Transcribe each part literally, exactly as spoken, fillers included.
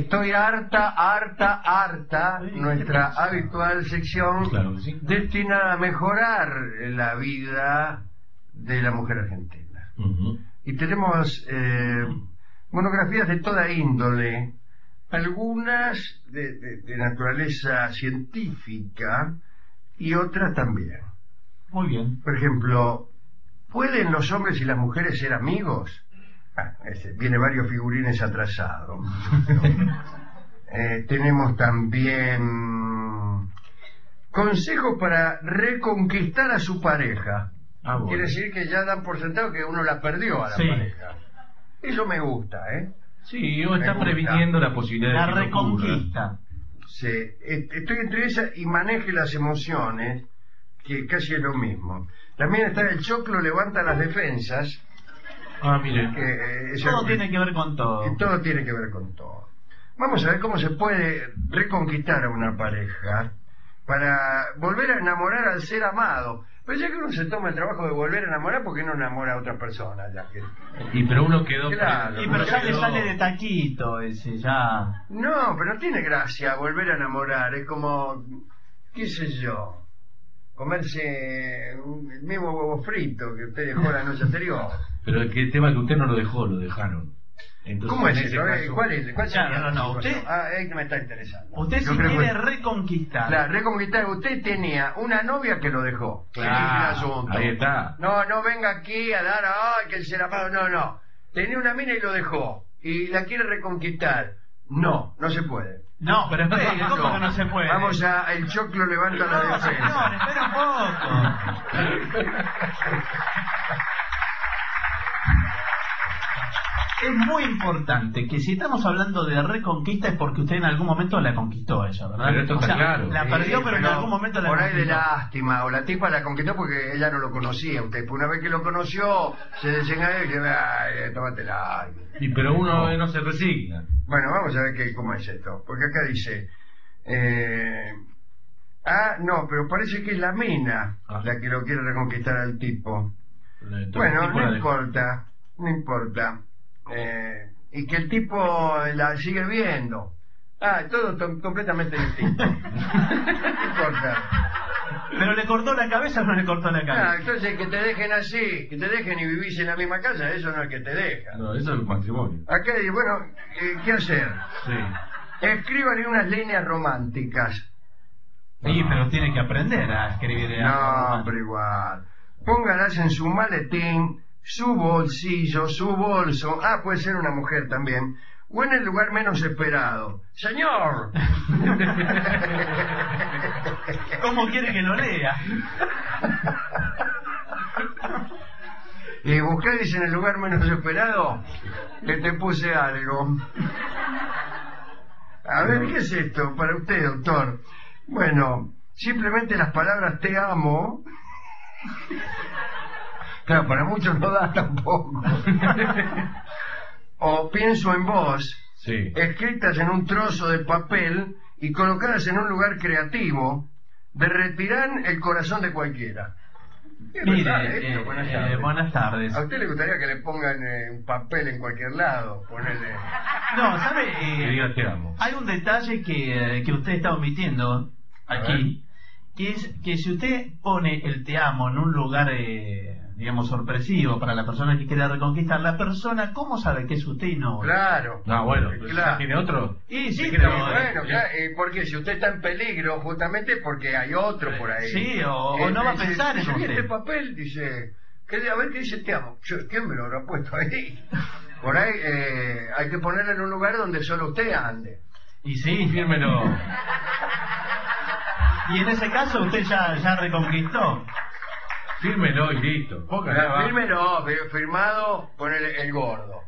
estoy harta, harta, harta, Sí, nuestra habitual sección Claro que sí. destinada a mejorar la vida de la mujer argentina. Uh-huh. Y tenemos eh, monografías de toda índole, algunas de, de, de naturaleza científica y otras también. Muy bien. Por ejemplo, ¿pueden los hombres y las mujeres ser amigos? Ah, ese, viene varios figurines atrasados. eh, tenemos también consejos para reconquistar a su pareja. Ah, bueno. Quiere decir que ya dan por sentado que uno la perdió a la Sí. pareja. Eso me gusta, ¿eh? Sí, o Me está gusta. previniendo la posibilidad La de que no ocurra. reconquista. Sí, est- estoy entre esa y maneje las emociones, que casi es lo mismo. También está el choclo levanta las defensas, Ah, mire. que eh, es Todo el- tiene que ver con todo. que todo tiene que ver con todo. Vamos a ver cómo se puede reconquistar a una pareja para volver a enamorar al ser amado. Pero ya que uno se toma el trabajo de volver a enamorar, ¿por qué no enamora a otra persona? Ya que... Y pero uno quedó... Claro. Y pero ya le quedó- sale de taquito ese, ya. No, pero no tiene gracia volver a enamorar. Es como, qué sé yo, comerse un- el mismo huevo frito que usted dejó la noche anterior. Pero el, que- el tema es que usted no lo dejó, lo dejaron. Entonces, ¿Cómo es en ese eso? caso- ¿Cuál es? ¿Cuál Claro, sería no, la no, situación? usted- Ah, es que me está interesando. Usted Yo si creo quiere que- reconquistar. Claro, reconquistar. Usted tenía una novia que lo dejó. Ese Claro, es el asunto. ahí está. No, no venga aquí a dar, ay, que el ser amado. No, no. Tenía una mina y lo dejó. Y la quiere reconquistar. No, no se puede. No, pero espere, ¿cómo que no se puede? Vamos a, el choclo levanta la No, señor, defensa. espera un poco. Es muy importante que si estamos hablando de reconquista es porque usted en algún momento la conquistó a ella, ¿verdad? Pero esto está claro. La Sí, perdió, pero en algún momento la por ahí de conquistó. lástima, o la tipa la conquistó porque ella no lo conocía. Usted, una vez que lo conoció, se desengañó y dice, ay, tómatela. Y pero uno no se resigna. Bueno, vamos a ver qué, cómo es esto. Porque acá dice... Eh, ah, no, pero parece que es la mina Ah. la que lo quiere reconquistar al tipo. Entonces, Bueno, el tipo la no dejó. importa, no importa. Eh, y que el tipo la sigue viendo. Ah, todo to- completamente distinto. No importa. ¿Pero le cortó la cabeza o no le cortó la Ah, cabeza? entonces que te dejen así, que te dejen y vivís en la misma casa, eso no es que te deja. No, eso es un matrimonio. Acá dice, bueno, eh, ¿qué hacer? Sí. Escríbanle unas líneas románticas. Sí, pero tiene que aprender a escribir. No, pero igual. Póngalas en su maletín, su bolsillo, su bolso. Ah, puede ser una mujer también. O en el lugar menos esperado. ¡Señor! ¿Cómo quiere que lo lea? Y busqué, dice, en el lugar menos esperado, que te puse algo. A ver, ¿qué es esto para usted, doctor? Bueno, simplemente las palabras te amo. Claro, para muchos no da tampoco. O pienso en vos, Sí. escritas en un trozo de papel y colocadas en un lugar creativo, derretirán el corazón de cualquiera. Es Mire, verdad eh, esto, buenas eh, tardes. buenas tardes. ¿A usted le gustaría que le pongan eh, un papel en cualquier lado? Ponerle... No, ¿sabe? Eh, Que diga te amo. hay un detalle que, eh, que usted está omitiendo aquí, que es que si usted pone el te amo en un lugar, eh, digamos, sorpresivo para la persona que quiere reconquistar, la persona, ¿cómo sabe que es usted y no? Claro. No, bueno, pero Claro. ya tiene otro. Y sí, Sí, pero... pero Bueno, eh, claro, eh, porque si usted está en peligro, justamente porque hay otro por ahí. Sí, o, o no va a dice, pensar en "Sí, usted. este papel dice, ¿qué- a ver qué dice te amo. Yo, ¿quién me lo habrá puesto ahí? Por ahí eh, hay que ponerlo en un lugar donde solo usted ande. Y sí, Fírmelo. y en ese caso usted ya, ya reconquistó. Fírmelo y listo. Póngale abajo. Fírmelo, fi- firmado, ponele el gordo.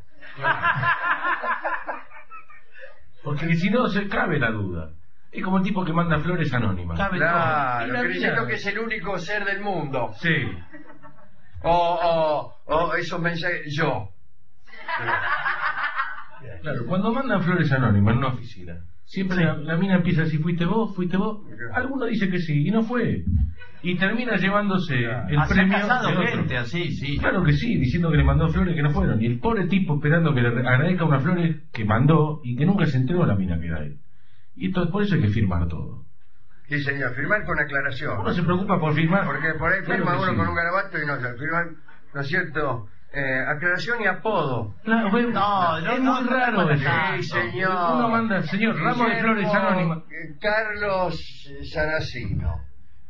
Porque si no se cabe la duda. Es como el tipo que manda flores anónimas. Cabe Claro, Y la que vida- diciendo que es el único ser del mundo. Sí. O, o, o esos mensajes, yo. Claro, cuando mandan flores anónimas en una oficina, Siempre Sí. la, la mina empieza a decir, ¿fuiste vos? ¿Fuiste vos? Alguno dice que sí, y no fue. Y termina llevándose el Ah, se ha premio casado de otro. gente así, sí. Claro que sí, diciendo que le mandó flores que no fueron. Y el pobre tipo esperando que le agradezca unas flores que mandó y que nunca se entregó a la mina que era él. Y esto, por eso hay que firmar todo. Sí, señor, firmar con aclaración. Uno se preocupa por firmar. Porque por ahí Claro firma que uno sí. con un garabato y no se firman, ¿no es cierto? Eh, aclaración y apodo. Claro, bueno, No, es no, muy no, no, raro no, eso. Sí, señor. Uno manda, señor, ramo de flores Guillermo, anónimas. eh, Carlos Saracino.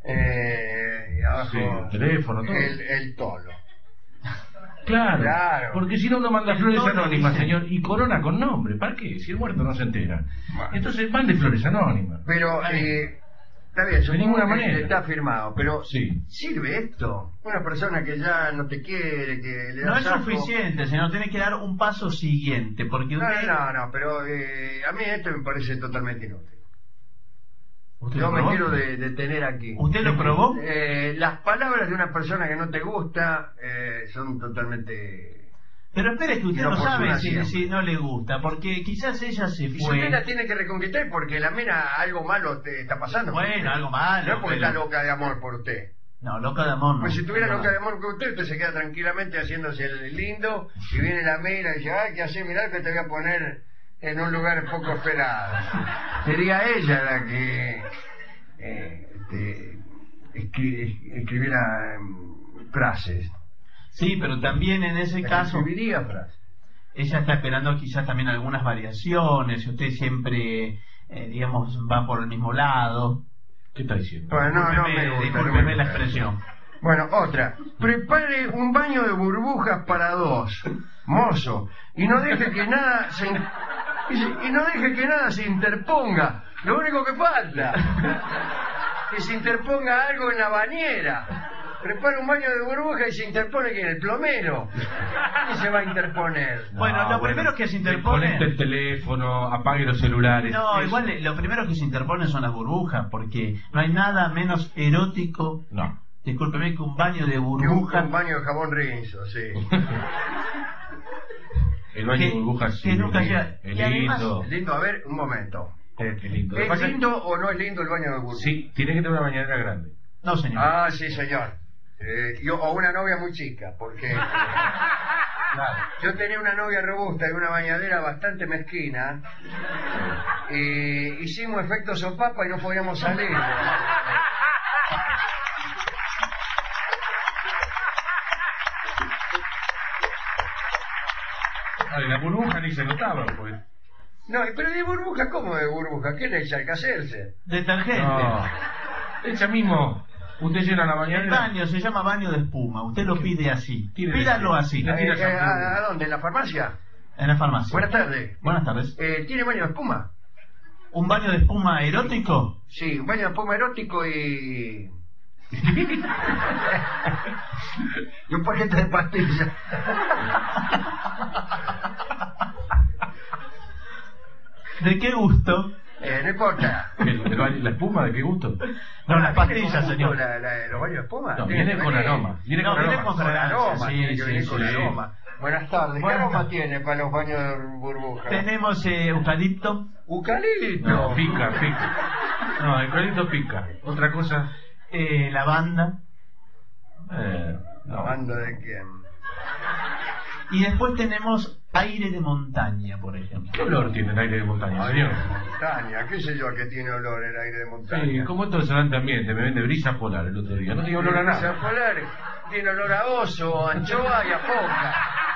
Eh, y abajo Sí, el teléfono, todo. el, el tolo. Claro, Claro. porque si no uno manda flores Todo anónimas, dice. señor, y corona con nombre. ¿Para qué? Si el muerto no se entera. Bueno. Entonces mande flores anónimas. Pero, Está bien. eh, está bien, supongo ninguna que manera. está firmado, pero Sí. ¿sirve esto? Una persona que ya no te quiere, que le da No es saco. suficiente, señor. Tiene que dar un paso siguiente, porque No, usted... no, no, pero eh, a mí esto me parece totalmente inútil. ¿Usted Yo lo me probó? quiero de- detener aquí. ¿Usted lo probó? Eh, las palabras de una persona que no te gusta eh, son totalmente... Pero espere que usted no sabe inoportunas si, siempre. si no le gusta, porque quizás ella se Y si usted la fue... tiene que reconquistar porque la mina algo malo te está pasando. por Bueno, usted. algo malo, No es porque pero- está loca de amor por usted. No, loca de amor no. Pues si estuviera No. loca de amor por usted, usted se queda tranquilamente haciéndose el lindo y viene la mina y dice, ay, ¿qué haces? Mirá que te voy a poner en un lugar poco esperado. Sería ella la que eh, este, escri- escribiera em, frases. Sí, pero también en ese La que caso... escribiría frases. Ella está esperando quizás también algunas variaciones, usted siempre, eh, digamos, va por el mismo lado. ¿Qué está diciendo? Bueno, no, no me Discúlpeme, gusta, discúlpeme no me la gusta. expresión. Bueno, otra. Prepare un baño de burbujas para dos, mozo, y no deje que nada se in- y no deje que nada se interponga. Lo único que falta, que se interponga algo en la bañera. Prepara un baño de burbujas y se interpone que en el plomero. ¿Qué se va a interponer? Bueno, lo primero que se interpone- Desconecte el teléfono, apague los celulares. No, Eso. igual eh, lo primero que se interpone son las burbujas, porque no hay nada menos erótico, No. discúlpeme, que un baño de Y un, burbujas. un baño de jabón Rinzo, sí. El baño Que- de burbujas que sí, nunca es llega- es y además- lindo. Lindo, a ver, un momento. Eh, qué lindo. Lo que ¿Es pasa es- lindo o no es lindo el baño de burbujas? Sí, tiene que tener una bañadera grande. No, señor. Ah, sí, señor. Eh, yo, o una novia muy chica, porque eh, claro, yo tenía una novia robusta y una bañadera bastante mezquina. Y hicimos efecto sopapa y no podíamos salir. Ay, la burbuja ni se notaba, pues. No, pero de burbuja, ¿cómo de burbuja? ¿Qué le echa? Hay que hacerse. Detergente. No. Ella mismo, usted llena la El bañadera. baño se llama baño de espuma. Usted lo pide así. Tire Pídalo de- así. Le Eh, tira eh, shampoo. ¿a, a dónde? ¿En la farmacia? En la farmacia. Buenas tardes. Buenas tardes. Eh, ¿Tiene baño de espuma? ¿Un baño de espuma erótico? Sí, un baño de espuma erótico y... y un paquete de pastillas. ¿De qué gusto? Eh, no importa. ¿El- el baño- ¿La espuma de qué gusto? No, las ¿Viene pastillas, con señor. gusto la- la- ¿Los baños de espuma? No, Tiene viene que con venir. aroma. Viene No, con viene aroma. con Con fragancia, aroma, sí, tiene que sí, venir con sí. aroma. Buenas tardes. ¿Qué Buenas aroma tardes. tiene para los baños de burbuja? Tenemos eh, eucalipto. Eucalipto. No, pica, pica. No, el colito pica. Otra cosa. Eh, lavanda. Eh, no. ¿Hablando de quién? Y después tenemos aire de montaña, por ejemplo. ¿Qué olor tiene el aire de montaña, señor? Montaña, qué sé yo a qué tiene olor el aire de montaña. Sí, como esto es delante ambiente, me vende brisa polar el otro día. No tiene olor a Brisa nada. polar tiene olor a oso, a anchoa y a foca.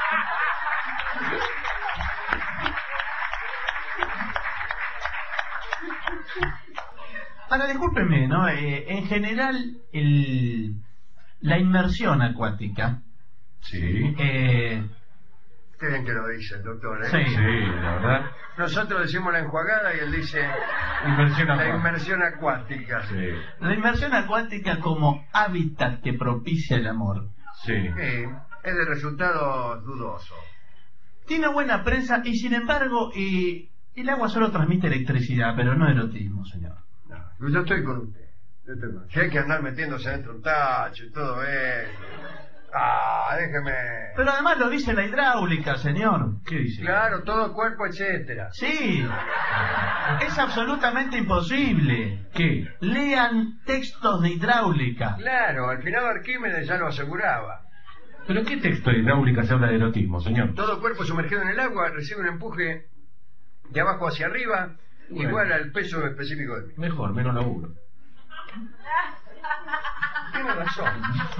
Ahora, discúlpeme, ¿no? Eh, en general, el, la inmersión acuática. Sí. Eh, Qué bien que lo dice el doctor, ¿eh? Sí. Sí, la verdad. Nosotros decimos la enjuagada y él dice Inversión la acuática. inmersión acuática. Sí, la inmersión acuática como hábitat que propicia el amor. sí. Sí, es de resultados dudosos. Tiene buena prensa y sin embargo eh, el agua solo transmite electricidad, pero no erotismo, señor. No, yo estoy con usted. Yo estoy con usted. Si hay que andar metiéndose dentro de un tacho y todo eso. Ah, déjeme. Pero además lo dice la hidráulica, señor. ¿Qué dice? Claro, todo cuerpo, etcétera. Sí. Es absolutamente imposible. ¿Qué? Lean textos de hidráulica. Claro, al final Arquímedes ya lo aseguraba. ¿Pero qué texto de hidráulica se habla de erotismo, señor? Todo cuerpo sumergido en el agua recibe un empuje de abajo hacia arriba, Bueno. igual al peso específico del mismo. Mejor, menos laburo. Tiene razón.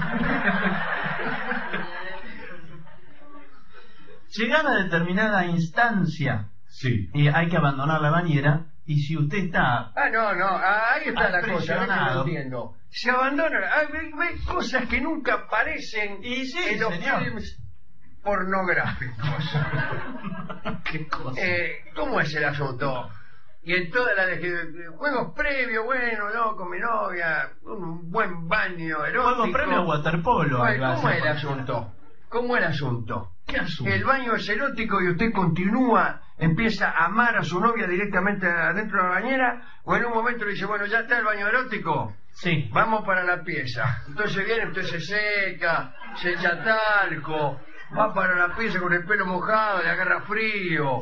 Llegada a determinada instancia, Sí. y hay que abandonar la bañera, y si usted está... Ah, no, no, ah, ahí está la cosa, no Impresionado. entiendo. Se abandona, ah, ve, ve cosas que nunca aparecen Y sí, en los señor. films pornográficos. ¿Qué cosa? Eh, ¿Cómo es el asunto? Y en todas las de, de juegos previos, bueno, no, con mi novia, un buen baño erótico. Juego premio waterpolo. ahí va a ¿Cómo ser. es el asunto? ¿Cómo es el asunto? ¿Qué asunto? El baño es erótico y usted continúa, empieza a amar a su novia directamente adentro de la bañera, o en un momento le dice, bueno, ya está el baño erótico, Sí. vamos para la pieza. Entonces viene, usted se seca, se echa talco, va para la pieza con el pelo mojado, le agarra frío.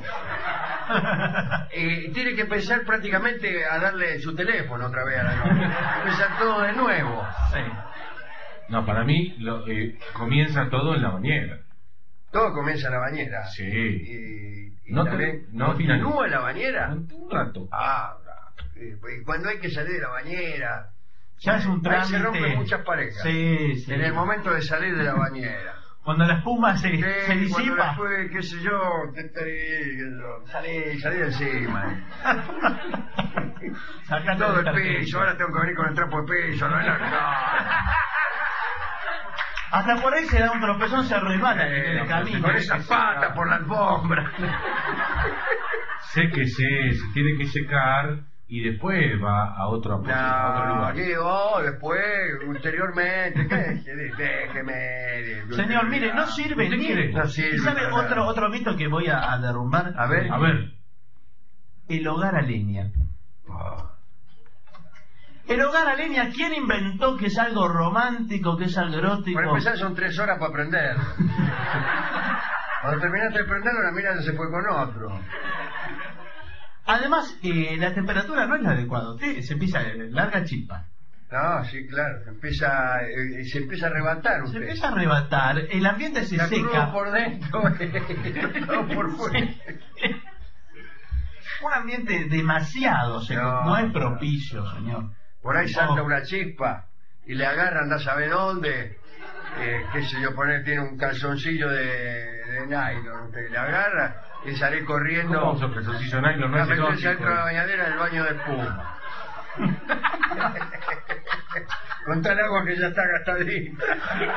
Y tiene que pensar prácticamente a darle su teléfono otra vez a la novia. Empezar todo de nuevo. Sí. No, para mí lo, eh, comienza todo en la bañera. Todo comienza en la bañera. Sí. Y, y No te- también no continúa finaliza. en la bañera. Un rato. Ah, y cuando hay que salir de la bañera, Ya es un ahí trámite. se rompen muchas parejas. Sí, sí. En el momento de salir de la bañera. Cuando la espuma se, Sí, se cuando disipa. después, qué sé yo, te, te- qué sé yo, salí, salí de encima. Sacate Todo el cartel. piso, ahora tengo que venir con el trapo de piso. No, no, no. Hasta por ahí se da un tropezón, se resbala en el Eh, camino. con esas patas por la alfombra. Séquese, se tiene que secar y después va a otro, a otro No, lugar. aquí oh, después, ulteriormente, ¿qué? Déjeme. Señor, mire, no sirve ¿Usted ni... quiere? No sirve ¿Y sabe para nada. otro, otro mito que voy a, a derrumbar? A ver. A ver, El hogar a leña. Oh. El hogar a leña, ¿quién inventó que es algo romántico, que es algo erótico? Para empezar son tres horas para aprender. Cuando terminaste de prenderlo, la mira se fue con otro. Además, eh, la temperatura no es la adecuada. Usted se empieza eh, larga chispa. No, sí, claro, se empieza, eh, se empieza a arrebatar Se usted. empieza a arrebatar, el ambiente se Está crudo seca. por dentro, todo por fuera. Sí. Un ambiente demasiado seco. No, No, es no. propicio, señor. Por ahí salta Oh. una chispa y le agarran, no sabe dónde. Eh, qué sé yo, poner, tiene un calzoncillo de, de nylon, usted le agarra y sale corriendo. ¿cómo usa calzoncillo nylon? No a es meterse erótico. dentro de la bañadera del baño de espuma. Con tal agua que ya está gastadita.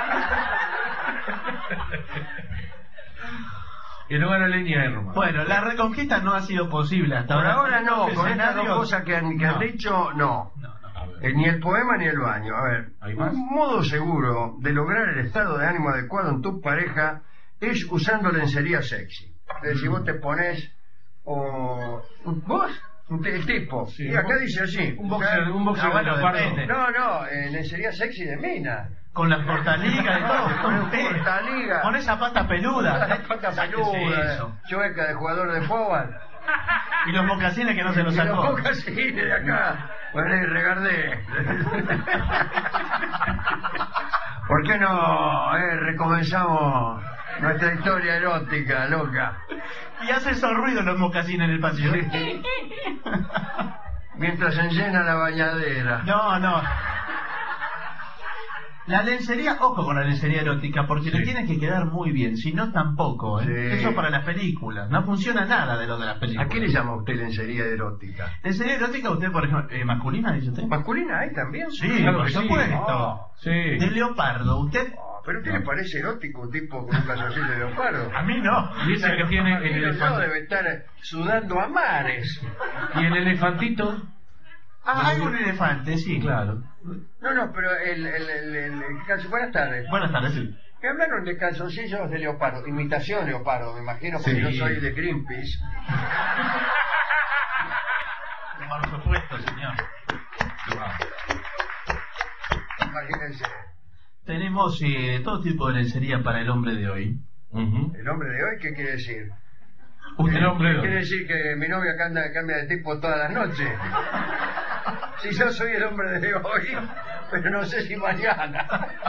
El hogar a leña es romano. Bueno, la reconquista no ha sido posible hasta Por ahora no, Los con estas dos escenarios- cosas que han, que han No. dicho, no. No, no. A ver. Eh, ni el poema ni el baño. A ver, ¿Hay más? un modo seguro de lograr el estado de ánimo adecuado en tu pareja es usando lencería sexy. Es decir, vos te pones, o vos, el tipo, Sí, y acá un- dice así. un boxer, un boxer Ah, bueno, de leopardo. depende. No, no, eh, lencería sexy de mina. Con las portaligas y todo. Con Con, usted. portaliga. Con esa pata peluda. La pata Sáquese peluda, eso. chueca de jugador de fútbol. Y los mocasines que no se los Y los sacó. mocasines de acá. Bueno, y regardé. ¿Por qué no eh, recomenzamos nuestra historia erótica, loca? Y hace esos ruidos los mocasines en el pasillo. Mientras se llena la bañadera. No, no. La lencería, ojo con la lencería erótica, porque Sí. le tiene que quedar muy bien, si no tampoco, ¿eh? Sí. Eso para las películas, no funciona nada de lo de las películas. ¿A qué le llama usted lencería erótica? ¿Lencería erótica usted, por ejemplo, eh, masculina, dice usted? ¿Masculina hay también? Sí, Claro por que sí. supuesto. Oh, Sí. De leopardo, usted... oh, ¿pero a usted le parece erótico un tipo con un calzoncillo de leopardo? A mí no. Y ese que tiene el Imagino yo, elefante. debe estar sudando a mares. Y el elefantito. Ah, hay un elefante, sí. Claro. No, no, pero el... el, el, el, el calzo- Buenas tardes. Buenas tardes, sí. Me hablaron de calzoncillos de leopardo, imitación leopardo, me imagino, porque Sí. yo soy de Greenpeace. Por supuesto, señor. Imagínense. tenemos eh, todo tipo de lencería para el hombre de hoy. Ujú. ¿El hombre de hoy qué quiere decir? El hombre de hoy. ¿Quiere decir que mi novia cambia, cambia de tipo todas las noches? Si yo soy el hombre de hoy, pero no sé si mañana.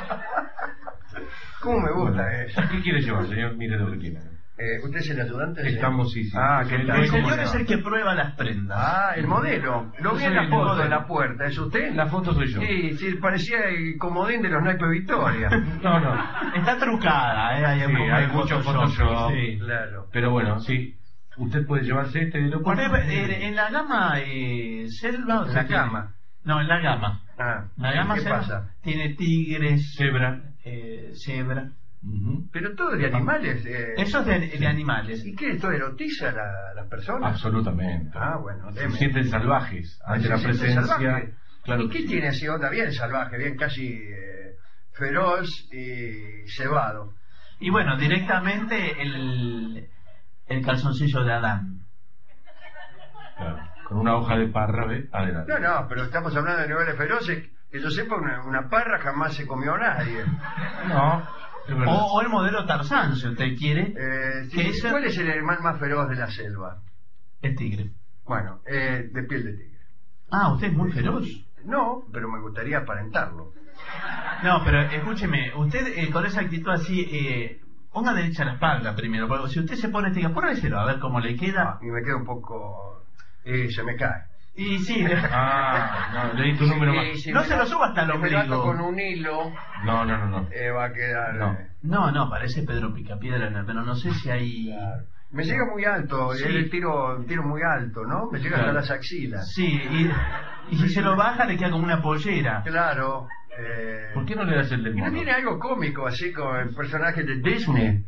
¿Cómo me gusta Bueno, eso? ¿qué quiere llevar, señor? Mire lo que quiera. Eh, ¿Usted es el ayudante? Estamos, sí, sí. Ah, ¿qué tal? El ¿Cómo señor le es va? el que prueba las prendas. Ah, el modelo. Lo vi Yo en soy la el foto modelo. de la puerta. ¿Es usted? La foto soy yo. Sí, sí, parecía el comodín de los naipes Victoria. No, no. Está trucada, ¿eh? Hay, Sí, un- hay mucho Photoshop. Sí. Claro. Pero bueno, sí. Usted puede llevarse este de lo cual. Usted, eh, en la gama eh, selva... En usted la tiene- cama. No, en la gama. Ah, La gama ¿qué selva pasa? tiene tigres, Cebra. eh, cebra. Ujú. Pero todo de animales. Eh... Eso es de, de animales. ¿Y qué? ¿Esto erotiza a la- a las personas? Absolutamente. Ah, bueno, Se deme. sienten salvajes ante ¿Se la siente presencia. salvaje? Claro ¿Y que qué sí. tiene así onda? Bien salvaje, bien casi eh, feroz y cebado. Y bueno, directamente el, el calzoncillo de Adán. Claro. Con una hoja de parra, ¿ve? Adelante. No, no, pero estamos hablando de niveles feroces. Que yo sepa, una, una parra jamás se comió a nadie. No, es verdad. O, o el modelo Tarzán, si usted quiere, Eh, sí, ¿Qué es el- ¿Cuál es el animal más feroz de la selva? el tigre. Bueno, eh, de piel de tigre. Ah, usted es muy feroz. No, pero me gustaría aparentarlo. No, pero escúcheme, usted eh, con esa actitud así, eh, ponga derecha la espalda primero, porque si usted se pone este, pruébeselo a ver cómo le queda. Y me queda un poco... Y se me cae. Y sí, Ah, no, le di tu número más. Y si No me se lo suba hasta el si me lo ato ombligo. con un hilo, No, no, no, no. eh, va a quedar... No. eh, no, no, parece Pedro Picapiedra, pero no sé si hay... claro. Me llega muy alto, Sí. es el tiro, un tiro muy alto, ¿no? Me llega Claro. hasta las axilas. Sí, y, y si se lo baja le queda como una pollera. Claro. Eh, ¿Por qué no le das el del ¿y no mono? tiene algo cómico así con el personaje de Disney?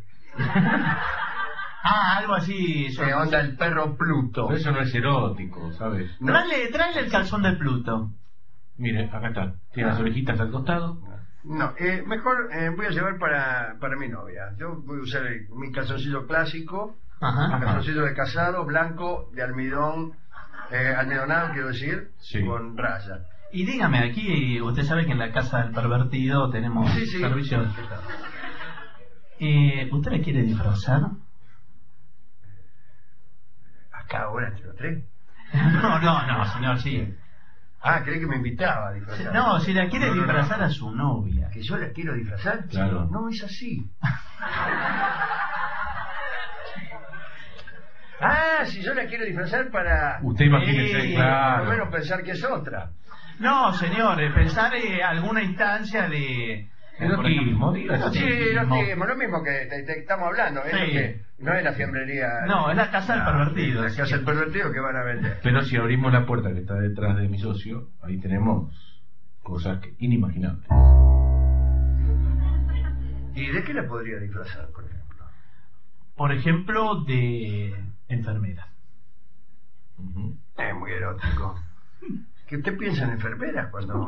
Ah, algo así... Que onda el perro Pluto. Pero eso no es erótico, ¿sabes? ¿No? Tráele, tráele el calzón de Pluto. Mire, acá está. Tiene las orejitas al costado. No, eh, mejor eh, voy a llevar para, para mi novia. Yo voy a usar el- mi calzoncillo clásico, Ajá. un calzoncillo de casado, blanco, de almidón, eh, almidonado quiero decir, Sí. con raya. Y dígame, aquí usted sabe que en la casa del pervertido tenemos Sí, sí. servicios. ¿Qué tal? Eh, ¿Usted le quiere disfrazar? Acá ahora te lo traigo. No, no, no, señor, sí. Ah, creí que me invitaba a disfrazar. No, si la quiere No, no, no. disfrazar a su novia. ¿Que yo la quiero disfrazar? Claro. No, es así. Ah, si yo la quiero disfrazar para... Usted imagínese, Eh, Por lo claro. menos pensar que es otra. No, señor, eh, pensar en alguna instancia de... Erotismo, diga eso. Sí, Erotismo. lo mismo, lo mismo que te, te estamos hablando. Es Sí. lo que, no es la fiambrería. No, es la casa del Ah, pervertido. La casa del pervertido que van a vender. Pero si abrimos la puerta que está detrás de mi socio, ahí tenemos cosas que- inimaginables. ¿Y de qué la podría disfrazar, por ejemplo? Por ejemplo, de enfermera. Ujú. Es muy erótico. ¿Que usted piensa en enfermeras cuando...?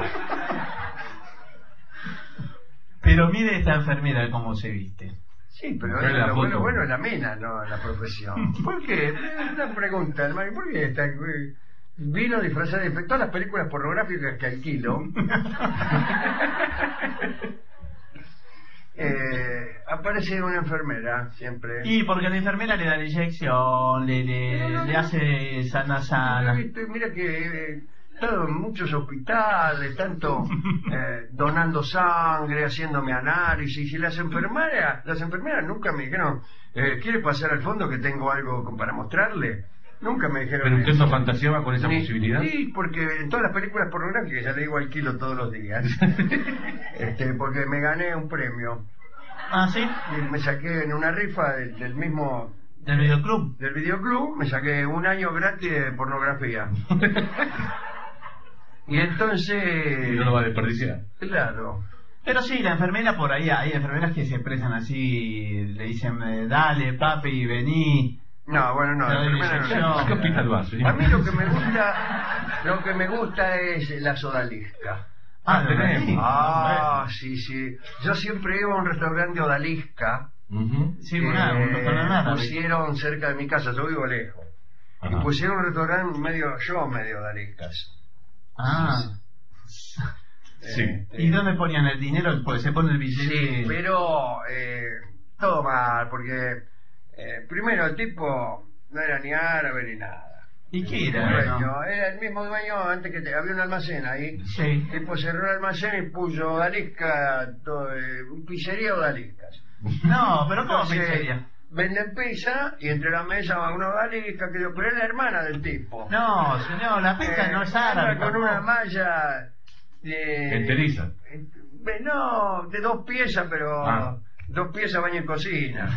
Pero mire esta enfermera cómo se viste. Sí, pero Buscale eso, la lo foto. bueno, bueno es la mina, no la profesión. ¿Por qué? Una pregunta, hermano. ¿Por qué está, vino disfrazada de todas las películas pornográficas que alquilo? eh, aparece una enfermera siempre. Y porque la enfermera le da la inyección, le, le, le hace sana sana. Viste, Mira que eh, estado en muchos hospitales, tanto eh, donando sangre, haciéndome análisis, y las enfermeras, las enfermeras nunca me dijeron, eh, ¿quiere pasar al fondo que tengo algo con- para mostrarle? Nunca me dijeron ¿Pero usted eso. no fantaseaba con esa Ni- posibilidad? Sí, porque en todas las películas pornográficas, ya le digo al kilo todos los días, este, porque me gané un premio. Ah, ¿sí? Y me saqué en una rifa del, del mismo, Del videoclub. del videoclub, me saqué un año gratis de pornografía. Y entonces... Y no lo va a desperdiciar. Claro. Pero sí, la enfermera por ahí, hay enfermeras que se expresan así, le dicen, eh, dale, papi, vení. No, bueno, no. Pero la enfermera dice, no. yo- ¿Qué opina el vaso? A mí lo que me gusta, lo que me gusta es la sodalisca. Ah, Ah, tenemos. Ah, sí, sí. Yo siempre iba a un restaurante de odalisca Ujú. Sí, que una, un restaurante árabe. pusieron cerca de mi casa, yo vivo lejos. Y Ajá. pusieron un restaurante medio, yo medio odaliscas. Ah. Sí. Este, ¿Y dónde ponían el dinero? Porque se pone el billete. Sí, pero eh, todo mal, porque eh, primero el tipo no era ni árabe ni nada. ¿Y qué El era? dueño, No. era el mismo dueño antes que te- había un almacén ahí. Sí. El tipo cerró el almacén y puso odalisca, todo, eh, pizzería odaliscas. No, pero ¿cómo Entonces, pizzería? venden pizza y entre la mesa va una odalisca, que yo, pero es la hermana del tipo. No, señor, la pizza Eh, no es anda árabe. con tampoco. una malla de... Enteriza. eh, No, de dos piezas, pero Ah. dos piezas baño y cocina.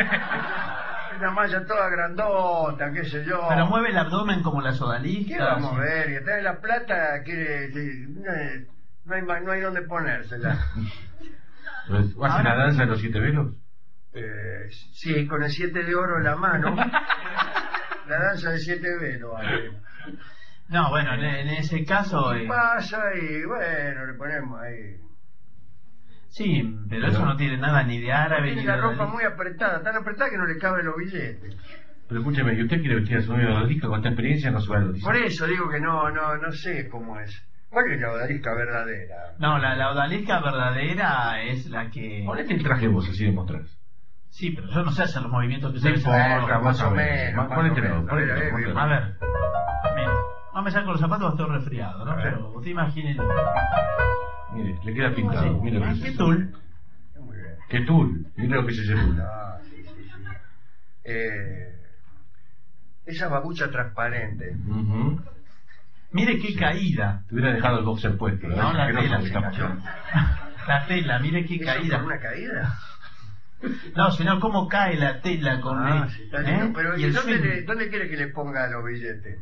Una malla toda grandota, qué sé yo. Pero mueve el abdomen como las ¿Qué odaliscas. vamos a ver? Y está en La Plata, quiere, eh, no hay, ma- no hay dónde ponérsela. Entonces, ¿hace Ahora- la danza de los siete velos? Eh, sí, con el siete de oro en la mano. La danza de siete velos. vale. No, bueno, en, en ese caso... eh, Pasa y bueno, le ponemos ahí. sí, pero eso no tiene nada ni de árabe Tiene ni la de ropa odalisca. muy apretada, tan apretada que no le caben los billetes. Pero escúcheme, ¿y usted quiere vestir a su novio de odalisca? Con esta experiencia no se va a odalisca. Por eso digo que no, no, no sé cómo es. ¿Cuál es la odalisca verdadera? No, la, la odalisca verdadera es la que... Ponete el traje vos, así demostrás. Sí, pero yo no sé hacer los movimientos que Sí, se por- hacen. Bueno, más más o o menos. menos. más o Ponételo, menos. ponételo, A ver, ponételo. A ver, mira, no me saco los zapatos, estoy resfriado, ¿no? A ver. Pero usted imagine... Mire, le queda pintado. Mire lo que Ah, es qué eso. tul. Muy bien. ¿Qué tul? Mire lo que es ese tul. Ah, sí, sí, sí. Eh, esa babucha transparente. Ujú. Mire qué caída. Te hubiera dejado el boxer puesto. No, ¿verdad? la Que no tela porque se está cayó. pasando. La tela, mire qué ¿Eso caída. por una caída? No, sino cómo cae la tela con Ah, el... sí, está ¿eh? lindo. Pero Y ¿y el dónde, swing. le- dónde quiere que le ponga los billetes?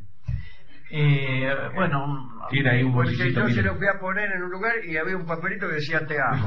Eh, bueno, un- Tiene ahí un Porque bolsillito. yo se mire. lo fui a poner en un lugar y había un papelito que decía te amo.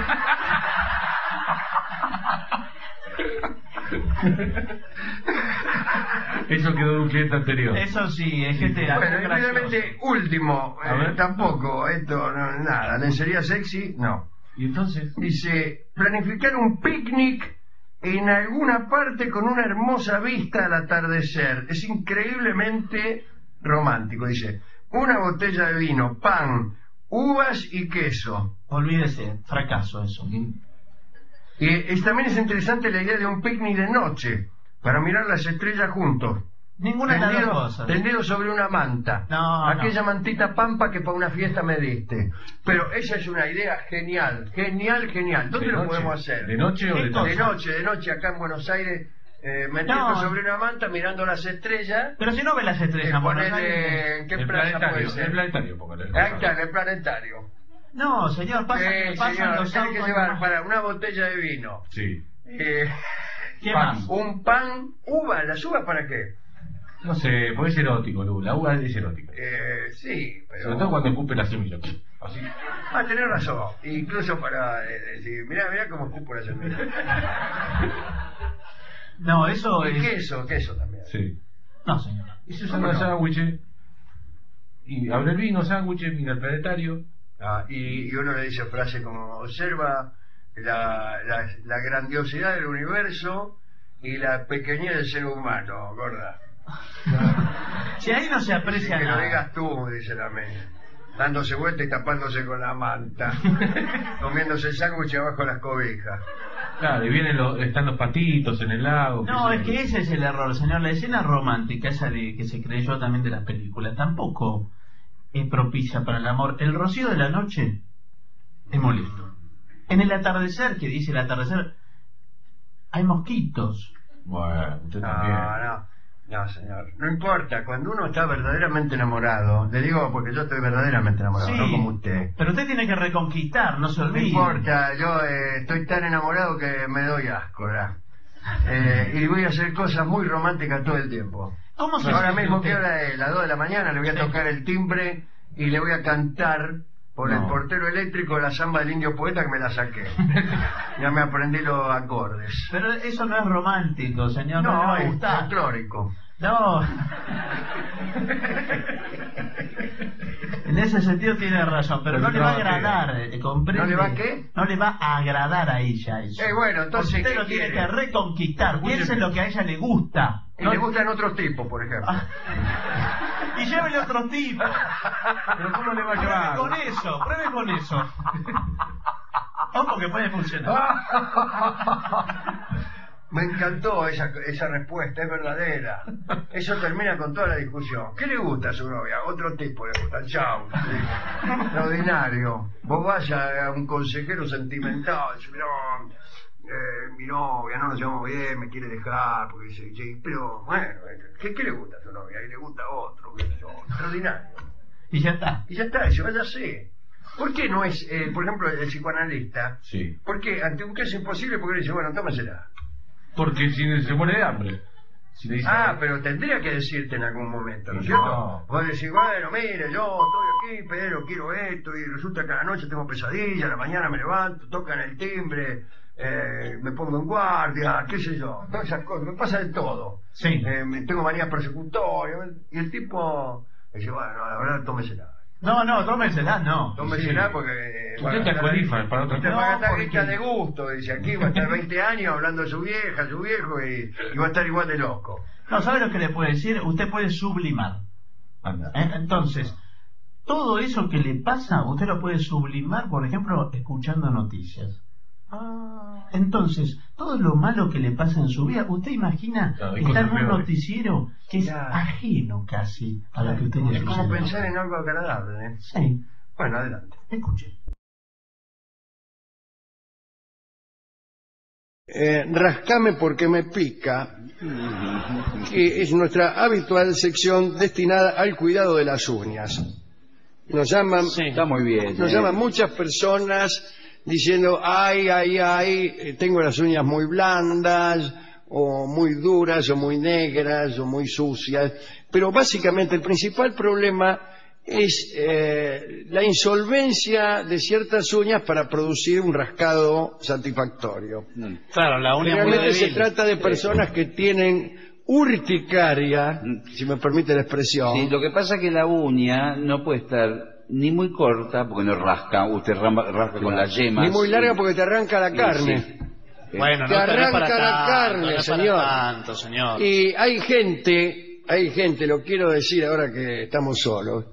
Eso quedó de un cliente anterior. eso sí, es que te da Bueno, y gracioso. finalmente, último, A eh, ver. tampoco, esto, no, nada, lencería sexy, no. Y entonces, Dice, planificar un picnic en alguna parte con una hermosa vista al atardecer. Es increíblemente romántico, dice. Una botella de vino, pan, uvas y queso. Olvídese, fracaso eso. Y es, también es interesante la idea de un picnic de noche, para mirar las estrellas juntos. Ninguna de las dos Tendido, cosas. tendido sobre una manta. No, Aquella no. mantita pampa que para una fiesta me diste. Pero esa es una idea genial, genial, genial. ¿Dónde ¿de lo noche? podemos hacer? ¿De noche o de ¿Qué tarde? De noche, de noche acá en Buenos Aires, eh, metiendo No. sobre una manta, mirando las estrellas. Pero si no ve las estrellas, Eh, en Buenos ponele- Aires. ¿en qué El plaza puede planetario, ser? el planetario, póngale. Ahí está, en el planetario. No, señor, pasa Eh, que pasan señor, los tiene que autos llevar nomás. para una botella de vino. Sí. Eh, ¿Qué pan. más? un pan, uva. ¿Las uvas para qué? No sé, porque es erótico, Lu. La uva es erótica. Eh, sí, pero... Sobre todo cuando ocupe la semilla. Así. Ah, tenés razón. Incluso para eh, decir, mirá, mirá cómo escupo la semilla. No, eso Y es... queso, queso también. Sí. No, señor. Y se ¿Cómo usa no? sándwiches. Y abre el vino, sándwiches, mira el planetario. Ah, y, y uno le dice frase como, observa la, la, la grandiosidad del universo y la pequeñez del ser humano, gorda. Si ahí no se Dice aprecia que lo nada. digas tú, dice la media. Dándose vuelta y tapándose con la manta. Comiéndose el sándwich abajo de las cobijas. Claro, y vienen los, están los patitos en el lago. No, qué es sé que yo. ese es el error, señor. La escena romántica, esa de que se creyó también de las películas, tampoco es propicia para el amor. El rocío de la noche es molesto. En el atardecer, que dice el atardecer, hay mosquitos. Bueno, usted también. No, no. No, señor. No importa, cuando uno está verdaderamente enamorado, le digo porque yo estoy verdaderamente enamorado, Sí, no como usted. pero usted tiene que reconquistar, no se No olvide. importa, yo eh, estoy tan enamorado que me doy asco, ¿verdad? Eh, y voy a hacer cosas muy románticas todo el tiempo. ¿Cómo se Ahora siente mismo, usted? ¿qué hora es? Las dos de la mañana, le voy a Sí. tocar el timbre y le voy a cantar por No. el portero eléctrico la samba del indio poeta que me la saqué. Ya me aprendí los acordes. Pero eso no es romántico, señor, no, le No, va a es gustar. folclórico. No. En ese sentido tiene razón, pero no le va a agradar, eh, ¿comprende? ¿No le va a qué? No le va a agradar a ella eso. Eh, bueno, entonces, Porque usted ¿qué lo tiene quiere? que reconquistar, piense en lo que a ella le gusta. Y No- le gustan otros tipos, por ejemplo. Ah. y llévele otro tipo. Pero ¿cómo le va a Pruebe llevar? con eso, pruebe con eso. Ojo que puede funcionar. Me encantó esa, esa respuesta, es verdadera. Eso termina con toda la discusión. ¿Qué le gusta a su novia? Otro tipo le gusta. Chao. Sí. Extraordinario. Vos vas a un consejero sentimental. Dice, mirá, eh, mi novia no nos llevamos bien, me quiere dejar. Porque dice, sí, pero bueno, ¿qué, ¿qué le gusta a su novia? Y le gusta otro. ¿Qué sé yo? Extraordinario. Y ya está. Y ya está, y se vaya así. ¿Por qué no es, eh, por ejemplo, el psicoanalista? Sí. ¿Por qué ante un caso imposible? Porque le dice, bueno, tómasela. Porque si se muere de hambre. Si le dice, Ah, pero tendría que decirte en algún momento, ¿no es No. cierto? Vos decís, bueno, mire, yo estoy aquí, pero quiero esto, y resulta que a la noche tengo pesadilla, a la mañana me levanto, tocan el timbre, eh, me pongo en guardia, qué sé yo, todas esas cosas, me pasa de todo. Sí. Eh, me- tengo manías persecutorias, y el tipo dice, bueno, la verdad, tómesela. No, no, tómensela, no. Tómesela Sí. porque... Usted está cualífera para otra Usted cosa. va a No, estar porque- rica de gusto, dice, aquí va a estar veinte años hablando de su vieja, su viejo, y, y va a estar igual de loco. No, ¿sabe lo que le puede decir? Usted puede sublimar. Anda. ¿Eh? Entonces, todo eso que le pasa, usted lo puede sublimar, por ejemplo, escuchando noticias. Ah. Entonces, todo lo malo que le pasa en su vida, usted imagina Claro, hay estar en cosas un peores. noticiero que es Claro. ajeno casi a lo que usted le Es como sucede. pensar en algo agradable, ¿eh? Sí, Bueno, adelante. escuche. Eh, rascame porque me pica, que es nuestra habitual sección destinada al cuidado de las uñas. Nos llaman, Está muy bien. nos eh. llaman muchas personas diciendo, ay, ay, ay, eh, tengo las uñas muy blandas, o muy duras, o muy negras, o muy sucias. Pero básicamente el principal problema es eh, la insolvencia de ciertas uñas para producir un rascado satisfactorio. Mm. Claro, la uña muy Realmente se débil. trata de personas que tienen urticaria, si me permite la expresión. Sí, lo que pasa es que la uña no puede estar ni muy corta, porque no rasca, usted ramba- rasca con las yemas. Ni muy larga y- porque te arranca la y carne. sí. Eh, Bueno, Te no, pero no es arranca para la tanto, carne, no es señor. para tanto, señor. Y hay gente, hay gente, lo quiero decir ahora que estamos solos,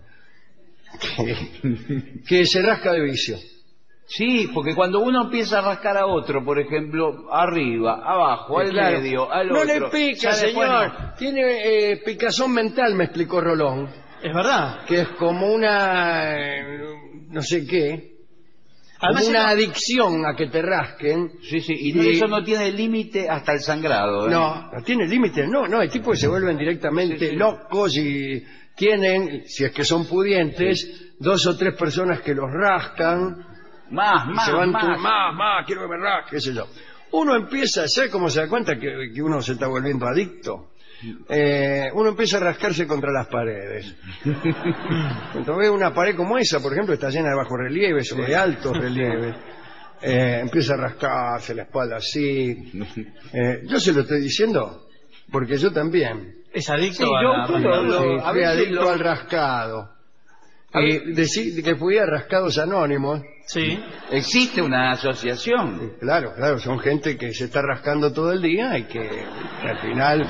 que, que se rasca de vicio. Sí, porque cuando uno empieza a rascar a otro, por ejemplo, arriba, abajo, al Claro. medio, al No otro. le pica, ya después señor. no. Tiene eh, picazón mental, me explicó Rolón, Es verdad. que es como una, eh, no sé qué, como Además, una señor, adicción a que te rasquen. Sí, sí, y no- Y- eso no tiene límite hasta el sangrado. ¿eh? No, no tiene límites, no, no, hay tipos que se vuelven directamente Sí, sí. locos y tienen, si es que son pudientes, dos o tres personas que los rascan Más, y más, se van más. tú, más, más, quiero que me rasque, qué sé yo. Uno empieza, ¿sabe cómo se da cuenta que, que uno se está volviendo adicto? Eh, uno empieza a rascarse contra las paredes. Cuando ve una pared como esa, por ejemplo, está llena de bajos relieves o de altos relieves, eh, empieza a rascarse la espalda así. Eh, yo se lo estoy diciendo porque yo también. es adicto Sí, a yo- la yo lo- lo- Sí, a fui veces adicto lo- al rascado. A Y ver- decir que fui a Rascados Anónimos. Sí. Existe una asociación. Claro, claro, son gente que se está rascando todo el día y que al final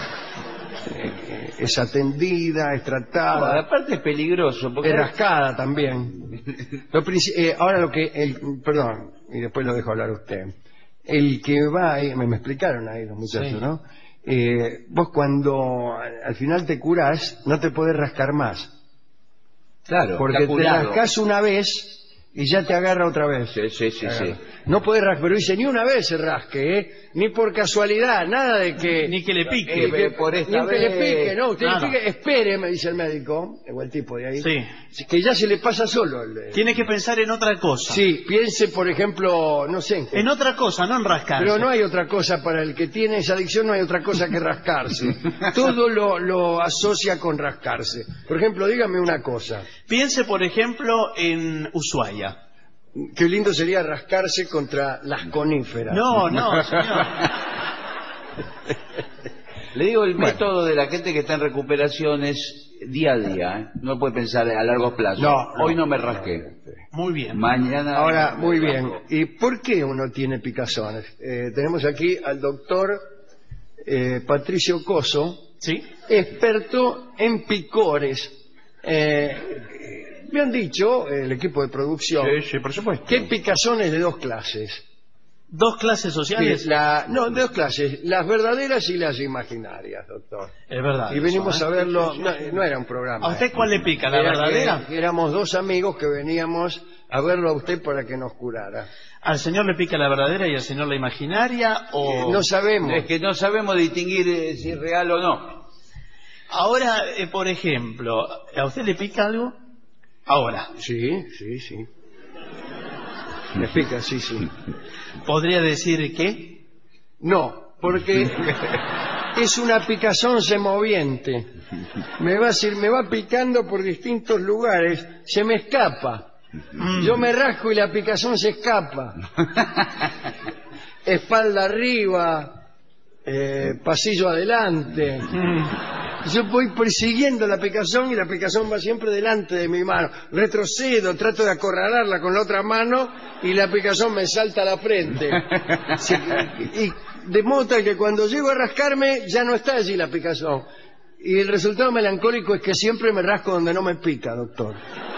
eh, es atendida, es No, tratada, aparte es peligroso, porque es rascada también. Lo princi- eh, ahora lo que, el, perdón, y después lo dejo hablar a usted. El que va ahí, me, me explicaron ahí los muchachos, Sí. ¿no? Eh, vos cuando al al final te curás, no te podés rascar más. claro, Porque está te curado. rascás una vez y ya te agarra otra vez. Sí, sí, sí, sí. No podés rascar, pero dice, ni una vez se rasque, ¿eh? Ni por casualidad, nada de que... Ni que le pique. ni que- por esta ni que le vez. pique, no, usted No, le no. pique, espere, me dice el médico, o el tipo de ahí, Sí. que ya se le pasa solo. El, Tiene que pensar en otra cosa. Sí, piense, por ejemplo, no sé en qué. En otra cosa, no en rascarse. Pero no hay otra cosa para el que tiene esa adicción, no hay otra cosa que rascarse. Todo lo, lo asocia con rascarse. Por ejemplo, dígame una cosa. Piense, por ejemplo, en Ushuaia. Qué lindo sería rascarse contra las coníferas. No, no, señor. Le digo, el Bueno. método de la gente que está en recuperación es día a día. ¿eh? No puede pensar a largo plazo. No, no. Hoy no me rasqué. Muy bien. Mañana. Ahora, me muy bien. rasco. ¿Y por qué uno tiene picazones? Eh, tenemos aquí al doctor eh, Patricio Coso, ¿Sí? experto en picores. Eh, me han dicho, el equipo de producción, Sí, sí, por supuesto. que hay picazones de dos clases. ¿Dos clases sociales? Sí, la- no, de dos clases, las verdaderas y las imaginarias, doctor. Es verdad. Y venimos eso, a ¿eh? verlo, no, no era un programa. ¿A usted eh. cuál le pica? ¿La Era verdadera? que éramos dos amigos que veníamos a verlo a usted para que nos curara. ¿Al señor le pica la verdadera y al señor la imaginaria? O... Eh, no sabemos. Es que no sabemos distinguir eh, si es real o no. Ahora, eh, por ejemplo, ¿a usted le pica algo? Ahora. Sí, sí, sí. Me pica, sí, sí. ¿Podría decir qué? No, porque es una picazón semoviente. Me va, a decir, me va picando por distintos lugares, se me escapa. Mm. Yo me rasco y la picazón se escapa. Espalda arriba, eh, pasillo adelante. Mm. Yo voy persiguiendo la picazón y la picazón va siempre delante de mi mano. Retrocedo, trato de acorralarla con la otra mano y la picazón me salta a la frente. Sí, y de modo tal que cuando llego a rascarme ya no está allí la picazón. Y el resultado melancólico es que siempre me rasco donde no me pica, doctor.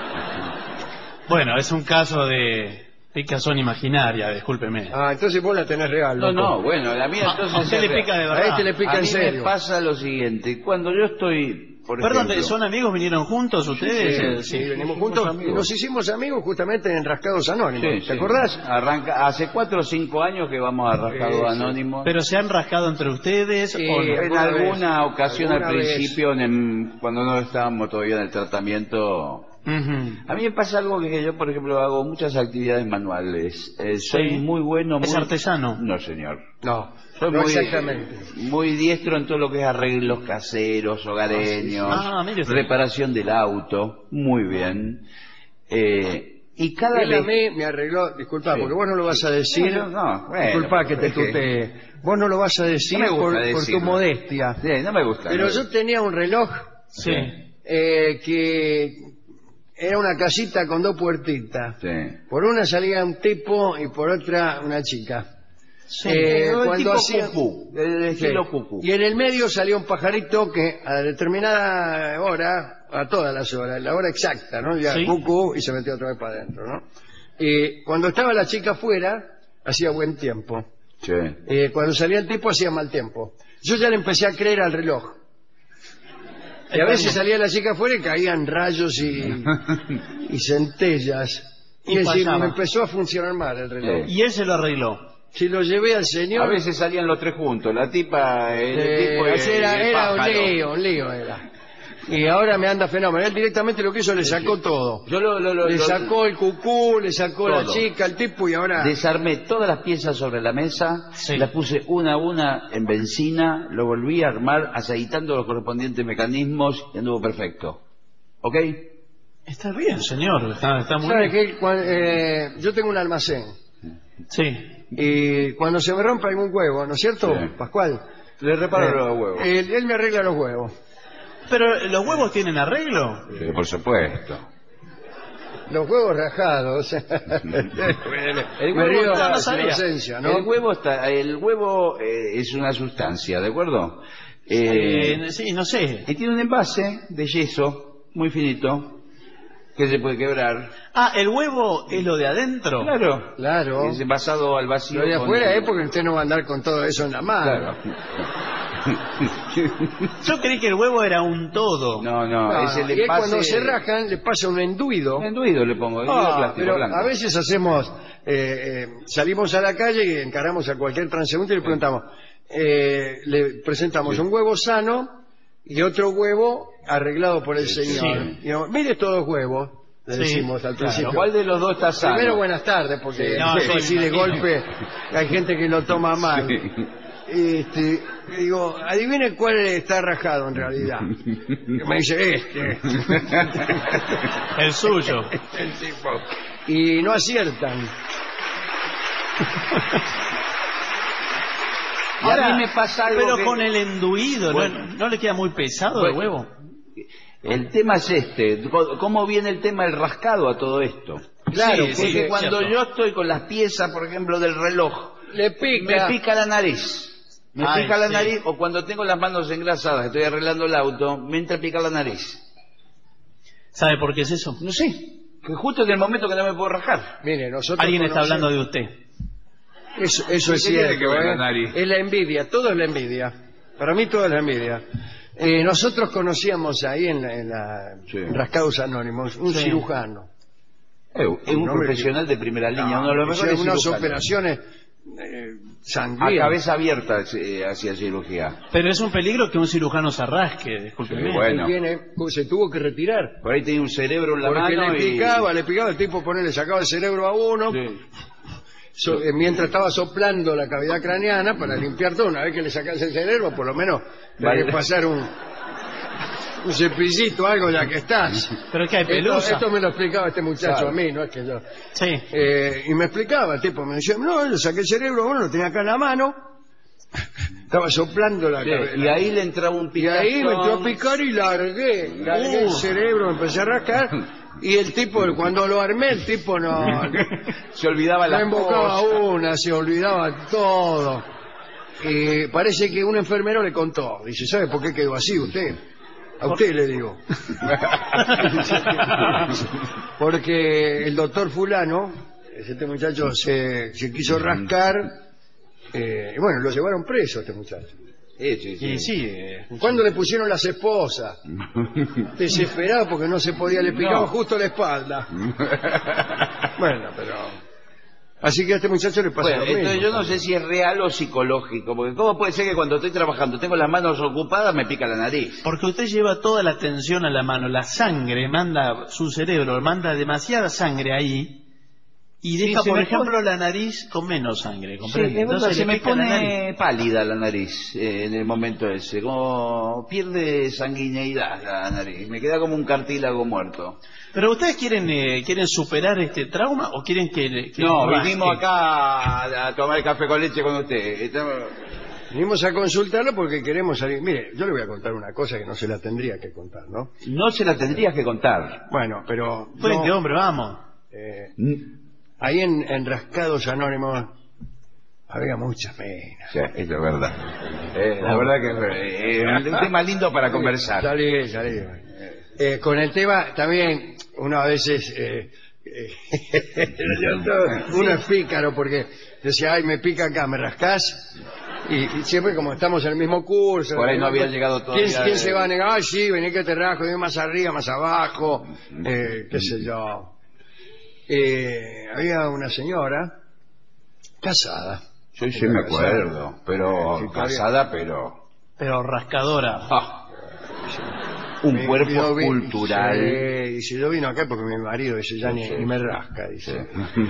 Bueno, es un caso de picazón imaginaria, discúlpeme. Ah, entonces vos la tenés real, No, doctor. no, bueno, la mía A- entonces... a usted es le real. pica de A verdad. este le pica A en mí serio. me pasa lo siguiente, cuando yo estoy, por Perdón, ejemplo... ¿son amigos? ¿Vinieron juntos ustedes? Sí, Eh, sí, venimos fuimos juntos. amigos. Nos hicimos amigos justamente en Rascados Anónimos. Sí, ¿Te sí. acordás? Arranca, hace cuatro o cinco años que vamos a Rascado Sí, sí. Anónimo. ¿Pero se han rascado entre ustedes Sí, o no? En alguna alguna vez, ocasión alguna al vez. principio, en el- cuando no estábamos todavía en el tratamiento... Ujú. A mí me pasa algo que yo, por ejemplo, hago muchas actividades manuales. Eh, soy Sí. muy bueno... ¿Es muy- artesano? No, señor. No, Soy no muy, exactamente. muy diestro en todo lo que es arreglos caseros, hogareños, Ah, mire usted. reparación del auto, muy bien. Eh, y cada Él a vez... mí me arregló, disculpa, Sí. porque vos no lo vas a decir. No, no, bueno, disculpa que te es que- tutee. Vos no lo vas a decir No me gusta por, por tu decirlo. modestia. Sí, no me gusta. Pero no. yo tenía un reloj Sí. eh, que era una casita con dos puertitas. Sí. Por una salía un tipo y por otra una chica. Sí. Eh, No, el cuando tipo hacía- cucú, del estilo Sí. cucú. Y en el medio salía un pajarito que a determinada hora, a todas las horas, la hora exacta, ¿no? Ya Sí. cucú y se metió otra vez para adentro, ¿no? Y cuando estaba la chica afuera, hacía buen tiempo. Sí. Eh, cuando salía el tipo, hacía mal tiempo. Yo ya le empecé a creer al reloj. Y a veces salía la chica afuera y caían rayos y, y centellas. Y Y es decir, pasaba. me empezó a funcionar mal el reloj. Y él se lo arregló. Si lo llevé al señor... A veces salían los tres juntos, la tipa, el Eh, tipo y el, era, y el era un pájaro. lío, un lío era. Y ahora me anda fenómeno. Él directamente lo que hizo, le sacó todo. Yo lo, lo, lo- Le lo- sacó el cucú, le sacó la Todo. chica, el tipo y ahora... desarmé todas las piezas sobre la mesa, Sí. las puse una a una en benzina, lo volví a armar aceitando los correspondientes mecanismos y anduvo perfecto. ¿Ok? Está bien, señor. Está, está muy ¿Sabe bien. qué? Cuan- eh, yo tengo un almacén. Sí. Y cuando se me rompe algún huevo, ¿no es cierto, Sí. Pascual? Le reparo Eh, los huevos. Él, él me arregla los huevos. Pero, ¿los huevos tienen arreglo? Sí, por supuesto. Los huevos rajados. El me huevo río está- de no su sabía. inocencia, ¿no? El huevo está, el huevo eh, es una sustancia, ¿de acuerdo? Eh, Eh, sí, no sé. y tiene un envase de yeso muy finito que se puede quebrar. Ah, ¿el huevo es lo de adentro? Claro. Claro. Es envasado al vacío. Lo de con- afuera es porque usted no va a andar con todo eso en la mano. Claro. Yo creí que el huevo era un todo. No, no, No, es el y es envase. cuando se rajan, le pasa un enduido. Un enduido le pongo, enduido Ah, plástico pero blanco. a veces hacemos, eh, eh, salimos a la calle y encaramos a cualquier transeúnte y le preguntamos, eh, le presentamos Sí. un huevo sano y otro huevo arreglado por el señor. Sí. Y digo, mire estos dos huevos, le Sí, decimos al claro. principio. ¿Cuál de los dos está sano? Primero buenas tardes, porque Sí. No, esto sí, así de imagino. golpe hay gente que lo toma mal. Sí. Este, y digo, adivine cuál está rajado en realidad. Y me dice, este. El suyo. El tipo. Y no aciertan. Y a mí me pasa algo pero que- con el enduido, ¿no- Bueno. ¿no, le queda muy pesado Bueno. el huevo? El tema es este, ¿cómo viene el tema del rascado a todo esto? Claro, Sí, Porque sí, cuando cierto. yo estoy con las piezas, por ejemplo, del reloj, Le pica. me pica la nariz. Me Ay, pica la sí. nariz, o cuando tengo las manos engrasadas, estoy arreglando el auto, me entra a picar la nariz. ¿Sabe por qué es eso? No sé, que justo en el momento que no me puedo rajar. Mire, nosotros Alguien está conocemos- hablando de usted. Eso, eso es ¿Qué tiene cierto. que ver la ¿eh? nariz? Es la envidia, todo es la envidia. Para mí todo es la envidia. Eh, nosotros conocíamos ahí en, la, en, la- Sí. en Rascados Anónimos un Sí. cirujano. Eh, es un hombre profesional de primera línea, No, uno de los hacía mejores unas cirujanos. operaciones eh, A sangrientas. cabeza abierta eh, hacía cirugía. Pero es un peligro que un cirujano se rasque, discúlpeme. Sí, bueno. Él viene, se tuvo que retirar. Por ahí tenía un cerebro en la Porque mano le y... picaba, le picaba, el tipo ponele, sacaba el cerebro a uno, Sí. so- eh, mientras estaba soplando la cavidad craneana para limpiar todo. Una vez que le sacas el cerebro, por lo menos le Vale. hay que pasar un, un cepillito, algo ya que estás. Pero que hay Esto, pelusa. esto me lo explicaba este muchacho Claro. a mí, no es que yo. Sí. Eh, y me explicaba, el tipo me decía, no, le saqué el cerebro, bueno, lo tenía acá en la mano, estaba soplando la Sí, cabeza. y ahí le entraba un Y picazón. ahí me entró a picar y largué, largué el Uh. cerebro, me empecé a rascar. Y el tipo, cuando lo armé, el tipo no, Se olvidaba no la embocaba cosa. una, se olvidaba todo. Y parece que un enfermero le contó. Dice, ¿sabe por qué quedó así usted? A usted le digo. Porque el doctor fulano, este muchacho se, se quiso rascar, eh, y bueno, lo llevaron preso a este muchacho. Sí, sí, sí. Y sí. eh, ¿Cuándo le pusieron las esposas? Desesperado porque no se podía, le picaba No. justo la espalda. Bueno, pero... Así que a este muchacho le pasa Bueno, lo mismo. entonces yo no sé si es real o psicológico, porque ¿cómo puede ser que cuando estoy trabajando tengo las manos ocupadas me pica la nariz? Porque usted lleva toda la tensión a la mano, la sangre manda, su cerebro manda demasiada sangre ahí y Sí, deja, se por me ejemplo, pone- la nariz con menos sangre, Sí, ¿comprende? es verdad, Entonces se le me pica la nariz. pone pálida la nariz eh, en el momento ese, como pierde sanguineidad la nariz, me queda como un cartílago muerto. Pero ustedes quieren eh, quieren superar este trauma o quieren que, que No, rasque? vinimos acá a, a tomar café con leche con usted. Estamos... Venimos a consultarlo porque queremos salir. Mire, yo le voy a contar una cosa que no se la tendría que contar, ¿no? No se la tendrías que contar. Bueno, pero... Frente, no, hombre, vamos. eh, Mm, ahí en, en Rascados Anónimos había mucha pena. Sí, eso es verdad. Eh, la verdad que es eh, un tema lindo para conversar. Salí, salí. Eh, con el tema también, uno a veces... Eh, eh, uno es pícaro porque decía, ay, me pica acá, ¿me rascás? Y, y siempre como estamos en el mismo curso... Por ahí no había llegado ¿Quién, todavía quién de- se va a negar? Ay, sí, vení que te rasco, vení más arriba, más abajo, eh, qué sé yo. Eh, había una señora casada. Yo sí me acuerdo, pero Sí, todavía- casada, pero... Pero rascadora. Ah, un Me- cuerpo yo vi- cultural. Sí, dice, yo vino acá porque mi marido dice, ya ni, Sí. ni me rasca, dice.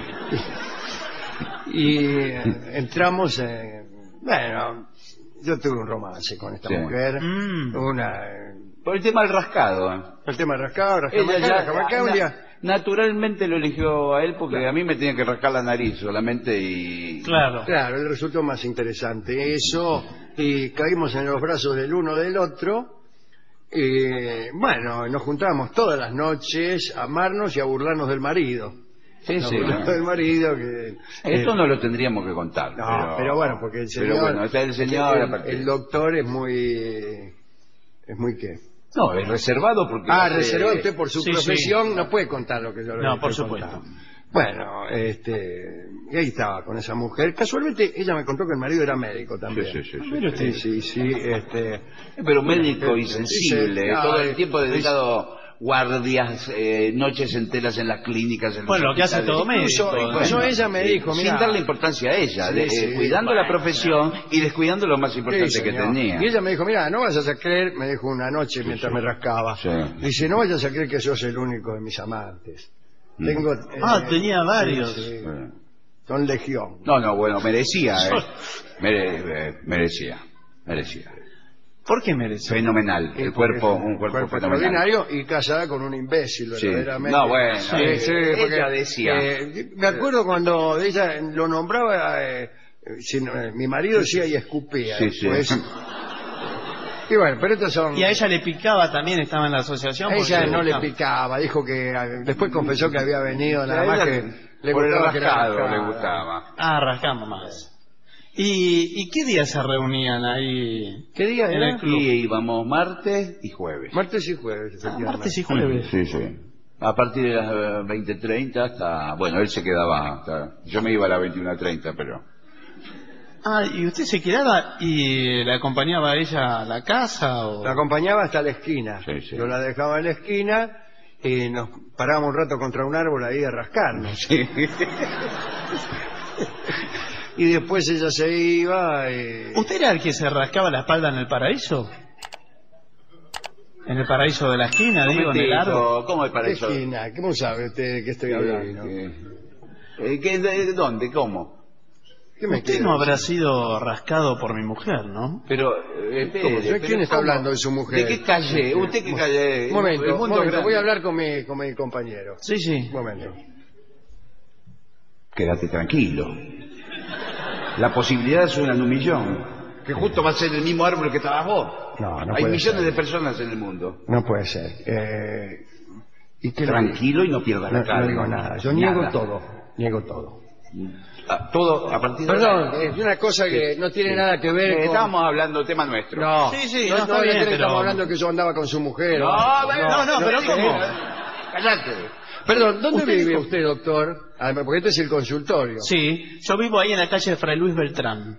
Y eh, entramos, eh, bueno, yo tuve un romance con esta Sí. mujer, Mm. una, eh, Por el tema del rascado. ¿eh? el tema de rascado, rascado, Ella ya rascado, rascado, un na- día, naturalmente lo eligió a él porque a mí me tenía que rascar la nariz solamente y... Claro. claro, el resultó más interesante eso, y caímos en los brazos del uno del otro, y bueno, nos juntábamos todas las noches a amarnos y a burlarnos del marido. Sí, Nos sí. burlamos del marido que... Esto eh, no lo tendríamos que contar. No, pero, pero, bueno, porque el señor... Pero bueno, está el señor... el, aparte- el doctor es muy... ¿Es muy qué? No, es reservado porque... Ah, eh, reservado usted por su sí, profesión, sí. no puede contar lo que yo le No, estoy por supuesto. contando. Bueno, este... y ahí estaba con esa mujer. Casualmente ella me contó que el marido era médico también. Sí, sí, sí, sí. Mire usted. Sí, sí, sí, este... Pero médico Eh, insensible, dice, todo ay, el tiempo dedicado guardias, eh, noches enteras en las clínicas. En los Bueno, lo que hace hospitales. todo médico. Incluso- incluso Bueno, ella me eh, dijo, sin mira... darle importancia a ella, Sí, de- eh, sí, cuidando bueno, la profesión y descuidando lo más importante Sí, que señor. tenía. Y ella me dijo, mira, no vayas a creer, me dijo una noche mientras sí. me rascaba. Sí. Dice, no vayas a creer que sos el único de mis amantes. Mm. Tengo... Ah, eh, tenía varios. sí, sí. Eh, Son legión. No, no, bueno, merecía, eh. Mere- eh, merecía, merecía. ¿Por qué merece? Fenomenal, el cuerpo, un cuerpo, fenomenal. extraordinario y casada con un imbécil, Sí. verdaderamente. No, bueno, Sí, eh, sí, ella porque, decía. eh, me acuerdo cuando ella lo nombraba, eh, si no, eh, mi marido decía y escupía. Sí, sí. después. Y bueno, pero estos son... Y a ella le picaba también, estaba en la asociación. A ella porque- no le picaba, dijo que eh, después confesó que había venido nada A más ella que le por el gustaba que era rascado rascada. le gustaba. Ah, rascamos más. ¿Y, ¿Y qué día se reunían ahí? ¿Qué día en era? el club? Y íbamos martes y jueves. Martes y jueves. Ah, efectivamente. martes y jueves. Sí, sí. A partir de las veinte treinta hasta... Bueno, él se quedaba hasta... Yo me iba a las veintiuna treinta, pero... Ah, ¿y usted se quedaba y le acompañaba a ella a la casa? O... La acompañaba hasta la esquina. Sí, sí. Yo la dejaba en la esquina y nos parábamos un rato contra un árbol ahí a rascarnos. Sí. Y después ella se iba. Y... ¿Usted era el que se rascaba la espalda en el paraíso? ¿En el paraíso de la esquina, digo, en el árbol? ¿Cómo es para ¿Qué eso? esquina? ¿Cómo sabe usted de qué estoy hablando? Eh, eh, ¿qué- de, de ¿Dónde? ¿Cómo? ¿Qué me Usted quiere no decir? habrá sido rascado por mi mujer, ¿no? Pero, eh, espere, ¿Cómo? pero ¿Quién está ¿cómo? hablando de su mujer? ¿De qué calle? ¿Usted qué calle? Un momento, El un mundo momento, grande. voy a hablar con mi, con mi compañero. Sí, sí. Un momento. Quédate tranquilo. La posibilidad es una en un millón. Que justo va a ser el mismo árbol que estabas vos. No, no Hay puede millones ser. de personas en el mundo. No puede ser. Eh, ¿y qué le Tranquilo y no pierdas digo? la No, calma. no digo nada. Yo niego Nada. todo. Niego todo. Ah, todo a partir de... Perdón, es una cosa que no tiene Sí. nada que ver Eh, con... Estábamos hablando del tema nuestro. No, Sí, sí, no, no, está no, bien, no, pero- estamos hablando que yo andaba con su mujer. No, o- no, no, pero ¿cómo? Cállate. Perdón, ¿dónde Usted vive dijo- usted, doctor? Ah, porque este es el consultorio. Sí, yo vivo ahí en la calle de Fray Luis Beltrán.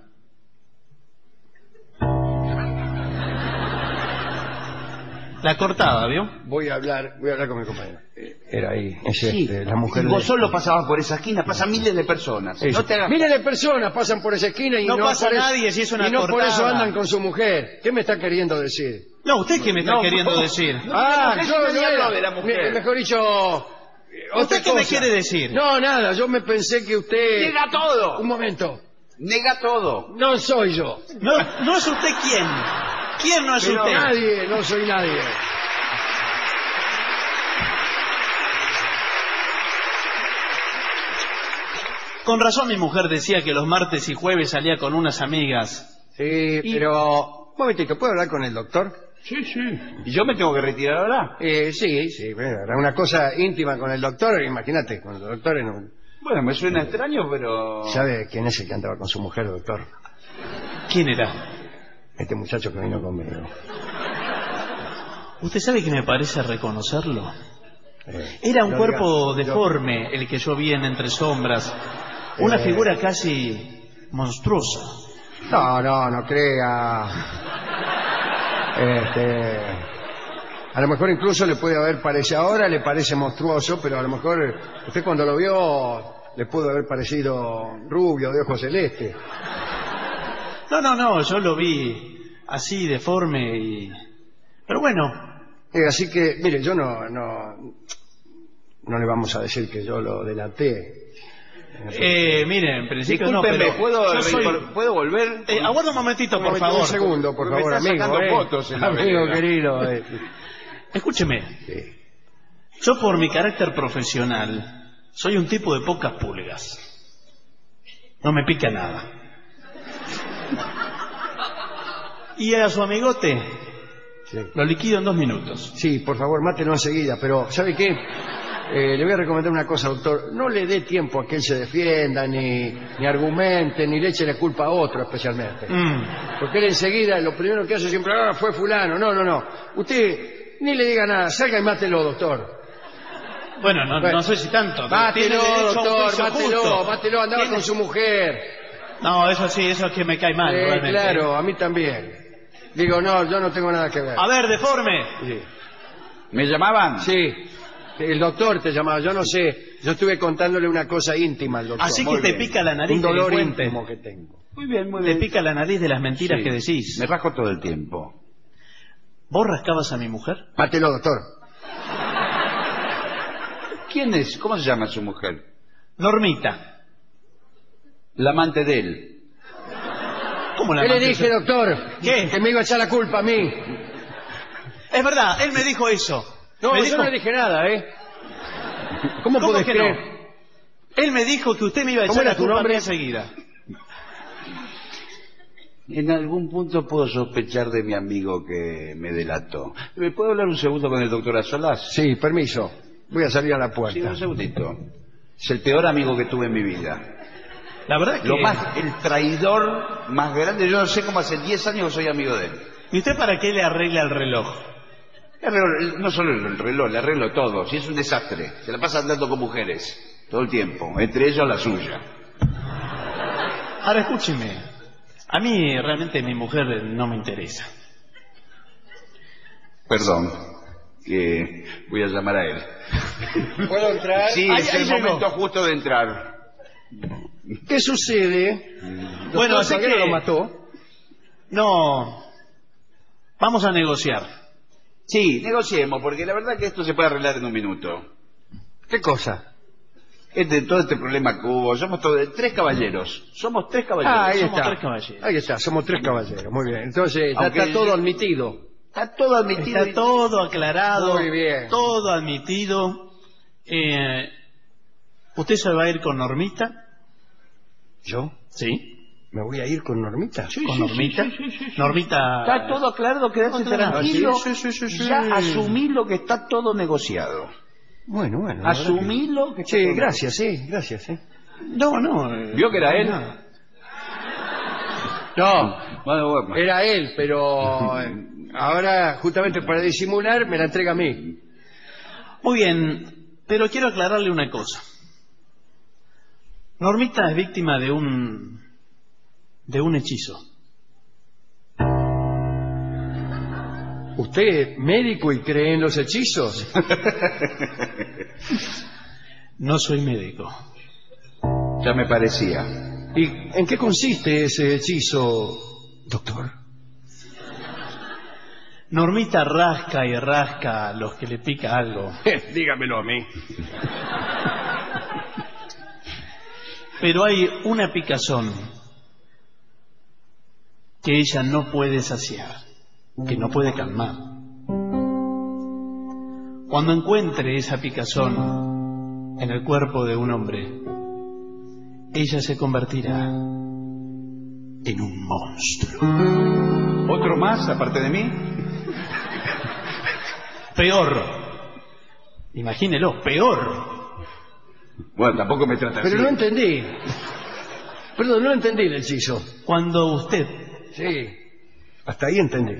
La cortada, ¿vio? Voy a hablar, voy a hablar con mi compañero. Eh, Era ahí, es Sí. este, la mujer Y vos de- solo pasabas por esa esquina, pasan miles de personas. Eso. No te hagas... Miles de personas pasan por esa esquina y No no, pasa por eso- nadie si es una y no por cortada. eso andan con su mujer. ¿Qué me está queriendo decir? No, ¿usted qué me está No, queriendo no. decir? ah, no, yo no, no no era- hablo de la mujer. me- mejor dicho, eh, otra ¿Usted qué me cosa. quiere decir? No, nada, yo me pensé que usted... Nega todo. Un momento, Nega todo. no soy yo. No, no es usted quién. ¿Quién no es Pero usted? nadie, no soy nadie. Con razón mi mujer decía que los martes y jueves salía con unas amigas. Sí, pero... Un momentito, ¿puedo hablar con el doctor? Sí, sí. ¿Y yo me tengo que retirar ahora? Eh, sí, sí, bueno, era una cosa íntima con el doctor, imagínate, con los doctores no... Bueno, me suena extraño, pero... ¿Sabe quién es el que andaba con su mujer, doctor? ¿Quién era? Este muchacho que vino conmigo. ¿Usted sabe que me parece reconocerlo? Eh, Era un no cuerpo diga- yo- deforme el que yo vi en Entre Sombras. Una Eh. figura casi monstruosa. No, no, no crea. Este, a lo mejor incluso le puede haber parecido, ahora le parece monstruoso, pero a lo mejor usted cuando lo vio le pudo haber parecido rubio, de ojos celestes. No, no, no, yo lo vi así, deforme y... Pero bueno, Eh, así que, mire, yo no, no, no le vamos a decir que yo lo delaté. eh, mire, en principio no, Discúlpeme, pero... ¿puedo, yo soy- re- ¿puedo volver? Eh, aguarda un momentito, Un por momento, favor. Un segundo, por Me favor, está amigo. sacando eh. fotos en la Amigo vereda. querido. eh. Escúcheme, Sí. yo por mi carácter profesional soy un tipo de pocas pulgas. No me pica nada. Y a su amigote Sí. lo liquido en dos minutos. Sí, por favor, mátelo enseguida, pero ¿sabe qué? Eh, le voy a recomendar una cosa, doctor. No le dé tiempo a que él se defienda, ni, ni argumente, ni le eche la culpa a otro especialmente. Mm. Porque él enseguida lo primero que hace siempre, ah, fue fulano. No, no, no. Usted ni le diga nada, salga y mátelo, doctor. Bueno, no, Bueno. no sé si tanto. Mátelo, Tiene derecho a un doctor, juicio mátelo, justo. mátelo, andaba Tiene- con su mujer. No, eso sí, eso es que me cae mal, Eh, realmente. claro, a mí también. Digo, no, yo no tengo nada que ver. A ver, deforme. Sí. ¿Me llamaban? Sí, el doctor te llamaba, yo no sé, yo estuve contándole una cosa íntima al doctor. Así Muy que te bien. pica la nariz, Un dolor delincuente. íntimo que tengo. Muy bien, muy Te bien. pica la nariz de las mentiras Sí. que decís. Me rasco todo el tiempo. ¿Vos rascabas a mi mujer? Mátelo, doctor. ¿Quién es? ¿Cómo se llama su mujer? Normita. La amante de él. ¿Cómo la ¿Qué le amante dije, yo? doctor? ¿Qué? Que me iba a echar la culpa a mí. Es verdad, él me dijo eso. No, me yo dijo... no le dije nada, ¿eh? ¿Cómo, ¿Cómo podés que creer? no? Él me dijo que usted me iba a ¿Cómo echar era la tu culpa a nombre? mí enseguida. En algún punto puedo sospechar de mi amigo que me delató. ¿Me puedo hablar un segundo con el doctor Asolás? Sí, permiso. Voy a salir a la Sí, puerta. un segundito. Es el peor amigo que tuve en mi vida. La verdad que... Lo más, el traidor más grande, yo no sé cómo hace diez años que soy amigo de él. ¿Y usted para qué le arregla el reloj? Le arreglo- no solo el reloj, le arreglo todo. Si es un desastre, se la pasa andando con mujeres todo el tiempo, entre ellas la suya. Ahora escúcheme, a mí realmente mi mujer no me interesa. Perdón, que voy a llamar a él. ¿Puedo entrar? Sí, Ahí- es ahí el llegó. momento justo de entrar. ¿Qué sucede? Bueno, ¿Doctor así Salguero que- lo mató? No, vamos a negociar. Sí, negociemos, porque la verdad que esto se puede arreglar en un minuto. ¿Qué cosa? Este, todo este problema que hubo, somos todos, tres caballeros. Somos tres caballeros. Ah, ahí somos está. tres caballeros. Ahí está, somos tres caballeros. Muy bien. Entonces, ya Aunque está todo yo- admitido. Está todo admitido. Está todo aclarado, Muy bien. todo admitido. Eh, ¿Usted se va a ir con Normita? ¿Yo? Sí. ¿Me voy a ir con Normita? ¿Con Normita? Normita... Está todo aclarado, quédate Aclarado. tranquilo. Sí, sí, sí, sí, Ya sí. asumí lo que está todo negociado. Bueno, bueno. la verdad Asumí lo que que- está Sí, todo gracias, sí, gracias, sí. No, no. eh, ¿Vio que era él? no. No, Bueno, bueno. era él, pero eh, ahora, justamente para disimular, me la entrega a mí. Muy bien, pero quiero aclararle una cosa. Normita es víctima de un... de un hechizo. ¿Usted es médico y cree en los hechizos? No soy médico. Ya me parecía. ¿Y en qué consiste ese hechizo, doctor? Normita rasca y rasca a los que le pica algo. Dígamelo a mí. Pero hay una picazón que ella no puede saciar, que no puede calmar. Cuando encuentre esa picazón en el cuerpo de un hombre, ella se convertirá en un monstruo. ¿Otro más, aparte de mí? Peor. Imagínelo, peor. Bueno, tampoco me trata Pero así. no entendí. Perdón, no entendí el hechizo. Cuando usted, Sí, hasta ahí entendí.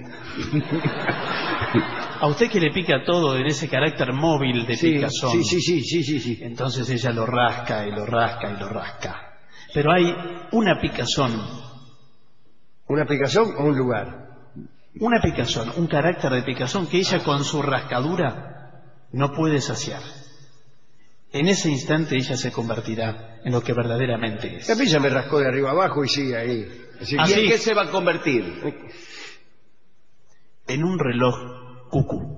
a usted que le pica todo en ese carácter móvil de Sí, picazón, sí, sí, sí, sí, sí, sí. entonces ella lo rasca y lo rasca y lo rasca. Pero hay una picazón, ¿Una aplicación o un lugar? una picazón, un carácter de picazón que ella con su rascadura no puede saciar. En ese instante ella se convertirá en lo que verdaderamente es. La pilla me rascó de arriba abajo y sigue ahí. Así Ah, ¿Y que- en qué se va a convertir? En un reloj cucú.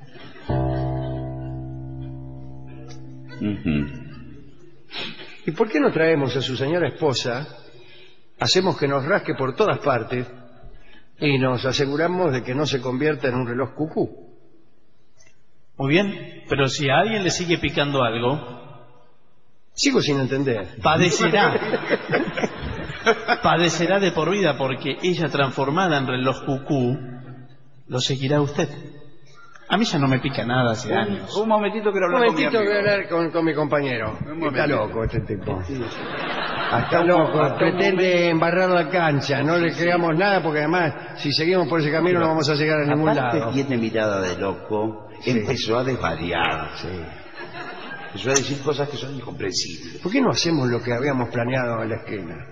Ujú. ¿Y por qué no traemos a su señora esposa, hacemos que nos rasque por todas partes y nos aseguramos de que no se convierta en un reloj cucú? Muy bien, pero si a alguien le sigue picando algo, Sigo sin entender. padecerá. Padecerá de por vida porque ella transformada en reloj cucú lo seguirá a usted. A mí ya no me pica nada hace años. Un momentito que lo Un hablar con mi momentito amigo. voy a hablar con, con mi compañero. Un Está momentito. loco este tipo. Está loco, pretende embarrar la cancha. No le creamos nada porque además, si seguimos por ese camino no vamos a llegar a ningún Aparte lado. tiene mirada de loco, empezó a desvariar. Sí. Empezó a decir cosas que son incomprensibles. ¿Por qué no hacemos lo que habíamos planeado en la esquina?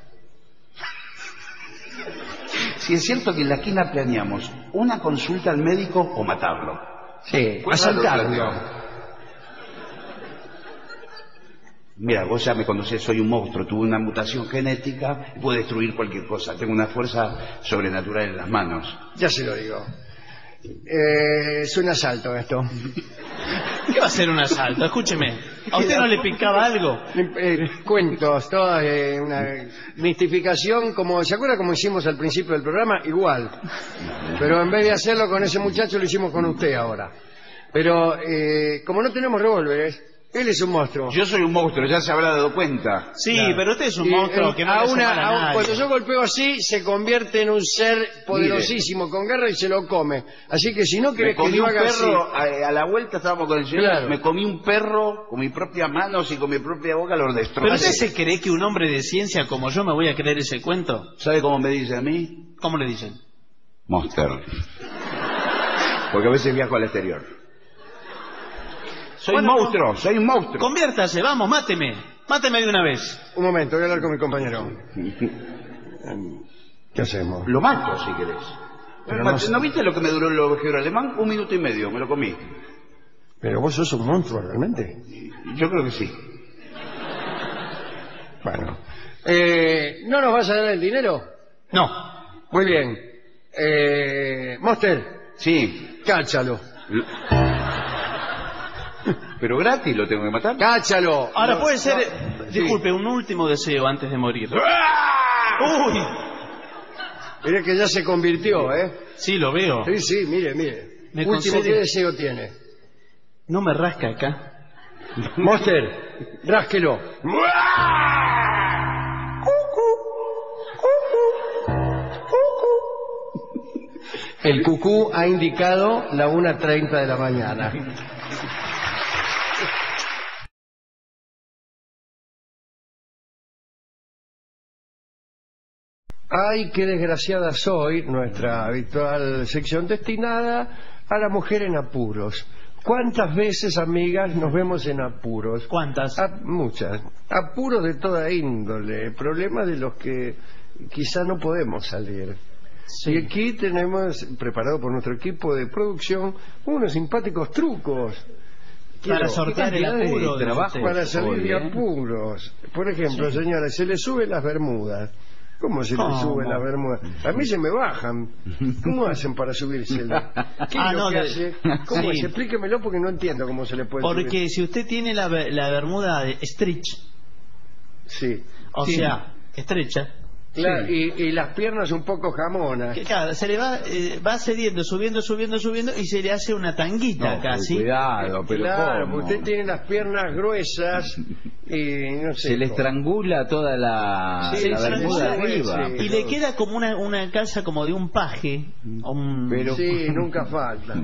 Si es cierto que en la esquina planeamos una consulta al médico o matarlo. Sí, Pues asaltarlo. nada, lo planteamos. Mira, vos ya me conocés, soy un monstruo, tuve una mutación genética, puedo destruir cualquier cosa, tengo una fuerza sobrenatural en las manos. Ya se lo digo. Eh, es un asalto esto. ¿Qué va a ser un asalto? Escúcheme, ¿a usted no le picaba algo? Eh, cuentos, toda eh, una mistificación, como ¿se acuerda como hicimos al principio del programa? Igual. Pero en vez de hacerlo con ese muchacho, lo hicimos con usted ahora. Pero eh, como no tenemos revólveres, Él es un monstruo. Yo soy un monstruo, ya se habrá dado cuenta. Sí, Claro. pero usted es un Y, monstruo eh, que no a le hace una- mal a a un- nadie. Cuando yo golpeo así, se convierte en un ser poderosísimo, con garra y se lo come. Así que si no Me querés que comí yo un haga perro, así... a, a la vuelta estábamos con el señor, Claro. me comí un perro con mis propias manos y con mi propia boca los destrocé. ¿Pero usted se cree que un hombre de ciencia como yo me voy a creer ese cuento? ¿Sabe cómo me dice a mí? ¿Cómo le dicen? Monster. Porque a veces viajo al exterior. Soy Bueno, un monstruo, soy un monstruo. Conviértase, vamos, máteme. Máteme de una vez. Un momento, voy a hablar con mi compañero. ¿Qué hacemos? Lo mato si querés. Pero ¿No, no sé. ¿No viste lo que me duró el ovejero alemán? Un minuto y medio, me lo comí. Pero vos sos un monstruo, ¿realmente? Yo creo que sí. Bueno. Eh, ¿No nos vas a dar el dinero? No. Muy bien. Eh, Monster, Sí. cáchalo. Pero gratis lo tengo que matar. Cáchalo. Ahora No, puede ser, no, sí. disculpe, un último deseo antes de morir. Uy, Mire que ya se convirtió, ¿eh? sí, lo veo. Sí, sí, mire, mire. ¿Me Último, concede? ¿qué deseo tiene? No me rasca acá. Monster, rásquelo. El cucú ha indicado la una treinta de la mañana. Ay, qué desgraciada soy, nuestra habitual sección destinada a la mujer en apuros. ¿Cuántas veces, amigas, nos vemos en apuros? ¿Cuántas? A- muchas. Apuros de toda índole, problemas de los que quizá no podemos salir. Y aquí tenemos, preparado por nuestro equipo de producción, unos simpáticos trucos. Para Quiero- sortear el cantidad de apuro de trabajo. usted. para salir Hoy, de ¿eh? apuros. Por ejemplo, señora, se le suben las bermudas. ¿Cómo se ¿Cómo? le suben las bermudas? A mí se me bajan. ¿Cómo hacen para subírsela? ¿Qué Ah, es lo no, que de- hace? ¿Cómo sí. es? Explíquemelo porque no entiendo cómo se le puede subir. Porque si usted tiene la, be- la bermuda de stretch, Sí. o Sí. sea, estrecha, Claro, y, y las piernas un poco jamonas. que claro, se le va, eh, va cediendo, subiendo, subiendo, subiendo y se le hace una tanguita No, casi. cuidado, pero Claro, ¿cómo? usted tiene las piernas gruesas y no sé. Se le cómo. estrangula toda la, Sí, la se bermuda le arriba. sube, sí. Y le queda como una, una calza como de un paje, o un, Pero- Sí, nunca falta.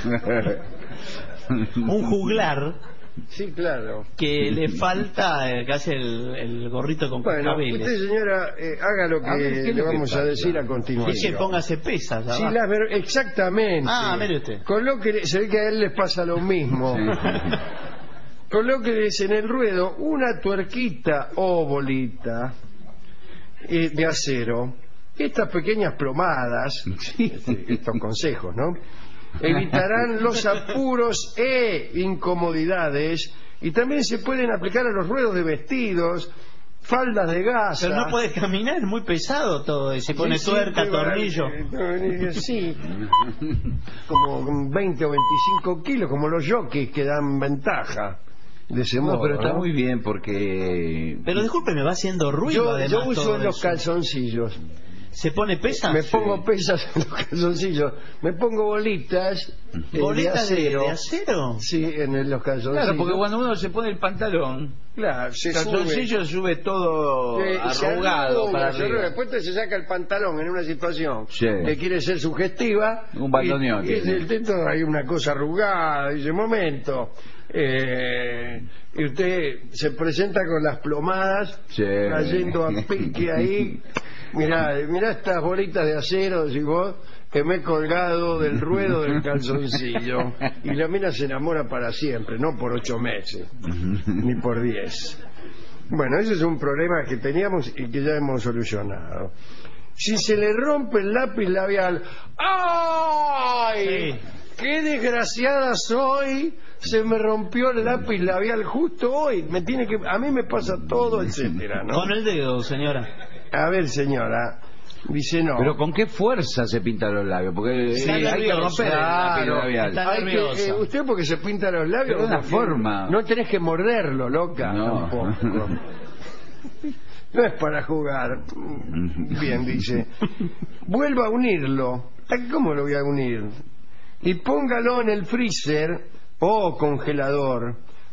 un juglar Sí, claro. que le falta eh, casi el, el gorrito con Bueno, cascabeles. usted, señora, eh, haga lo que A ver, ¿qué es le lo que vamos a pasa? decir a Es continuación. que póngase pesas. Sí, abajo. las ver- exactamente. Ah, mire usted. Colóquele- se ve que a él les pasa lo mismo. Colóqueles en el ruedo una tuerquita o bolita eh, de acero. Estas pequeñas plomadas, este, estos consejos, ¿no? Evitarán los apuros e incomodidades y también se pueden aplicar a los ruedos de vestidos, faldas de gasa. Pero no puede caminar, es muy pesado todo. Y se pone Sí, sí, tuerca, que va- tornillo. eh, tornillo, Sí, como veinte o veinticinco kilos, como los jockeys que dan ventaja de ese modo. No, pero está ¿no? muy bien porque... Pero disculpe, me va haciendo ruido Yo, además yo uso todo en los eso. calzoncillos. ¿Se pone pesas? Me pongo pesas en los calzoncillos. Me pongo bolitas eh, ¿Bolitas de de, acero. de acero? Sí, en los calzoncillos. Claro, porque cuando uno se pone el pantalón, Claro, se el calzoncillo sube, todo sube. Eh, se arrugado arruga, para se arriba. arruga. Después te se saca el pantalón en una situación Sí. que quiere ser sugestiva. Un bandoneón Y, y tiene. el teto hay una cosa arrugada. Dice, momento. Eh, y usted se presenta con las plomadas Sí. cayendo a pique ahí. Mirá, mirá estas bolitas de acero, decís vos, que me he colgado del ruedo del calzoncillo. Y la mina se enamora para siempre, no por ocho meses, ni por diez. Bueno, ese es un problema que teníamos y que ya hemos solucionado. Si se le rompe el lápiz labial, ¡ay! Sí. ¡Qué desgraciada soy! Se me rompió el lápiz labial justo hoy. Me tiene que, a mí me pasa todo, etcétera, ¿no? Con el dedo, señora. A ver, señora, dice no. Pero ¿con qué fuerza se pintan los labios? Porque Sí, hay que nervioso. romper el lápiz Claro. labial. Está Hay que, nerviosa. eh, usted porque se pinta los labios. Pero de una porque forma. No tenés que morderlo, loca. No. Tampoco. No es para jugar. Bien, dice. Vuelva a unirlo. Ay, ¿cómo lo voy a unir? Y póngalo en el freezer o congelador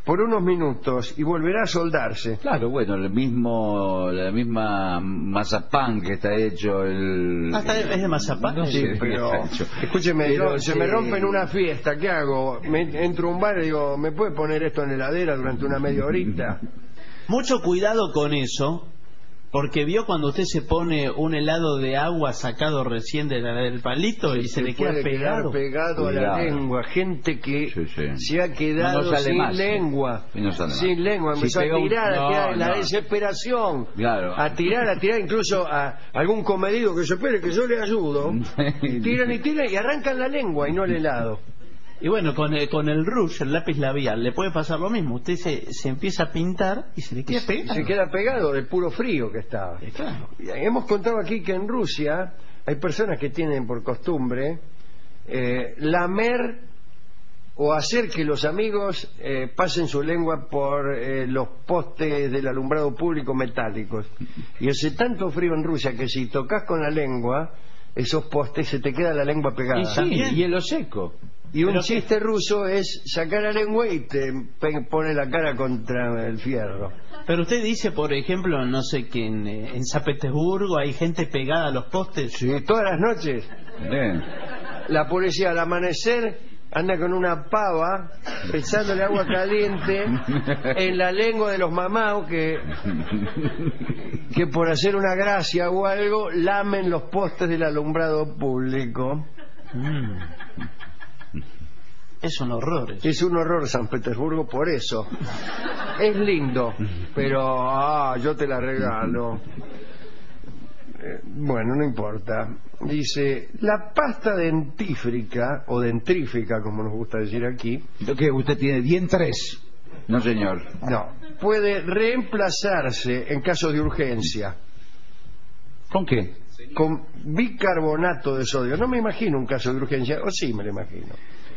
por unos minutos y volverá a soldarse. Claro, bueno, el mismo, la misma mazapán que está hecho el... Hasta es de mazapán. No sé Sí, de qué pero está hecho. escúcheme, Pero yo- se sí. me rompe en una fiesta, ¿qué hago? Me entro a un bar y digo, ¿me puede poner esto en la heladera durante una media horita? Mucho cuidado con eso, porque vio cuando usted se pone un helado de agua sacado recién de la- del palito y se, le queda puede pegado. quedar pegado a la Cuidado. lengua. Gente que Sí, sí. se ha quedado No sale sin más, sí. lengua. Y no sale más. sin lengua. Si Empezó a pega un- tirar, a no, tirar en la no. desesperación. Claro. A tirar, a tirar incluso a algún comedido que se espere que yo le ayudo. Tiran y tiran y arrancan la lengua y no el helado. Y bueno, con el, con el rouge, el lápiz labial, le puede pasar lo mismo. Usted se, se empieza a pintar y se le queda pegado. Se queda pegado del puro frío que estaba. Eh, claro. Y hemos contado aquí que en Rusia hay personas que tienen por costumbre eh, lamer o hacer que los amigos eh, pasen su lengua por eh, los postes del alumbrado público metálicos. Y hace tanto frío en Rusia que si tocas con la lengua esos postes se te queda la lengua pegada. Y Sí, También. hielo seco. Y un Pero chiste ruso es sacar la lengua y te pe- pone la cara contra el fierro. Pero usted dice, por ejemplo, no sé, que en, eh, en San Petersburgo hay gente pegada a los postes. Sí, todas las noches Bien. la policía al amanecer anda con una pava echándole agua caliente en la lengua de los mamaos que, que por hacer una gracia o algo lamen los postes del alumbrado público. Mm. Es un horror eso. Es un horror San Petersburgo por eso. Es lindo, pero ah, yo te la regalo. Eh, bueno, no importa. Dice, la pasta dentífrica, o dentrífica, como nos gusta decir aquí, Lo que usted tiene dientes. No, señor. no, puede reemplazarse en casos de urgencia ¿Con qué? con bicarbonato de sodio. No me imagino un caso de urgencia, o sí me lo imagino.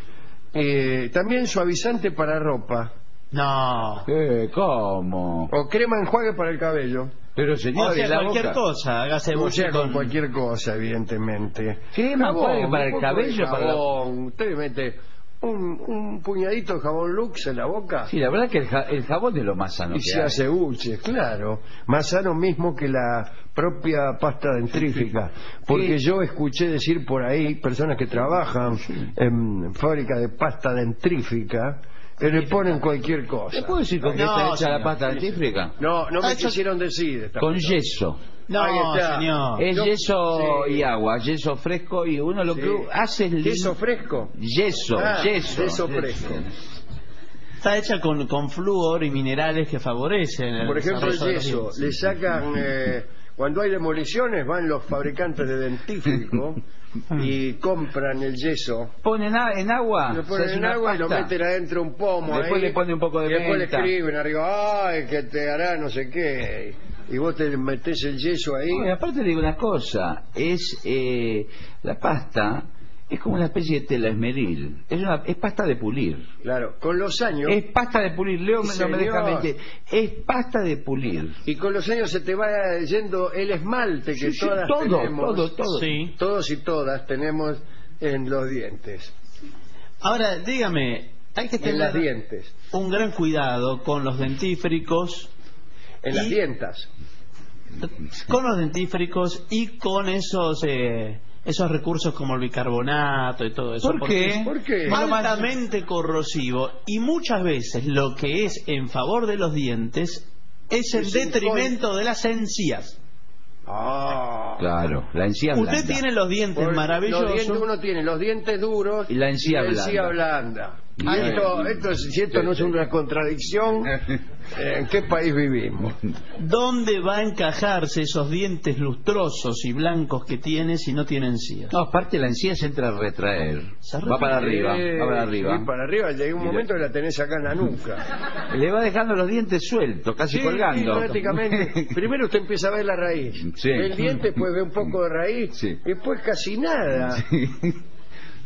Eh, también suavizante para ropa, No. Eh, ¿Cómo? o crema enjuague para el cabello. Pero, O señor, sea, en la cualquier boca. cosa, hágase O sea, buche con cualquier cosa, evidentemente. Crema enjuague para un el poco de cabello, para la... jabón. Usted le mete un, un puñadito de jabón Lux en la boca Sí, la verdad que el, ja- el jabón es lo más sano y que se hay. hace buche, claro. Más sano mismo que la propia pasta dentrífica. Porque yo escuché decir por ahí personas que trabajan en fábrica de pasta dentrífica que le ponen cualquier cosa. ¿Le puedo decir con qué No, está hecha señor. la pasta dentífrica? No, no me Ah, eso- quisieron decir. esta Con cosa. yeso. No, Ahí está. señor. Es Yo- yeso sí. y agua, yeso fresco, y uno lo Sí. que hace es... lim- ¿Queso fresco? Yeso, Ah, yeso. yeso fresco. Está hecha con, con flúor y minerales que favorecen el Por ejemplo, el desarrollo de los yeso. dientes. Le sacan... eh, cuando hay demoliciones van los fabricantes de dentífrico y compran el yeso. Ponen a- en agua, Lo se ponen hace en una agua y lo pasta. meten adentro un pomo. Después ahí, le ponen un poco de y después menta. le escriben arriba, ay, que te hará no sé qué. Y vos te metés el yeso ahí. No, y aparte le digo una cosa, es eh, la pasta es como una especie de tela esmeril, es una es pasta de pulir. Claro, con los años. Es pasta de pulir, Leo me, no me deja Señor. mentir. Es pasta de pulir. Y con los años se te va yendo el esmalte que Sí, sí, todas todo, tenemos. todo, todo. Sí. Todos y todas tenemos en los dientes. Ahora, dígame, hay que En las tener dientes. un gran cuidado con los dentífricos, En Y- las dientas. con los dentífricos y con esos eh, esos recursos como el bicarbonato y todo eso. ¿Por porque qué? es ¿Por qué? altamente corrosivo y muchas veces lo que es en favor de los dientes es en Es un detrimento de las encías. Ah. Claro, la encía Usted blanda. tiene los dientes Por- maravillosos. Los dientes, uno tiene los dientes duros Y la encía blanda. blanda. Y Ah, esto, esto, es- si esto no es una contradicción, ¿en qué país vivimos? ¿Dónde va a encajarse esos dientes lustrosos y blancos que tiene si no tiene encías? No, aparte la encía se entra a retraer. Se Va para arriba, Eh, va para arriba. sí, para arriba. Llega un Mira. momento que la tenés acá en la nuca. Le va dejando los dientes sueltos, casi Sí, colgando. sí, prácticamente. Primero usted empieza a ver la raíz. Sí. Ve el diente, después ve un poco de raíz. Sí. Después casi nada.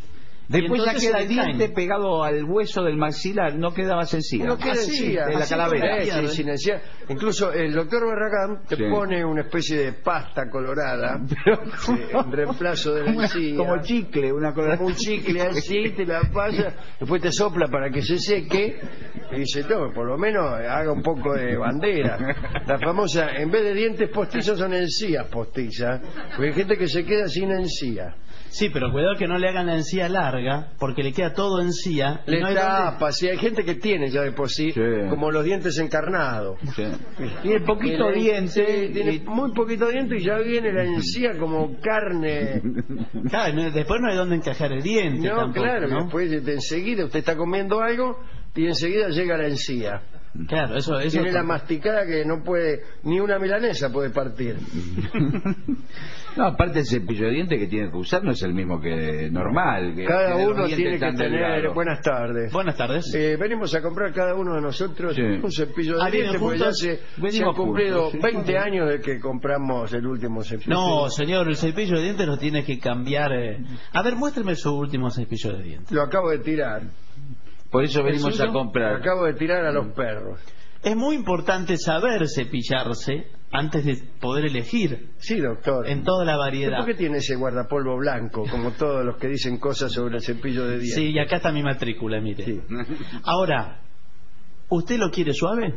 Después ya entonces queda el se diente caen. pegado al hueso del maxilar, no queda más encía. No queda Así, encía. de la Así calavera. como es, Claro. sí, sin encía. Incluso el doctor Barragán te Sí. pone una especie de pasta colorada sí, en reemplazo de la Como, encía. como chicle, una cosa. Como un chicle así, te la pasa, después te sopla para que se seque y dice, no, por lo menos haga un poco de bandera. La famosa, en vez de dientes postizos son encías postizas, porque hay gente que se queda sin encía. Sí, pero cuidado que no le hagan la encía larga, porque le queda todo encía. y Le no hay dónde- tapa, si hay gente que tiene ya de por sí, Sí. como los dientes encarnados. Sí. Tiene poquito Que le- diente. sí, tiene y- muy poquito diente y ya viene la encía como carne. Claro, no- después no hay dónde encajar el diente. No, tampoco, claro, ¿no? después de- enseguida usted está comiendo algo y enseguida llega la encía. Claro, eso, eso Tiene la masticada que no puede, ni una milanesa puede partir. No, aparte el cepillo de dientes que tiene que usar no es el mismo que normal. Que Cada que los uno dientes tiene que tan tener... delgados. Buenas tardes. Buenas tardes. Eh, venimos a comprar cada uno de nosotros Sí. un cepillo de Ah, ¿vienen dientes porque ya juntos? se, se Venimos han cumplido juntos, sí. veinte años de que compramos el último cepillo. No, señor, el cepillo de dientes lo tiene que cambiar. eh. A ver, muéstreme su último cepillo de dientes. Lo acabo de tirar. Por eso venimos suyo? a Lo comprar. acabo de tirar a los perros. Es muy importante saber cepillarse antes de poder elegir Sí, doctor. en toda la variedad. ¿Por qué tiene ese guardapolvo blanco, como todos los que dicen cosas sobre el cepillo de dientes? Sí, y acá está mi matrícula, mire. Sí. Ahora, ¿usted lo quiere suave?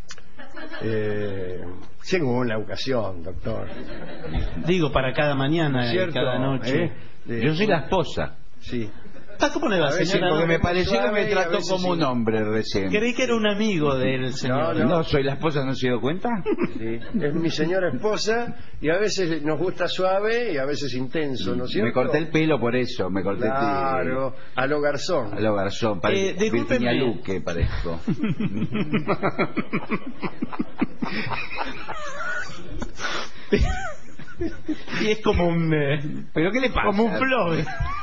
Eh, según la ocasión, doctor. Digo, para cada mañana y ¿Cierto? cada noche. ¿Eh? De- Yo soy la esposa. Sí. Ah, ¿cómo le va, A veces señora? Porque me no, pareció que suave me y a trató veces como sí. un hombre recién. Creí que era un amigo del señor. No, No, soy la esposa, ¿no se dio cuenta? Sí. Es mi señora esposa y a veces nos gusta suave y a veces intenso, ¿no es cierto? Me corté el pelo por eso, me corté el Claro, a lo garzón. A lo garzón, Eh, parezco discúlpeme. Virginia Luque, parezco. Y es como un... eh, ¿Pero qué le pasa? como un flog.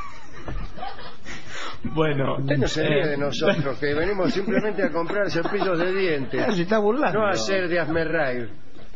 Bueno. Usted no se ríe eh, de nosotros, que venimos simplemente a comprar cepillos de dientes, Se está burlando. no a hacer de Asmerrail.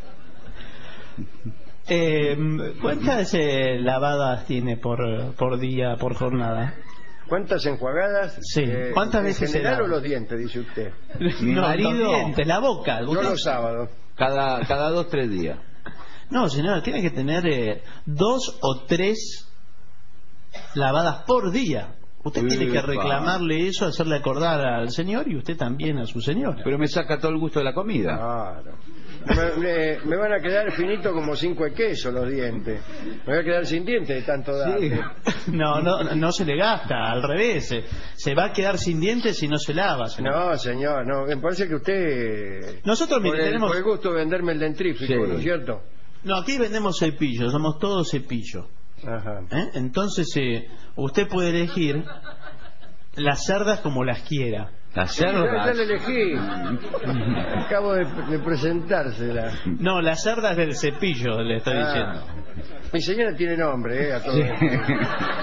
Eh, ¿Cuántas eh, lavadas tiene por, por día, por jornada? ¿Cuántas enjuagadas? Sí. ¿Cuántas ¿en veces se general lava? o los dientes, dice usted? Mi no, marido- los dientes, la boca. No Usted- los sábados. Cada, cada dos, tres días. No, señora, tiene que tener eh, dos o tres lavadas por día. Usted tiene que Epa. reclamarle eso, hacerle acordar al señor y usted también a su señora. Pero me saca todo el gusto de la comida. Claro. Me, me- me van a quedar finito como cinco de queso los dientes. Me voy a quedar sin dientes de tanto darle. No, no, no se le gasta, al revés. eh, Se va a quedar sin dientes si no se lava. señor. No, señor, no. Me parece que usted... Nosotros, mire, por, el, tenemos... por el gusto de venderme el dentrífico, Sí. ¿no es cierto? No, aquí vendemos cepillos, somos todos cepillos. Ajá. ¿eh? Entonces, eh, usted puede elegir las cerdas como las quiera. Las Ya, ya cerdas. la elegí. Acabo de, de presentársela. No, las cerdas del cepillo, le estoy Ah. diciendo. Mi señora tiene nombre, ¿eh? A todo Sí. esto.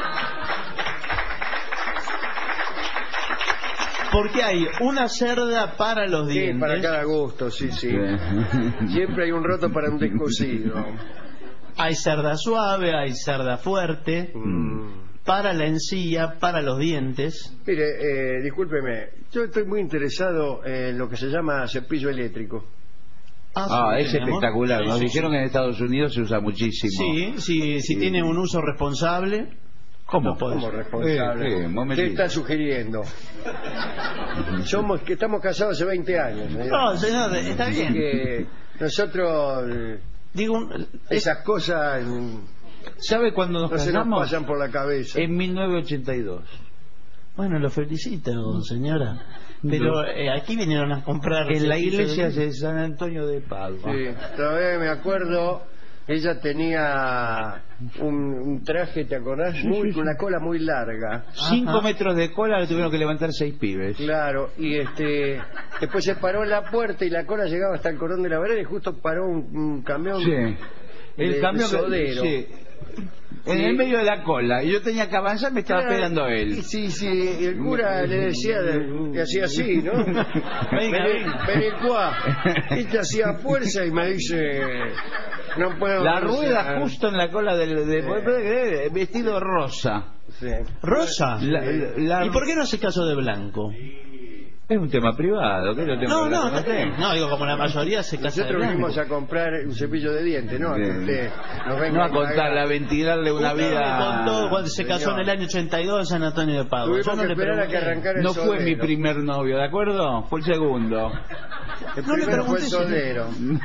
Porque hay una cerda para los Sí, dientes. para cada gusto, sí, sí. Sí. Siempre hay un roto para un descosido. Hay cerda suave, hay cerda fuerte. Mm. Para la encía, para los dientes. Mire, eh, discúlpeme, yo estoy muy interesado en lo que se llama cepillo eléctrico. Ah, sí, es tenemos. espectacular. Sí, Nos sí, dijeron sí. que en Estados Unidos se usa muchísimo. Sí, sí, si tiene un uso responsable. ¿Cómo? lo puede Como usar. responsable. Eh, eh, un ¿Qué momentito. está sugiriendo? Somos que estamos casados hace veinte años. ¿no? No, señor, está Así bien. que nosotros eh, Digo, un- esas cosas mm, ¿Sabe cuándo nos no se nos casamos? pasan por la cabeza. En mil novecientos ochenta y dos. bueno, lo felicito, señora. Pero eh, aquí vinieron a comprar. En la cepillo iglesia de- de San Antonio de Padua. Sí, todavía me acuerdo, ella tenía un, un traje, ¿te acordás? Muy, con la cola muy larga. Cinco Ajá. metros de cola le tuvieron que levantar seis pibes. Claro, y este después se paró en la puerta y la cola llegaba hasta el cordón de la vereda y justo paró un, un camión. Sí. El de- camión de sodero. sí. En Sí. el medio de la cola. Y yo tenía que avanzar, me estaba Claro, esperando él. y Sí, sí, y el cura le decía, que hacía así, ¿no? Venga, Vení, venga. vení cuá. Este hacía fuerza y me dice, no puedo La cruzar. rueda justo en la cola del de, Sí. de- vestido rosa. Sí. ¿Rosa? La- la- ¿Y por qué no se casó de blanco? Es un tema privado, ¿qué lo tengo No, que no, hablar con usted? no, digo, como la mayoría se casa de Nosotros blanco. vinimos a comprar un cepillo de dientes, ¿no? A que usted nos venga No a contarle, a ventilarle una Usted me vida. contó cuando se casó Señor. en el año ochenta y dos en San Antonio de Padua. Tuvimos Yo no que le esperar a que pregunté. arrancara el No fue soldero. mi primer novio, ¿de acuerdo? Fue el segundo. El No le primero fue pregunté el si- soldero.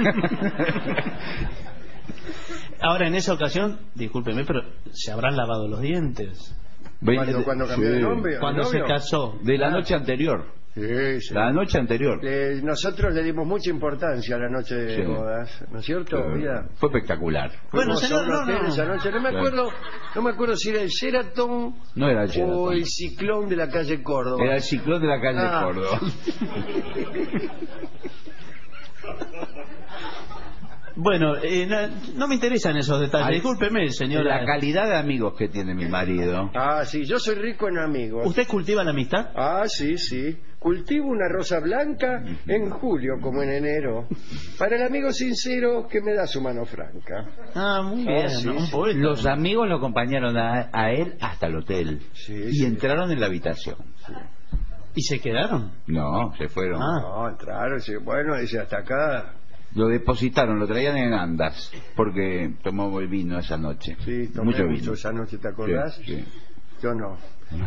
Ahora, en esa ocasión, discúlpeme, pero se habrán lavado los dientes. Cuando, cuando cambió de Sí. nombre. Cuando se novio. casó. De la noche anterior. Sí, sí. La noche anterior. Eh, nosotros le dimos mucha importancia a la noche de Sí. bodas, ¿no es cierto? Eh, Mira, Fue espectacular. Bueno, fuimos a señor, un no, hotel no. esa noche. No me Claro. acuerdo, no me acuerdo si era el Sheraton No era el o Sheraton. el Ciclón de la calle Córdoba. Era el ciclón de la calle Ah. Córdoba. Bueno, eh, no, no me interesan esos detalles. Ay, Discúlpeme, señora. La calidad de amigos que tiene mi marido. Ah, sí, yo soy rico en amigos. ¿Usted cultiva la amistad? Ah, sí, sí. Cultivo una rosa blanca en julio como en enero. Para el amigo sincero que me da su mano franca. Ah, muy bien. Ah, sí, un sí. poeta. Los amigos lo acompañaron a, a él hasta el hotel. Sí, y sí. entraron en la habitación. ¿Y se quedaron? No, se fueron. Ah. No, entraron, sí, bueno, dice, hasta acá. Lo depositaron, lo traían en andas. Porque tomó el vino esa noche. Sí, tomé Mucho mucho vino. esa noche, ¿te acordás? Sí, sí. Yo no.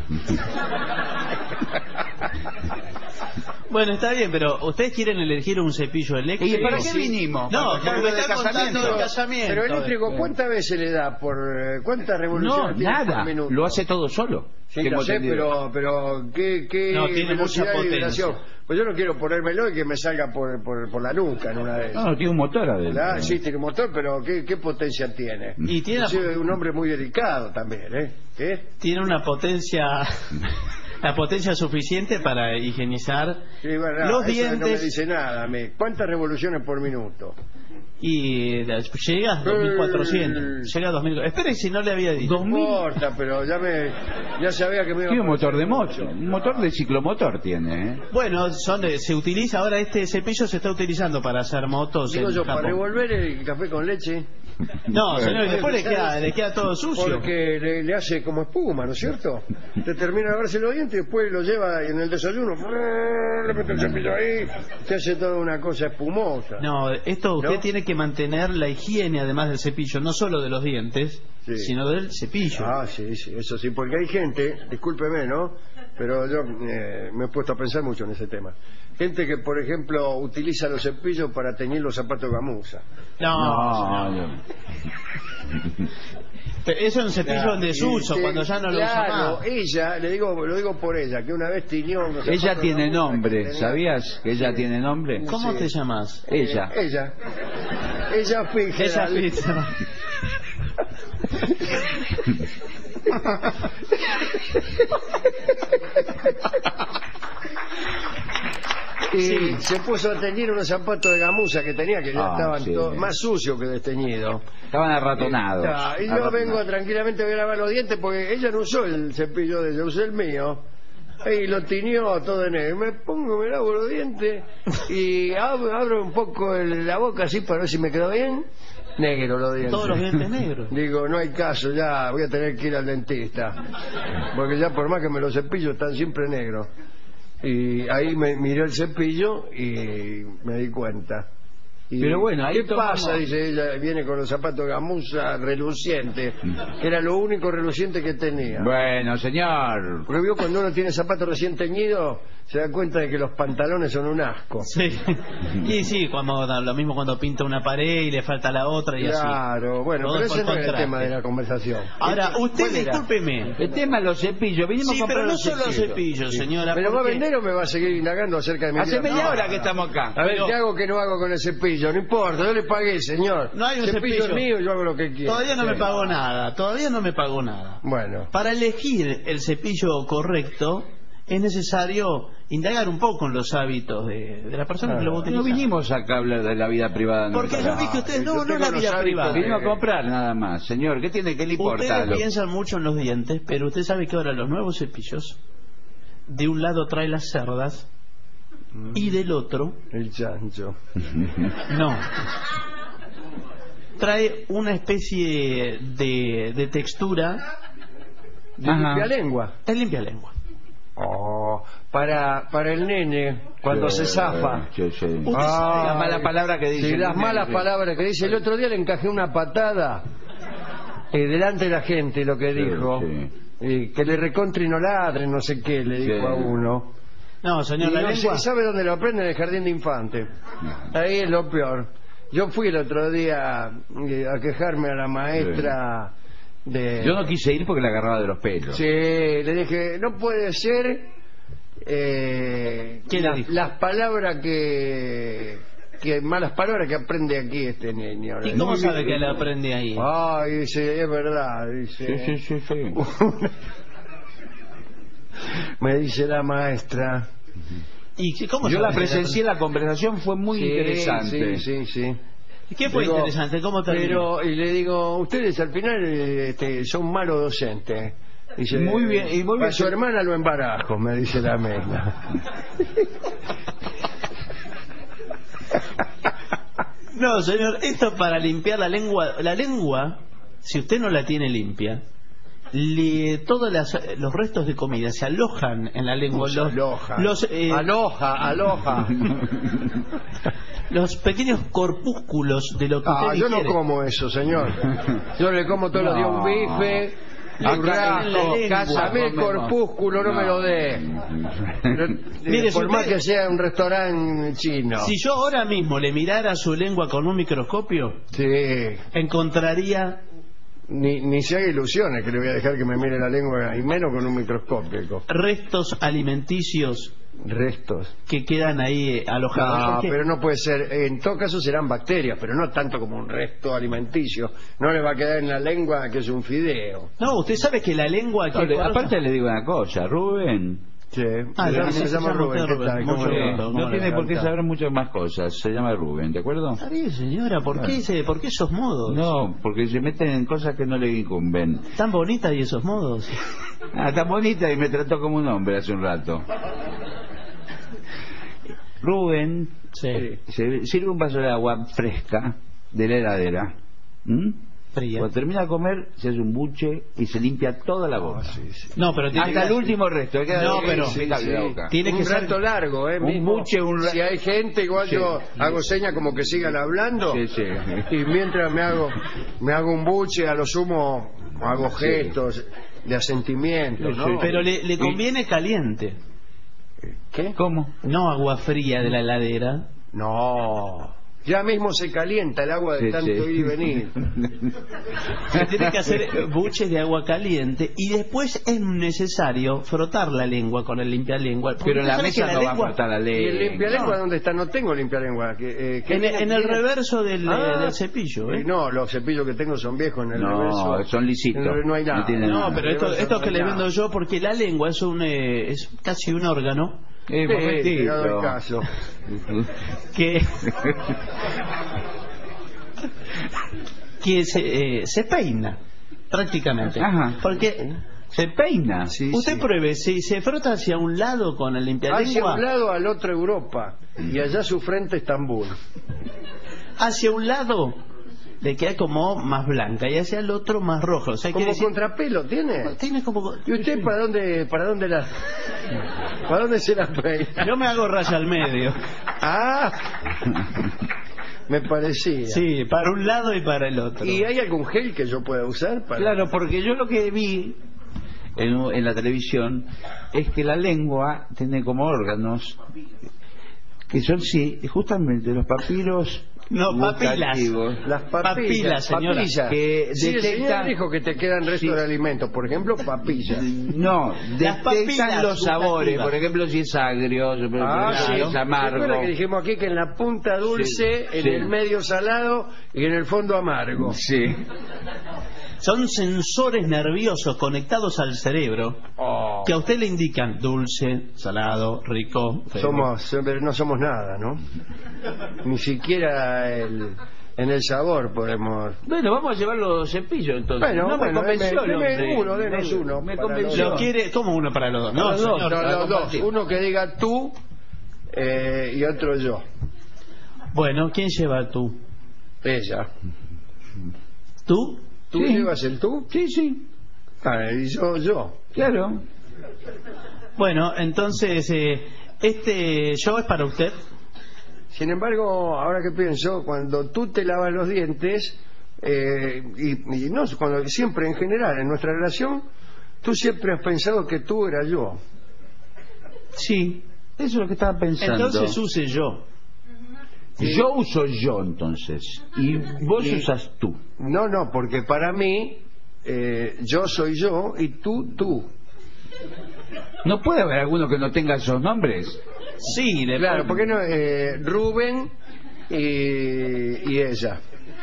Bueno, está bien, pero ¿ustedes quieren elegir un cepillo eléctrico? ¿Y para qué vinimos? No, ¿Para porque hablar me de está contando casamiento? del casamiento. Pero eléctrico, ¿cuántas veces le da por eh, cuántas revoluciones No, tiene nada. por minuto? Lo hace todo solo. Sí, Tengo lo sé, entendido. pero, pero ¿qué, qué No, tiene velocidad mucha de potencia. vibración? Pues yo no quiero ponérmelo y que me salga por, por, por la nuca en una de esas. No, tiene un motor adentro. ¿Verdad? Sí, tiene motor, pero ¿qué, qué potencia tiene? Y tiene, Yo soy un hombre muy delicado también, ¿eh? ¿Qué? tiene una potencia, la potencia suficiente para higienizar Sí, bueno, los eso no me dientes dice nada a mí. ¿Cuántas revoluciones por minuto? y eh, llega a dos mil cuatrocientos. Llega a dos mil. Espere, si no le había dicho. No importa, pero ya me ya sabía que me iba Tiene a un motor de mucho. moto. Un motor de ciclomotor tiene, ¿eh? Bueno, son, eh, se utiliza ahora este cepillo se está utilizando para hacer motos Digo en yo, para Japón. revolver el café con leche, No, señor, y después le ¿sabes? queda, le queda todo sucio. porque le, le hace como espuma, ¿no es cierto? Te termina de lavarse los dientes y después lo lleva en el desayuno, le mete el cepillo ahí, te hace toda una cosa espumosa. No, esto usted ¿No? tiene que mantener la higiene además del cepillo, no solo de los dientes, Sí. sino del cepillo. Ah, sí, sí, eso sí, porque hay gente, discúlpeme, ¿no? Pero yo eh, me he puesto a pensar mucho en ese tema. Gente que, por ejemplo, utiliza los cepillos para teñir los zapatos de gamuza. No, No, no. pero eso es un cepillo en desuso, Y, cuando ya no lo usa claro, más. ella, le digo, lo digo por ella, que una vez tiñó unos zapatos Ella de tiene gamuza que nombre, tenía- ¿sabías que ella Sí. tiene nombre? ¿Cómo Sí. te llamas? Ella. Eh, ella. Ella fue Ella pizza. Y Sí. se puso a teñir unos zapatos de gamuza que tenía, que ya Ah, estaban sí. todos- más sucios que desteñidos. Estaban arratonados. Ah, y yo Arratonados. vengo tranquilamente a lavar los dientes porque ella no usó el cepillo de ella, usé el mío. Y lo tiñó todo de negro. Me pongo, me lavo los dientes y abro, abro un poco el- la boca así para ver si me quedó bien. Negro los dientes. Todos los dientes negros. Digo, no hay caso, ya voy a tener que ir al dentista. Porque ya por más que me los cepillo están siempre negros. Y ahí me miré el cepillo y me di cuenta. Y, Pero bueno, ahí ¿qué tomamos- pasa? Dice ella, viene con los zapatos de gamuza relucientes, que era lo único reluciente que tenía. Bueno, señor. Porque vio cuando uno tiene zapatos recién teñidos, se da cuenta de que los pantalones son un asco. Sí. Y sí, cuando, lo mismo cuando pinta una pared y le falta la otra y así. Claro, bueno, Todo pero por ese no es el contraste. tema de la conversación. Ahora, usted ¿Cuál era? discúlpeme. El tema de los cepillos. Vinimos Sí, a comprar pero no los solo cepillos. cepillos, señora. ¿Me lo va a porque- vender o me va a seguir indagando acerca de mi Hace vida? media No. hora que estamos acá. A ver, Pero- ¿qué hago que no hago con el cepillo? No importa, yo le pagué, señor. No hay un cepillo cepillo. es mío, yo hago lo que quiero. Todavía no Sí. me pagó nada, todavía no me pagó nada. Bueno, Para elegir el cepillo correcto es necesario indagar un poco en los hábitos de, de la persona que lo va a No utilizar. vinimos acá a hablar de la vida privada. Porque nuestra. yo vi que usted yo no, no tengo es la los vida hábitos privada. de- Vino a comprar nada más, señor. ¿Qué tiene? ¿Qué le importa? Ustedes Lo- piensan mucho en los dientes, pero usted sabe que ahora los nuevos cepillos, de un lado trae las cerdas y del otro, el chancho. no. trae una especie de, de textura. De Ajá. limpia lengua. Es limpia lengua. Oh, para, para el nene, cuando Sí, se zafa. sí, sí. Ah, La mala palabra que dice. Sí, las el malas nene. palabras que dice. El otro día le encajé una patada eh, delante de la gente, lo que Sí, dijo. sí. Eh, que le recontre y no ladre, no sé qué, le dijo Sí. a uno. No, señor, Y la no lengua. sé, ¿sabe dónde lo aprende? En el jardín de infantes. Ahí es lo peor. Yo fui el otro día eh, a quejarme a la maestra de... Yo no quise ir porque la agarraba de los pelos. Sí, le dije, no puede ser eh, ¿Qué le la- dijo? las palabras que, que malas palabras que aprende aquí este niño. ¿Y cómo sabe que la aprende ahí? Ay, dice, es verdad, dice. Sí, sí, sí, sí. Me dice la maestra. ¿Y cómo Yo sabe la que presencié, la conversación fue muy Sí, interesante. Sí, sí, sí. ¿Y qué fue Digo, interesante? ¿Cómo terminó? Pero, y le digo, ustedes al final este, son malos docentes. Dice, Muy bien, y muy bien. a su hermana lo embarajo, me dice la mena. No, señor, esto para limpiar la lengua. La lengua, si usted no la tiene limpia, le, todos las- los restos de comida se alojan en la lengua. Se Los, aloja. los, eh, Aloja, aloja. los pequeños corpúsculos de lo que Ah, usted yo no digiere. como eso, señor. Yo le como todos los días un bife, un Acá rasco, en la lengua. a mí el comemos. corpúsculo no, me lo dé. Mire, Por si más usted- que sea un restaurante chino. Si yo ahora mismo le mirara su lengua con un microscopio, Sí. encontraría Ni, ni se haga ilusiones que le voy a dejar que me mire la lengua, y menos con un microscopio. restos alimenticios Restos. que quedan ahí eh, alojados. No, Porque- pero no puede ser. En todo caso serán bacterias, pero no tanto como un resto alimenticio. No le va a quedar en la lengua que es un fideo. No, usted sabe que la lengua... No, que le- aparte le digo una cosa, Rubén. Sí. Ah, Se llama- sí, se se llama llama Rubén. usted ¿Qué Rubén. tal? Mucho ¿Cómo le va? gusto. No ¿cómo tiene le por qué encanta. saber muchas más cosas. Se llama Rubén, ¿de acuerdo? Está bien, señora, ¿por qué, ese- ¿por qué esos modos? No, porque se meten en cosas que no le incumben. Tan bonita y esos modos. Ah, tan bonita y me trató como un hombre hace un rato. Rubén Sí, se sirve un vaso de agua fresca de la heladera. ¿Mm? fría. Cuando termina de comer, se hace un buche y se limpia toda la boca. No, pero tiene Hasta que... el último resto. queda No, pero- impecable Sí, la sí. boca. Tiene un que ser- rato largo, ¿eh? Un mismo. buche, un ra- Si hay gente, igual Sí. yo hago señas como que sigan hablando. Sí, sí. Y mientras me hago me hago un buche, a lo sumo hago Sí. gestos de asentimiento, Sí, ¿no? sí. Pero le, le conviene caliente, ¿Qué? ¿Cómo? no agua fría de la heladera. No. Ya mismo se calienta el agua de Sí, tanto sí. ir y venir. Se tiene que hacer buches de agua caliente y después es necesario frotar la lengua con el limpialengua. Porque Pero en la sabe que mesa no va a lengua- cortar la ¿Y lengua. el limpialengua No. dónde está? No tengo limpialengua. ¿Qué, eh, ¿qué En, tiene- en el tiene? reverso del, Ah, del cepillo, ¿eh? eh, No, los cepillos que tengo son viejos en el No, reverso. son lisitos. No, no hay nada. No tienen No, nada. pero esto, reverso esto no que hay le nada. vendo yo, porque la lengua es un eh, es casi un órgano Eh, Sí, momentito. llegado el caso. que que se, eh, se peina prácticamente. Ajá. Porque Se peina. Sí, usted sí. pruebe, si se frota hacia un lado con el Hacia limpialengua, un lado, al otro Europa. Y allá su frente Estambul. hacia un lado le queda como más blanca y hacia el otro más roja. O sea, ¿Como quiere decir- contrapelo tiene? tiene como... ¿Y usted para dónde, para dónde la... ¿Para dónde se la peina? Yo me hago raya al medio. Ah, me parecía. Sí, para un lado y para el otro. ¿Y hay algún gel que yo pueda usar para...? Claro, porque yo lo que vi en, en la televisión es que la lengua tiene como órganos que son, sí, justamente los papiros No, papilas. gustativos. Las papillas, Papillas, señora. papillas. Que Sí, el señor detectan- dijo que te quedan restos Sí. de alimentos. Por ejemplo, papillas. No, Las detectan papilas los sabores, gustativas. por ejemplo, si es agrio, si Ah, si sí. es amargo. Recuerda que dijimos aquí que en la punta dulce, Sí, en sí. el medio salado y en el fondo amargo. Sí. Son sensores nerviosos conectados al cerebro Oh. que a usted le indican dulce, salado, rico, feo. Somos, no somos nada, ¿no? Ni siquiera el, en el sabor podemos... Bueno, vamos a llevar los cepillos entonces. Bueno, no bueno, me convenció deme- el deme hombre. uno, denos Me- uno Me para convenció. ¿Lo quiere? ¿Cómo uno para los dos? No, Para los dos, señor. No, para los dos. compartir. Uno que diga tú eh, y otro yo. Bueno, ¿quién lleva tú? Ella. ¿Tú? ¿Tú Sí. llevas el tú? Sí, sí, Ah, y yo, yo. claro. Bueno, entonces, eh, este show es para usted. Sin embargo, ahora que pienso, cuando tú te lavas los dientes, eh, y, y no, cuando siempre en general en nuestra relación, tú siempre has pensado que tú eras yo. Sí. Eso es lo que estaba pensando. Entonces use yo. Yo uso yo, entonces. Y vos Y- usas tú. No, no, porque para mí, eh, yo soy yo y tú, tú. ¿No puede haber alguno que no tenga esos nombres? Sí, le Claro, ¿por qué no? Eh, Rubén y, y ella.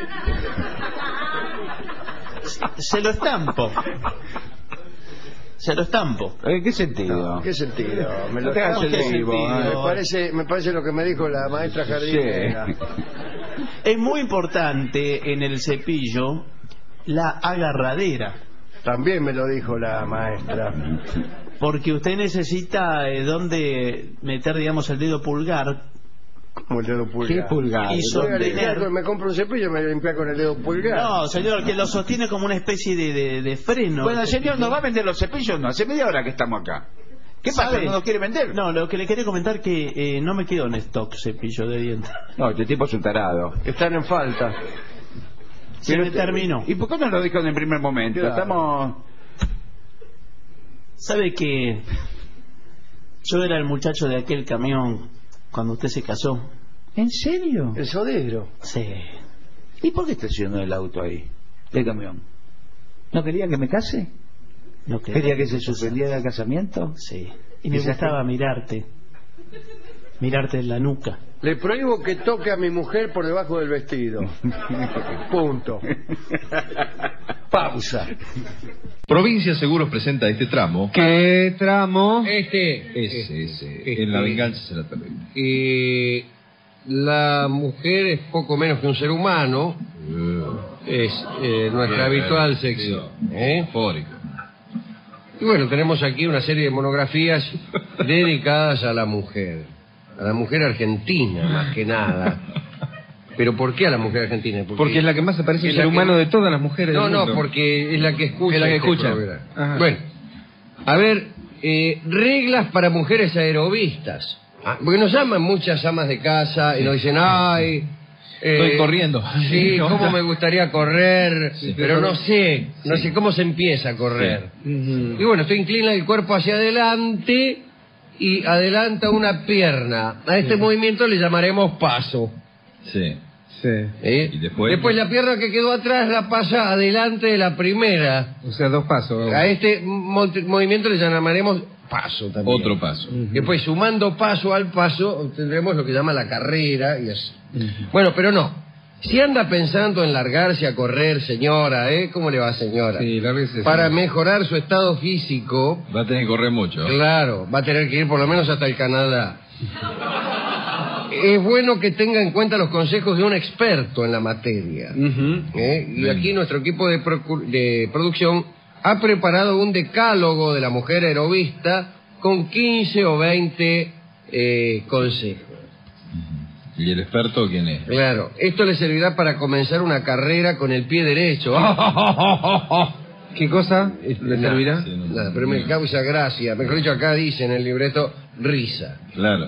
Se lo estampo. Se lo estampo. ¿En qué sentido? ¿Qué sentido? Me No lo te hagas estás- el vivo, me ¿eh? parece, me parece lo que me dijo la maestra jardinera. Sí. Es muy importante en el cepillo la agarradera, También me lo dijo la maestra. porque usted necesita eh, donde meter, digamos, el dedo pulgar Como el dedo pulgar. ¿Qué pulgar? y Voy a limpiar sostener. con- me compro un cepillo y me limpia con el dedo pulgar. No, señor, que lo sostiene como una especie de, de, de freno. Bueno, el señor, cepillo. ¿nos va a vender los cepillos? No, hace media hora que estamos acá. ¿Qué pasa? ¿Sabe? ¿No nos quiere vender? No, lo que le quería comentar que eh, no me quedó en stock cepillo de dientes. No, este tipo es un tarado. Están en falta. Se Pero me este- terminó. ¿Y por qué no lo dijo en el primer momento? Claro. Estamos... ¿Sabe que yo era el muchacho de aquel camión cuando usted se casó? ¿En serio? El sodero. Sí. ¿Y por qué estacionó el auto ahí? El camión. ¿No quería que me case? No quería. ¿Quería que se suspendiera el casamiento? Sí. Y me ¿Y se- gustaba mirarte. Mirarte en la nuca. Le prohíbo que toque a mi mujer por debajo del vestido. Punto. Pausa. Provincia Seguros presenta este tramo. ¿Qué tramo? Este, Ese, ese. Este. En la venganza será terrible. y la mujer es poco menos que un ser humano, es eh, nuestra Bien, habitual bien. sección. ¿eh? Eufórico. Y bueno, tenemos aquí una serie de monografías dedicadas a la mujer, a la mujer argentina más que nada. ¿Pero por qué a la mujer argentina? Porque es la que más se parece al es ser la que- humano de todas las mujeres No, del no, mundo. porque es la que escucha. Es la que este escucha. programa. Ajá. Bueno, a ver, eh, reglas para mujeres aerobistas. Ah, porque nos llaman muchas amas de casa y nos dicen, ay... eh, Estoy corriendo. Sí, cómo me gustaría correr, Sí. pero no sé, no Sí. sé cómo se empieza a correr. Ujú. Y bueno, usted inclina el cuerpo hacia adelante y adelanta una pierna. A este movimiento le llamaremos paso. Sí. Sí. ¿eh? Y después- la pierna que quedó atrás la pasa adelante de la primera. O sea, dos pasos. A este mo- movimiento le llamaremos paso también. Otro paso. Después, sumando paso al paso, obtendremos lo que llama la carrera y así. Bueno, pero no. Si anda pensando en largarse a correr, señora, ¿eh? ¿Cómo le va, señora? Sí, la vez es- Para mejorar su estado físico, Va a tener que correr mucho. claro, va a tener que ir por lo menos hasta el Canadá. Es bueno que tenga en cuenta los consejos de un experto en la materia. Ujú. ¿eh? Y aquí nuestro equipo de, procu- de producción ha preparado un decálogo de la mujer aerobista con quince o veinte eh, consejos. ¿Y el experto quién es? Claro, esto le servirá para comenzar una carrera con el pie derecho. ¿Qué cosa le Nada, servirá? Sí, no, nada, no, pero me no. causa gracia. Mejor dicho, acá dice en el libreto, risa. Claro.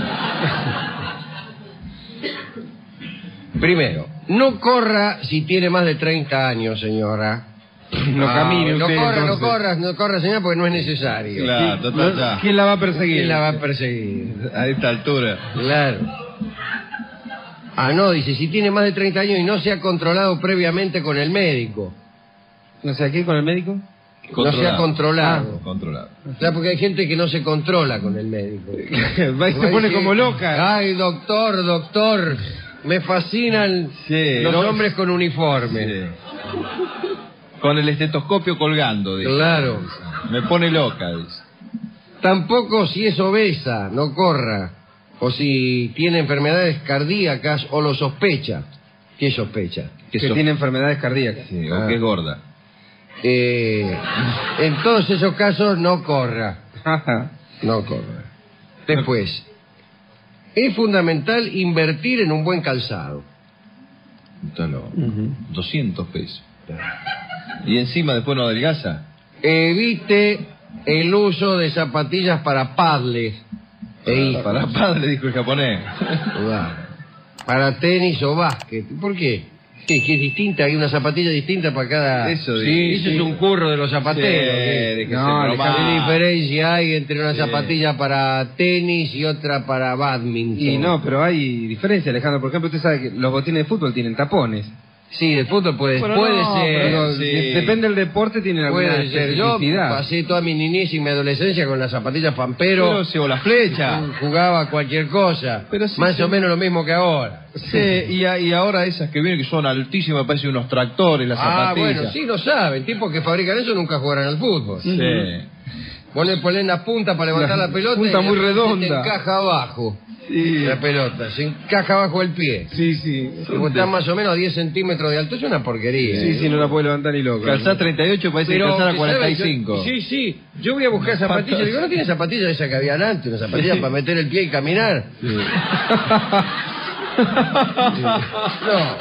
Primero, no corra si tiene más de treinta años, señora. No camine no usted, corra, no entonces. corra, no corra, señora, porque no es necesario. Claro, total, ya. ¿Quién la va a perseguir? ¿Quién la va a perseguir? A esta altura. Claro. Ah, no, dice, si tiene más de treinta años y no se ha controlado previamente con el médico. No sé, ¿aquí con el médico? No se ha controlado. Controlado. Claro, porque hay gente que no se controla con el médico. Va y se pone como loca. Ay, doctor, doctor, me fascinan Sí, los no- hombres con uniforme. Sí. Con el estetoscopio colgando, dice. Claro. Me pone loca, dice. Tampoco si es obesa, no corra. O si tiene enfermedades cardíacas o lo sospecha. ¿Qué sospecha? Que so- tiene enfermedades cardíacas. Sí, Ah. o que es gorda. Eh, en todos esos casos no corra. Ajá. No corra. Después, es fundamental invertir en un buen calzado. Está loco. doscientos pesos. Y encima después no adelgaza. Evite el uso de zapatillas para padles. Para, para padre, dijo el japonés. Para tenis o básquet. ¿Por qué? Sí, que es distinta, hay una zapatilla distinta para cada... Eso, sí, eso sí. es un curro de los zapateros. Sí, ¿qué? de que No, se broma. ¿qué diferencia hay entre una Sí. zapatilla para tenis y otra para badminton? Y no, pero hay diferencia, Alejandro. Por ejemplo, usted sabe que los botines de fútbol tienen tapones. Sí, del fútbol puede, Bueno, puede no, ser. pero sí. de- depende del deporte, tienen alguna Puede ser. Yo especificidad. pasé toda mi niñez y mi adolescencia con las zapatillas pampero. Pero llevo la flecha. Jugaba a cualquier cosa. Pero sí, más sí. o menos lo mismo que ahora. Sí, y, a- y ahora esas que vienen que son altísimas, parecen unos tractores, las Ah, zapatillas. bueno, sí, lo saben. Tipos que fabrican eso nunca jugarán al fútbol. Sí. Ponen, ponen la punta para levantar La la, pelota punta y muy de repente redonda. te encaja abajo Sí. la pelota. Se encaja abajo el pie. Sí, sí. Como está más o menos a diez centímetros de alto, es una porquería. Sí, sí, no la puede levantar ni loco. Calzás treinta y ocho, parece que calzás a ¿sabe? cuarenta y cinco. Yo- sí, sí. Yo voy a buscar zapatillas. Digo, ¿no tiene zapatillas esa que habían antes? Una zapatilla para meter el pie y caminar. No.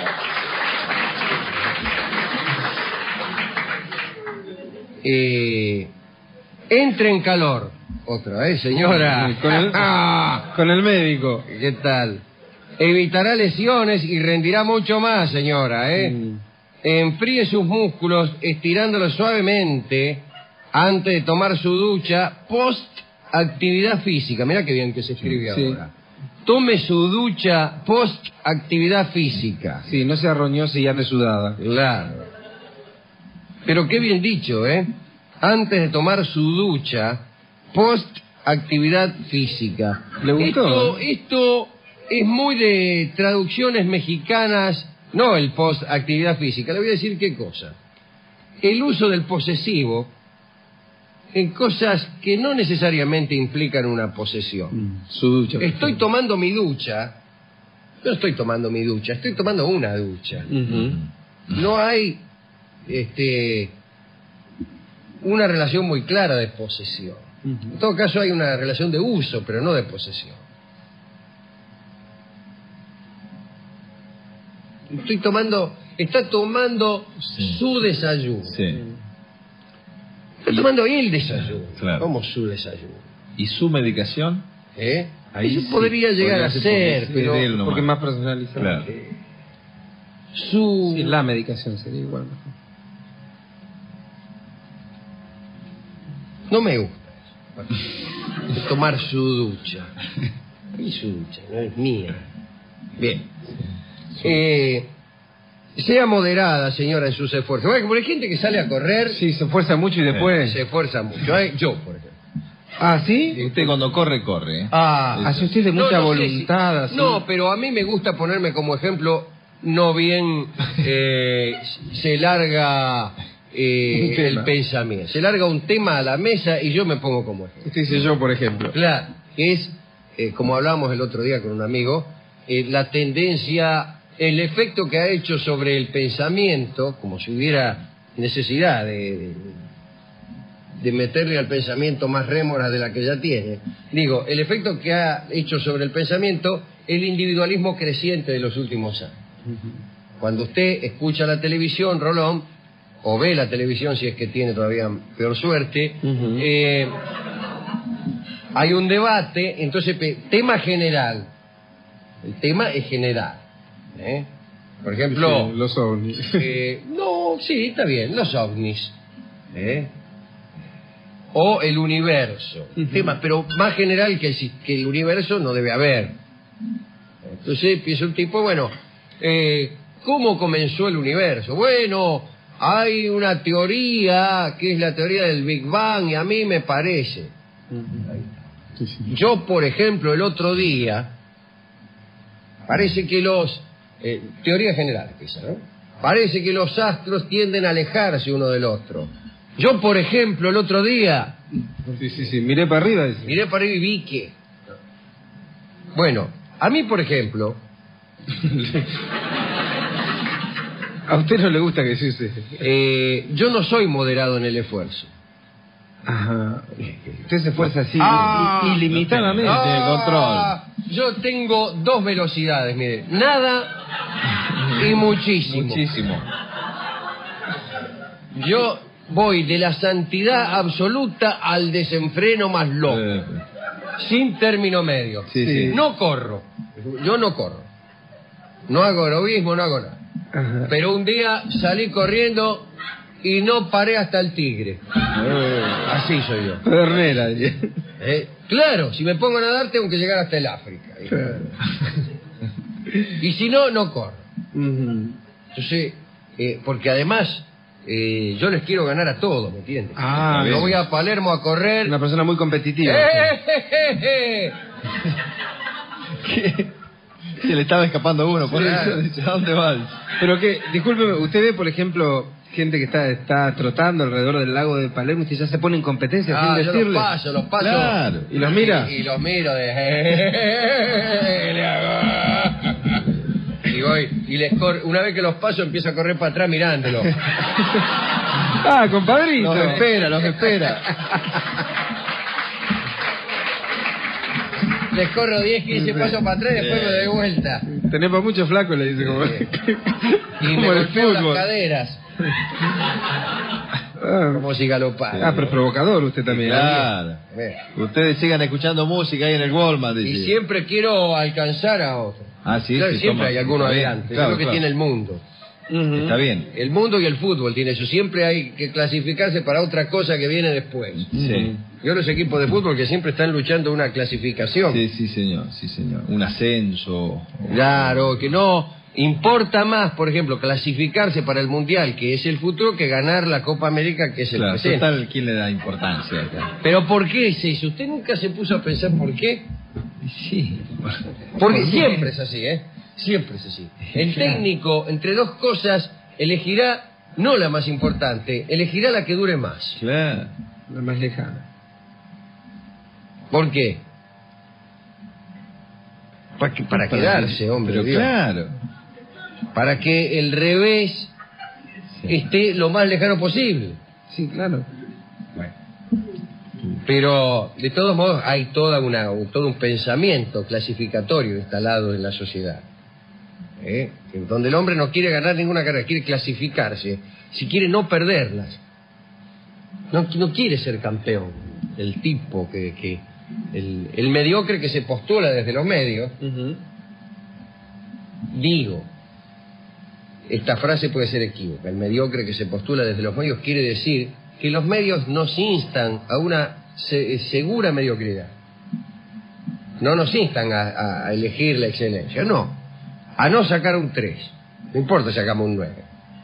Eh, entre en calor. Otra vez, señora. Con el, Ah, con el médico. ¿qué tal? Evitará lesiones y rendirá mucho más, señora, ¿eh? Mm. Enfríe sus músculos estirándolos suavemente antes de tomar su ducha post actividad física. Mira qué bien que se escribe Sí. ahora. Tome su ducha post actividad física. Sí, no se arroñosa y ande sudada. Claro. Pero qué bien dicho, ¿eh? Antes de tomar su ducha post actividad física. ¿Le gustó? Esto, esto es muy de traducciones mexicanas, no el post actividad física. Le voy a decir qué cosa. El uso del posesivo en cosas que no necesariamente implican una posesión. Su ducha. Estoy tomando mi ducha. No estoy tomando mi ducha, estoy tomando una ducha. Ujú. No hay este una relación muy clara de posesión. Ujú. En todo caso hay una relación de uso, pero no de posesión. Estoy tomando, está tomando Sí. su desayuno. Sí. Está tomando el desayuno. Claro. ¿Cómo su desayuno? ¿Y su medicación? ¿Eh? Ahí Eso sí, podría llegar podría a ser ser, porque- pero de él nomás. Porque es más personalizado. Claro. su Sí, la medicación sería igual. mejor. no me gusta eso. Tomar su ducha. ¿Qué su ducha? No es mía. Bien. Eh, sea moderada, señora, en sus esfuerzos. Bueno, como hay gente que sale a correr, Sí, se esfuerza mucho y después... se esfuerza mucho. Ay, yo, por ejemplo. Ah, ¿sí? Usted cuando corre, corre. ¿eh? Ah, Hace usted de mucha sé voluntad, si- así. No, pero a mí me gusta ponerme como ejemplo, no bien eh, se larga eh, Un tema. el pensamiento. Se larga un tema a la mesa y yo me pongo como ejemplo. Usted dice yo, por ejemplo. Claro, que es, eh, como hablábamos el otro día con un amigo, eh, la tendencia, el efecto que ha hecho sobre el pensamiento, como si hubiera necesidad de, de, de meterle al pensamiento más rémoras de la que ya tiene. Digo, el efecto que ha hecho sobre el pensamiento el individualismo creciente de los últimos años. Cuando usted escucha la televisión, Rolón, o ve la televisión si es que tiene todavía peor suerte, Ujú. eh, hay un debate, entonces, pe- tema general. El tema es general. ¿eh? Por ejemplo, Sí, los ovnis. eh, no, sí, está bien, los ovnis. ¿eh? O el universo. Ujú. Tema, pero más general que el, si- que el universo no debe haber. Entonces empieza un tipo, bueno, eh, ¿cómo comenzó el universo? Bueno, hay una teoría que es la teoría del Big Bang y a mí me parece. Sí, sí. Yo, por ejemplo, el otro día, parece que los... eh, teoría general, esa, ¿no? Parece que los astros tienden a alejarse uno del otro. Yo, por ejemplo, el otro día, Sí, sí, sí. Miré para arriba. dice. miré para arriba y vi que... Bueno, a mí, por ejemplo, A usted no le gusta que se use. eh, yo no soy moderado en el esfuerzo. Ajá. Usted se esfuerza así, Ah, i- ilimitadamente. no tiene control. yo tengo dos velocidades, mire. Nada y muchísimo. Muchísimo. Yo voy de la santidad absoluta al desenfreno más loco. Eh, Sin término medio. Sí, sí. No corro. Yo no corro. No hago aerobismo, no hago nada. Ajá. Pero un día salí corriendo y no paré hasta el tigre. Así soy yo. Pedernera. Eh, claro, si me pongo a nadar tengo que llegar hasta el África. Y si no, no corro. Ujú. Entonces, eh, porque además eh, yo les quiero ganar a todos, ¿me entiendes? Ah, yo bien. voy a Palermo a correr. Una persona muy competitiva. ¡Eh, je, je, je! Se le estaba escapando uno, por Sí, eso claro. dice, ¿a dónde vas? Pero que, discúlpeme, usted ve, por ejemplo, gente que está, está trotando alrededor del lago de Palermo y usted ya se pone en competencia Ah, sin yo decirle. los paso, los paso. Claro. ¿Y los mira? Y, y los miro de... ¿Qué le hago? Y voy, y les corro, una vez que los paso empiezo a correr para atrás mirándolos. Ah, compadrito. Los espera, los espera. Les corro diez, quince pasos para atrás y después me doy vuelta. Tenemos mucho flaco, le dice como, Sí. Y como me el golpeo las fútbol. caderas, Ah, como si galopara. ah, pero provocador usted también. Claro. Ve. Ustedes sigan escuchando música ahí en el Walmart. Y dice. siempre quiero alcanzar a otro. Ah, sí, Claro, sí, siempre toma. hay alguno Está bien, adelante. claro, es lo que claro. tiene el mundo. Ujú. Está bien. El mundo y el fútbol tiene eso. Siempre hay que clasificarse para otra cosa que viene después. Sí. Yo los equipos de fútbol que siempre están luchando una clasificación. Sí, sí, señor, sí, señor. Un ascenso. Claro, que no importa más, por ejemplo, clasificarse para el Mundial, que es el futuro, que ganar la Copa América, que es el Claro, presente. total, ¿quién le da importancia acá? Pero ¿por qué es eso? ¿Usted nunca se puso a pensar por qué? Sí. Porque siempre es así, ¿eh? Siempre es así. El técnico, entre dos cosas, elegirá no la más importante, elegirá la que dure más. Claro. La más lejana. ¿Por qué? Para, que- para quedarse, hombre. Pero Dios. claro. Para que el revés esté lo más lejano posible. Sí, claro. Pero, de todos modos, hay toda una, un- todo un pensamiento clasificatorio instalado en la sociedad. ¿Eh? Que donde el hombre no quiere ganar ninguna carrera, quiere clasificarse, si quiere no perderlas. No, no quiere ser campeón. El tipo que... que el, el mediocre que se postula desde los medios, Ujú. digo, esta frase puede ser equívoca, el mediocre que se postula desde los medios quiere decir que los medios nos instan a una se- segura mediocridad. No nos instan a, a elegir la excelencia, no. A no sacar un tres, no importa si sacamos un nueve.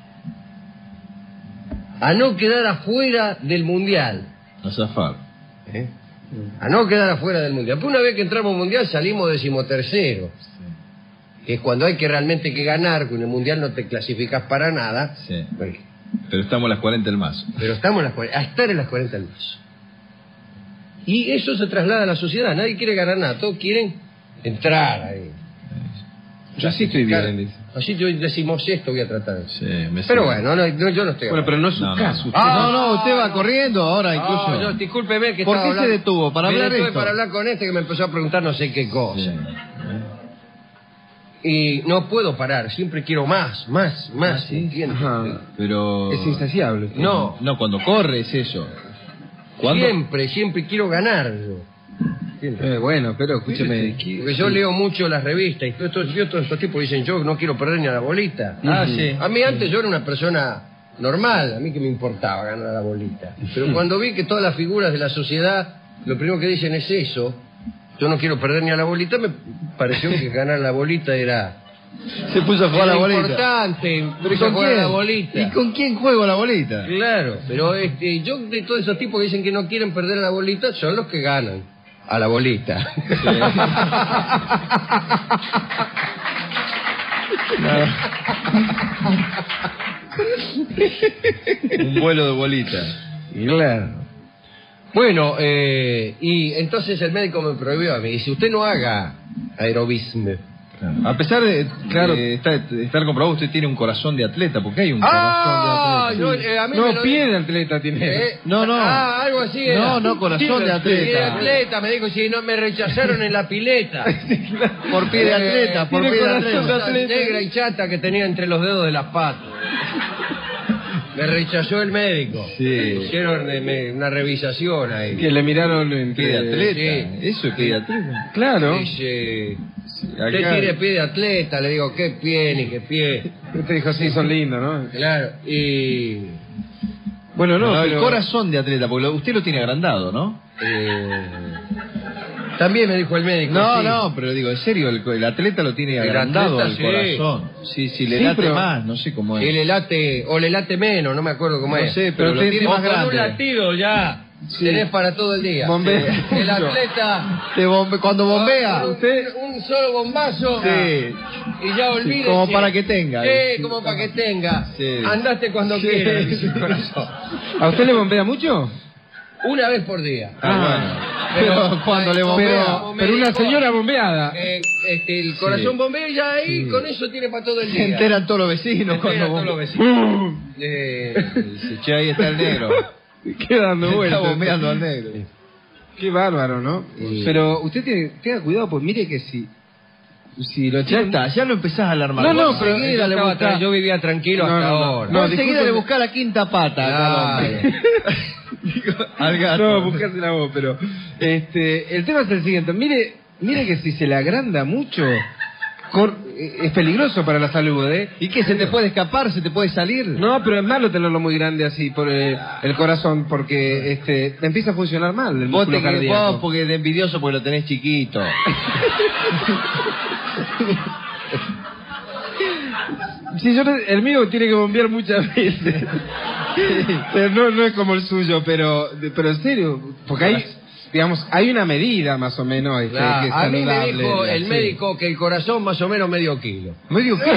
A no quedar afuera del mundial. A zafar. ¿eh? A no quedar afuera del mundial. Pues una vez que entramos al mundial salimos decimotercero. Que es cuando hay que realmente que ganar, que en el mundial no te clasificas para nada. Sí. Bueno, Pero estamos a las cuarenta del mazo. pero estamos en las cuarenta, a estar en las cuarenta del mazo. Y eso se traslada a la sociedad. Nadie quiere ganar nada, todos quieren entrar ahí. Yo sí estoy bien, dice. Así yo decimos esto voy a tratar. Sí, me Pero sirve. bueno, no, no, yo no estoy. Bueno, pero no es su No, no, caso. no. usted- Ah, No, no, usted va corriendo ahora incluso. No, yo, discúlpeme que ¿Por estaba qué se hablando- detuvo? ¿Para Me hablar detuve esto? para hablar con este que me empezó a preguntar no sé qué cosa. Sí. Y no puedo parar, siempre quiero más, más, más, Ah, ¿sí? ¿entiendes? Ajá. Pero... Es insaciable. usted. No, No, cuando corre es eso. ¿Cuándo? siempre, siempre quiero ganar yo. ¿Entiendes? Eh, bueno, pero escúcheme. Porque yo leo mucho las revistas y todos estos, yo, todos estos tipos dicen yo no quiero perder ni a la bolita. Ah, sí. A mí antes yo era una persona normal, a mí que me importaba ganar a la bolita. Pero cuando vi que todas las figuras de la sociedad lo primero que dicen es eso, yo no quiero perder ni a la bolita, me pareció que ganar la bolita era... Se puso a jugar era la bolita. importante, ¿Pero puso a con jugar a quién? la bolita. ¿Y con quién juego la bolita? Claro, pero este, yo de todos esos tipos que dicen que no quieren perder a la bolita son los que ganan a la bolita. Un vuelo de bolita. Claro. Bueno, eh, y entonces el médico me prohibió a mí, dice, usted no haga aerobismo, A pesar de, claro, de estar, de estar comprobado, usted tiene un corazón de atleta, porque hay un Ah, corazón yo, de atleta. eh, a mí No, me lo pie dijo. de atleta tiene. Eh, No, no. Ah, algo así era. No, no, corazón de atleta. Pie de atleta, me dijo, si no me rechazaron en la pileta. Por pie de atleta, por Tiene pie de corazón de atleta. atleta. Negra y chata que tenía entre los dedos de las patas. Me rechazó el médico. Sí. Hicieron eh, me- una revisación ahí. Que le miraron en Pie de atleta. Sí. Eso es pie de atleta. Claro. Dice, Acá- usted tiene pie de atleta. Le digo, ¿qué pie ni qué pie? Usted dijo, sí, son lindos, ¿no? Claro, y... Bueno, no, No, el pero... corazón de atleta, porque lo- usted lo tiene agrandado, ¿no? eh, también me dijo el médico. No, sí. no, pero digo, en serio, el, el atleta lo tiene El agrandado atleta, el sí. corazón. Sí, sí, le Sí, late pero- más, no sé cómo Y es. le late, o le late menos, no me acuerdo cómo No es. sé, pero, Pero lo te- tiene O más con un grande. latido ya Sí. tenés para todo el día. Bombea. Sí. El atleta... Te bombe- cuando bombea, con un, usted... un solo bombazo Sí. y ya olvídese. como para que tenga. Sí, como para que tenga. Sí. Andaste cuando Sí. quieras, dice el corazón. ¿A usted le bombea mucho? Una vez por día. Ah, bueno. Pero cuando le bombea... Pero, pero una señora bombeada. Eh, este, el corazón Sí. bombea y ya ahí con eso tiene para todo el Se día. enteran todos los vecinos Se cuando enteran todos los bombea. vecinos. Eh, Dice, che, ahí está el negro. Qué dando Está vueltas. bombeando al negro. Qué bárbaro, ¿no? Sí. Pero usted tiene, tenga cuidado, pues mire que si... Si lo Ya tiene- está, ya lo empezás a alarmar. No, no, Vos pero enseguida yo, le estaba buscás- tra- yo vivía tranquilo No, hasta no, no. ahora. No, Vos enseguida discúlpeme. le buscás la quinta pata acá al Claro. hombre. Digo, al gato. No, buscase la voz, pero... Este, el tema es el siguiente. Mire, mire que si se le agranda mucho, cor- es peligroso para la salud, ¿eh? ¿Y qué? ¿Se te puede escapar? ¿Se te puede salir? No, pero es malo tenerlo muy grande así por el, el corazón, porque este empieza a funcionar mal el Vos músculo te quedás cardíaco. vos porque de envidioso porque lo tenés chiquito. Sí, yo no- el mío tiene que bombear muchas veces. Pero no, no es como el suyo, pero, pero en serio, porque hay, digamos, hay una medida más o menos este, Claro, que es a mí me saludable. dijo el Sí. médico que el corazón más o menos medio kilo. ¿Medio kilo?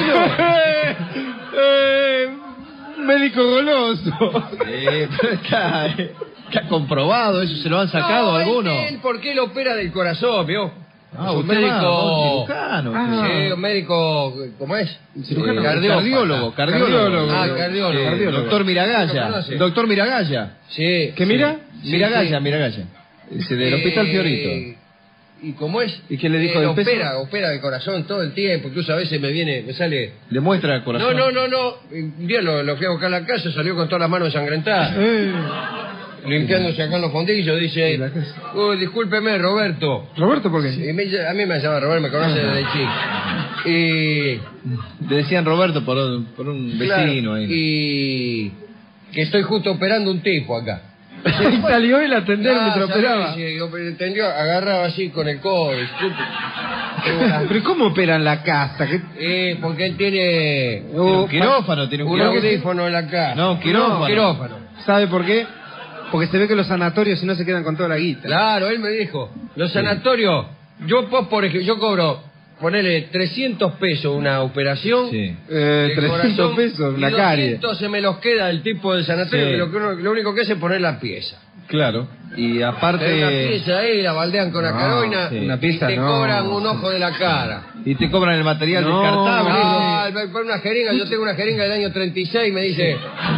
Eh, médico goloso. Eh, pero está, está comprobado, eso se lo han sacado No, algunos. Él, ¿por qué lo opera del corazón, vio? Ah, Es un usted va, médico... un cirujano. Ah. Sí, un médico, ¿cómo es? Cirujano. Eh, Cardiólogo, cardiólogo. Cardiólogo. Ah, cardiólogo. Cardiólogo. Doctor ¿Lo Miragaya. conoce? Doctor Miragaya. Sí. ¿Qué mira? Sí, Miragaya, sí. Miragaya. Ese del Eh, Hospital Fiorito. ¿Y cómo es? ¿Y qué le dijo Eh, del peso? opera, opera de corazón todo el tiempo, incluso a veces me viene, me sale... Le muestra el corazón. No, no, no, no. Un día lo, lo fui a buscar a la casa, salió con todas las manos ensangrentadas. Eh, Limpiándose acá en los fondillos, dice... Uy, discúlpeme, Roberto. Roberto, ¿por qué? Y me- a mí me llama Roberto, me conoce desde chico. Y... Le decían Roberto por, un- por un vecino claro, ahí. y... que estoy justo operando un tipo acá. Y salió él a atender Ah, mientras ¿sabés? operaba. Sí, yo entendió, agarraba así con el codo, disculpe. Eh, Pero ¿cómo operan la casa? ¿Qué- Eh, porque él tiene Tiene un quirófano, tiene un un quirófano. audífono en la cara. No, quirófano. quirófano. ¿Sabe por qué? Porque se ve que los sanatorios si no se quedan con toda la guita. Claro, él me dijo, los sanatorios, yo pues, por ejemplo, yo cobro, ponele trescientos pesos una operación. Sí. Eh, de trescientos corazón, pesos, y la carie. doscientos se me los queda el tipo del sanatorio, Sí. que lo, que uno- lo único que hace es poner la pieza. Claro. Y Hay una aparte... pieza ahí, la baldean con la No, caroina, sí. una y pieza te no. cobran un ojo de la cara. Y te cobran el material No, descartable. Ah, me pone una jeringa, yo tengo una jeringa del año treinta y seis, me dice,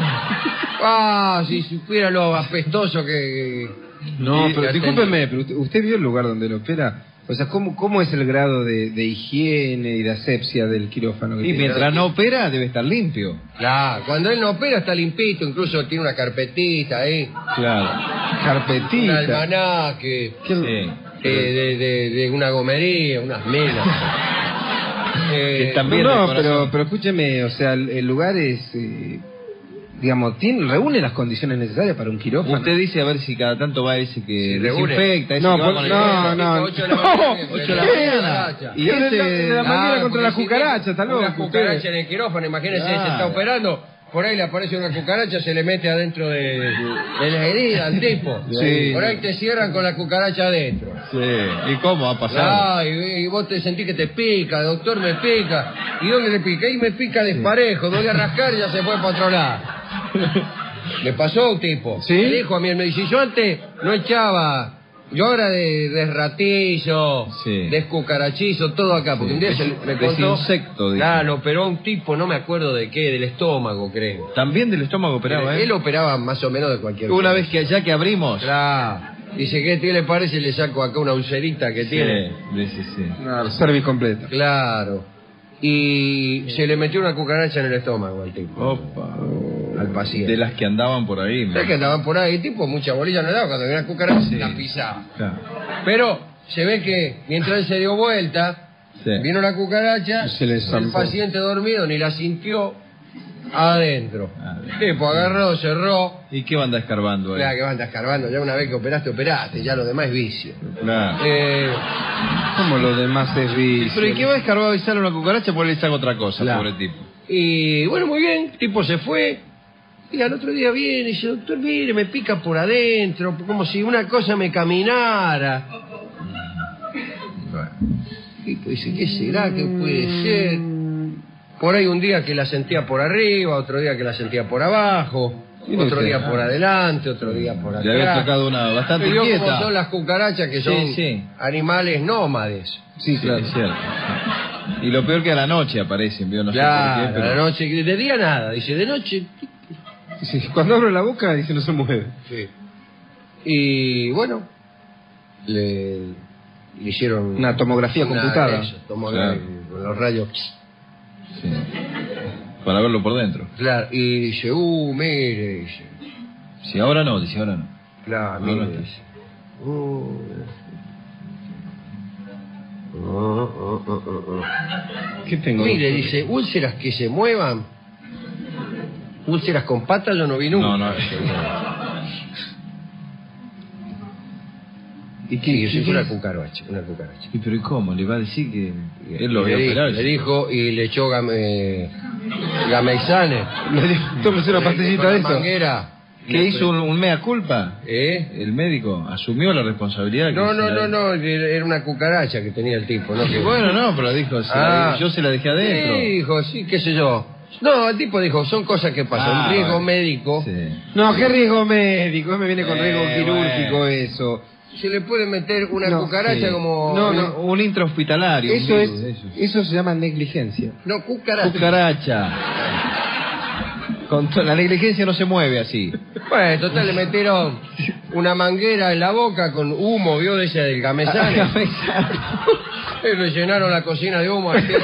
ah, si supiera lo apestoso que... No, que pero atendí". discúlpeme, pero usted, usted vio el lugar donde lo opera. O sea, ¿cómo, cómo es el grado de, de higiene y de asepsia del quirófano? que Y tiene? mientras no opera, debe estar limpio. Claro, cuando él no opera está limpito, incluso tiene una carpetita ahí, Claro. un Carpetita. almanaque, ¿Qué- Sí. eh, de, de, de una gomería, unas minas. Eh, Que también- No, del no, corazón. pero, pero escúcheme, o sea, el, el lugar es, eh, digamos, tiene, reúne las condiciones necesarias para un quirófano. Usted dice a ver si cada tanto va ese que Sí, reúne. desinfecta, ese No, que va por- con el no, dedo. no. ocho de la mañana, ocho de la ¿qué? mañana. Y Y de la, ese... de la manguera Ah, contra la porque si cucaracha, tiene está loco. Una cucaracha usted. en el quirófano, imagínese, Claro. se está operando, por ahí le aparece una cucaracha, se le mete adentro de, de la herida al tipo. Sí. Por ahí te cierran con la cucaracha adentro. Sí. ¿Y cómo ha pasado? Ah, y, y vos te sentís que te pica, doctor me pica. ¿Y dónde le pica? Ahí me pica desparejo, me voy a rascar y ya se fue para otro lado. Le pasó a un tipo. ¿Sí? Me dijo a mí, él me dice, yo antes no echaba Yo ahora de, de ratillo, Sí. de cucarachizo, todo acá, porque Sí. un día se De- me de contó... insecto, dice. Claro, operó a un tipo, no me acuerdo de qué, del estómago, creo. También del estómago operaba, ¿eh? Él operaba más o menos de cualquier Una cosa. vez que allá que abrimos. Claro. Dice, ¿qué, ¿qué le parece? Le saco acá una ulcerita que tiene. Sí, sí, sí. No, service completo. Claro. Y se le metió una cucaracha en el estómago al tipo. Opa. Al paciente. De las que andaban por ahí. ¿no? ¿Sabes que andaban por ahí? Tipo, mucha bolilla no le daba. Cuando venía una cucaracha, Sí. la pisaba. Claro. Pero se ve que mientras él se dio vuelta, Sí. vino la cucaracha, Y se le el zampó. paciente dormido ni la sintió adentro. Adentro. Tipo, agarró, cerró. ¿Y qué anda escarbando ahí? Claro, que van escarbando. Ya una vez que operaste, operaste. Ya lo demás es vicio. Claro. Eh, Como lo demás es vicio. Pero ¿y qué va a escarbar y sale una cucaracha? Pues le saca otra cosa, Claro. pobre tipo. y bueno, muy bien. El tipo se fue. Y al otro día viene y dice, doctor, mire, me pica por adentro. Como si una cosa me caminara. Bueno. Y pues dice, ¿qué será? ¿Qué puede ser? Por ahí un día que la sentía por arriba, otro día que la sentía por abajo, ¿Y no otro sé? día por adelante, otro día por atrás. Le había tocado una bastante Y vio cómo inquieta. son las cucarachas, que Sí, son sí. animales nómades. Sí, Sí, claro. es cierto. Y lo peor que a la noche aparecen, ¿vio? No sé Claro, por qué, pero... a la noche, de día nada, dice, de noche... Sí, cuando abro la boca dice no se mueve. Sí. Y bueno, le, le hicieron... Una tomografía una- computada. eso, tomografía, con los rayos... Sí. Para verlo por dentro. Claro, y dice, uh, mire, dice... Si ahora no, dice ahora no. Claro, No, mire, no está. dice... Uh, uh, uh, uh, uh, uh. ¿Qué tengo? Mire, dice, úlceras que se muevan, úlceras con patas yo no vi nunca. No, no. ¿Y qué? Es una cucaracha, una cucaracha. ¿Y pero ¿y cómo? ¿Le va a decir que él lo le, había di- operado? le dijo y le echó game, gameizane. Le digo, tómese una pastillita Con de la eso. manguera. ¿Qué hizo un, un mea culpa? ¿Eh? El médico asumió la responsabilidad. que No, se no, la- no, no, era una cucaracha que tenía el tipo, ¿no? Y Que- bueno, no, pero dijo, se la- Ah. yo se la dejé adentro. Sí, dijo, sí, qué sé yo. No, el tipo dijo, son cosas que pasan. Ah, Un riesgo vale. médico. Sí. No, qué riesgo médico. Me viene con Eh, riesgo quirúrgico bueno. eso. Se le puede meter una No, cucaracha Sí. como... No, Un- no. Un intrahospitalario. Eso un es, virus, eso. eso se llama negligencia. No, cucaracha. Cucaracha. Con to- la negligencia no se mueve así. Bueno, total, le metieron una manguera en la boca con humo, ¿vio? De ese del gamesane. Y le llenaron la cocina de humo. Así.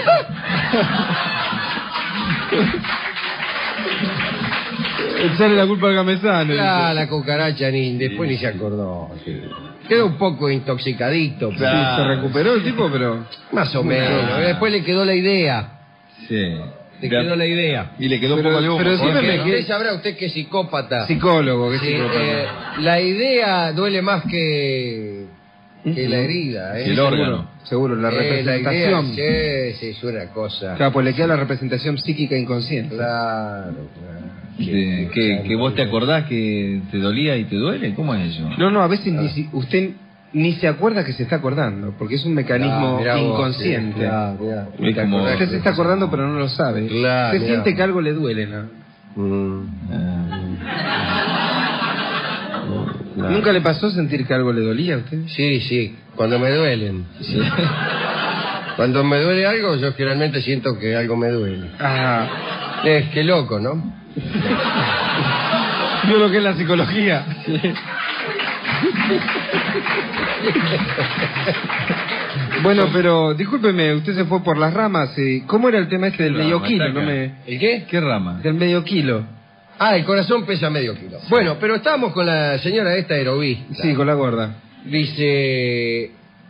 Echarle la culpa al gamesano. La, la cucaracha ni, después ni se acordó. sí. Quedó un poco intoxicadito, pero Sí, se recuperó el tipo, pero... más o menos. Después le quedó la idea. Sí. Le quedó la idea. Y le quedó Pero- un poco de humo. pero Porque- siempre me- Usted sabrá usted que es psicópata. Psicólogo, que Sí, psicópata. eh, la idea duele más que, que la herida. ¿eh? El órgano. Seguro, la Eh, representación. La idea, sí, sí, es una cosa. Claro, pues le queda la representación psíquica inconsciente. Claro, claro. Sí, que, que vos te acordás que te dolía y te duele. ¿Cómo es eso? No, no, a veces ni si- usted ni se acuerda que se está acordando, porque es un mecanismo Ah, mirá vos, inconsciente. sí, claro, mirá. Es como- Usted se está acordando pero no lo sabe. Claro, se mirá. siente que algo le duele, ¿no? Mm, Ah, claro. ¿Nunca le pasó sentir que algo le dolía a usted? Sí, sí, cuando me duelen. Cuando me duele algo, yo generalmente siento que algo me duele. Ah, Es que loco, ¿no? yo lo que es la psicología. Bueno, pero discúlpeme, usted se fue por las ramas. eh, ¿Cómo era el tema este del Rama, medio kilo? taca. No me... ¿El qué? ¿Qué rama? Del medio kilo. Ah, el corazón pesa medio kilo. Bueno, pero estábamos con la señora esta aerovista. Sí, con la gorda. Dice...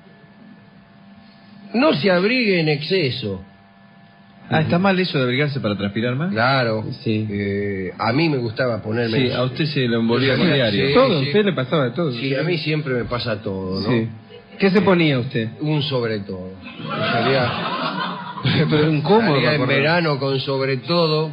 No se abrigue en exceso. Ah, ¿está mal eso de abrigarse para transpirar más? Claro. Sí. Eh, a mí me gustaba ponerme... Sí, a usted se lo envolvía con Sí, diario. sí. Todo, a usted le pasaba de todo. Sí, a mí siempre me pasa todo, ¿no? Sí. ¿Qué se ponía usted? Un sobre todo. Salía, Pero incómodo. salía en para correr. verano con sobre todo.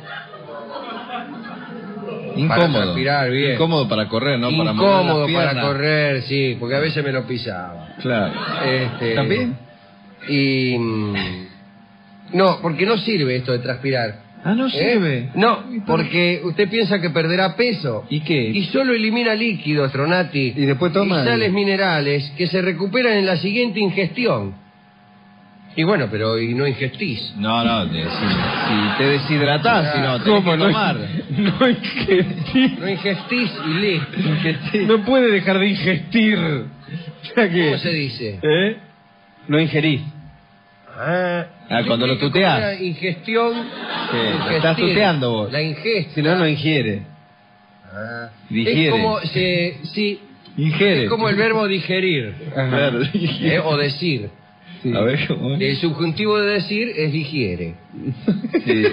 Para Incómodo. transpirar bien. Incómodo para correr, ¿no? Para mover Incómodo las para piernas. correr, sí, porque a veces me lo pisaba. Claro. Este, ¿También? Y... mm, no, porque no sirve esto de transpirar. Ah, no ¿Eh? sirve. No, porque usted piensa que perderá peso. ¿Y qué? Y solo elimina líquidos, Tronati. Y después toma Y sales minerales que se recuperan en la siguiente ingestión. Y bueno, pero y no ingestís. No, no, te- si, si te deshidratás, si no, tenés ¿Cómo que no? tomar. No ingestir. No ingestís y listo. No puede dejar de ingestir. O sea que... ¿Cómo se dice? ¿Eh? No ingerís. Ah, Ah, cuando lo tuteás. La ingestión. Sí, ingestir. estás tuteando vos. La ingesta. Si no, no ingiere. Ah. Digiere. Es como, se, sí, Ingiere. es como el verbo digerir. Claro. ¿eh? O decir. Sí. A ver, ¿cómo es? El subjuntivo de decir es digiere. Sí.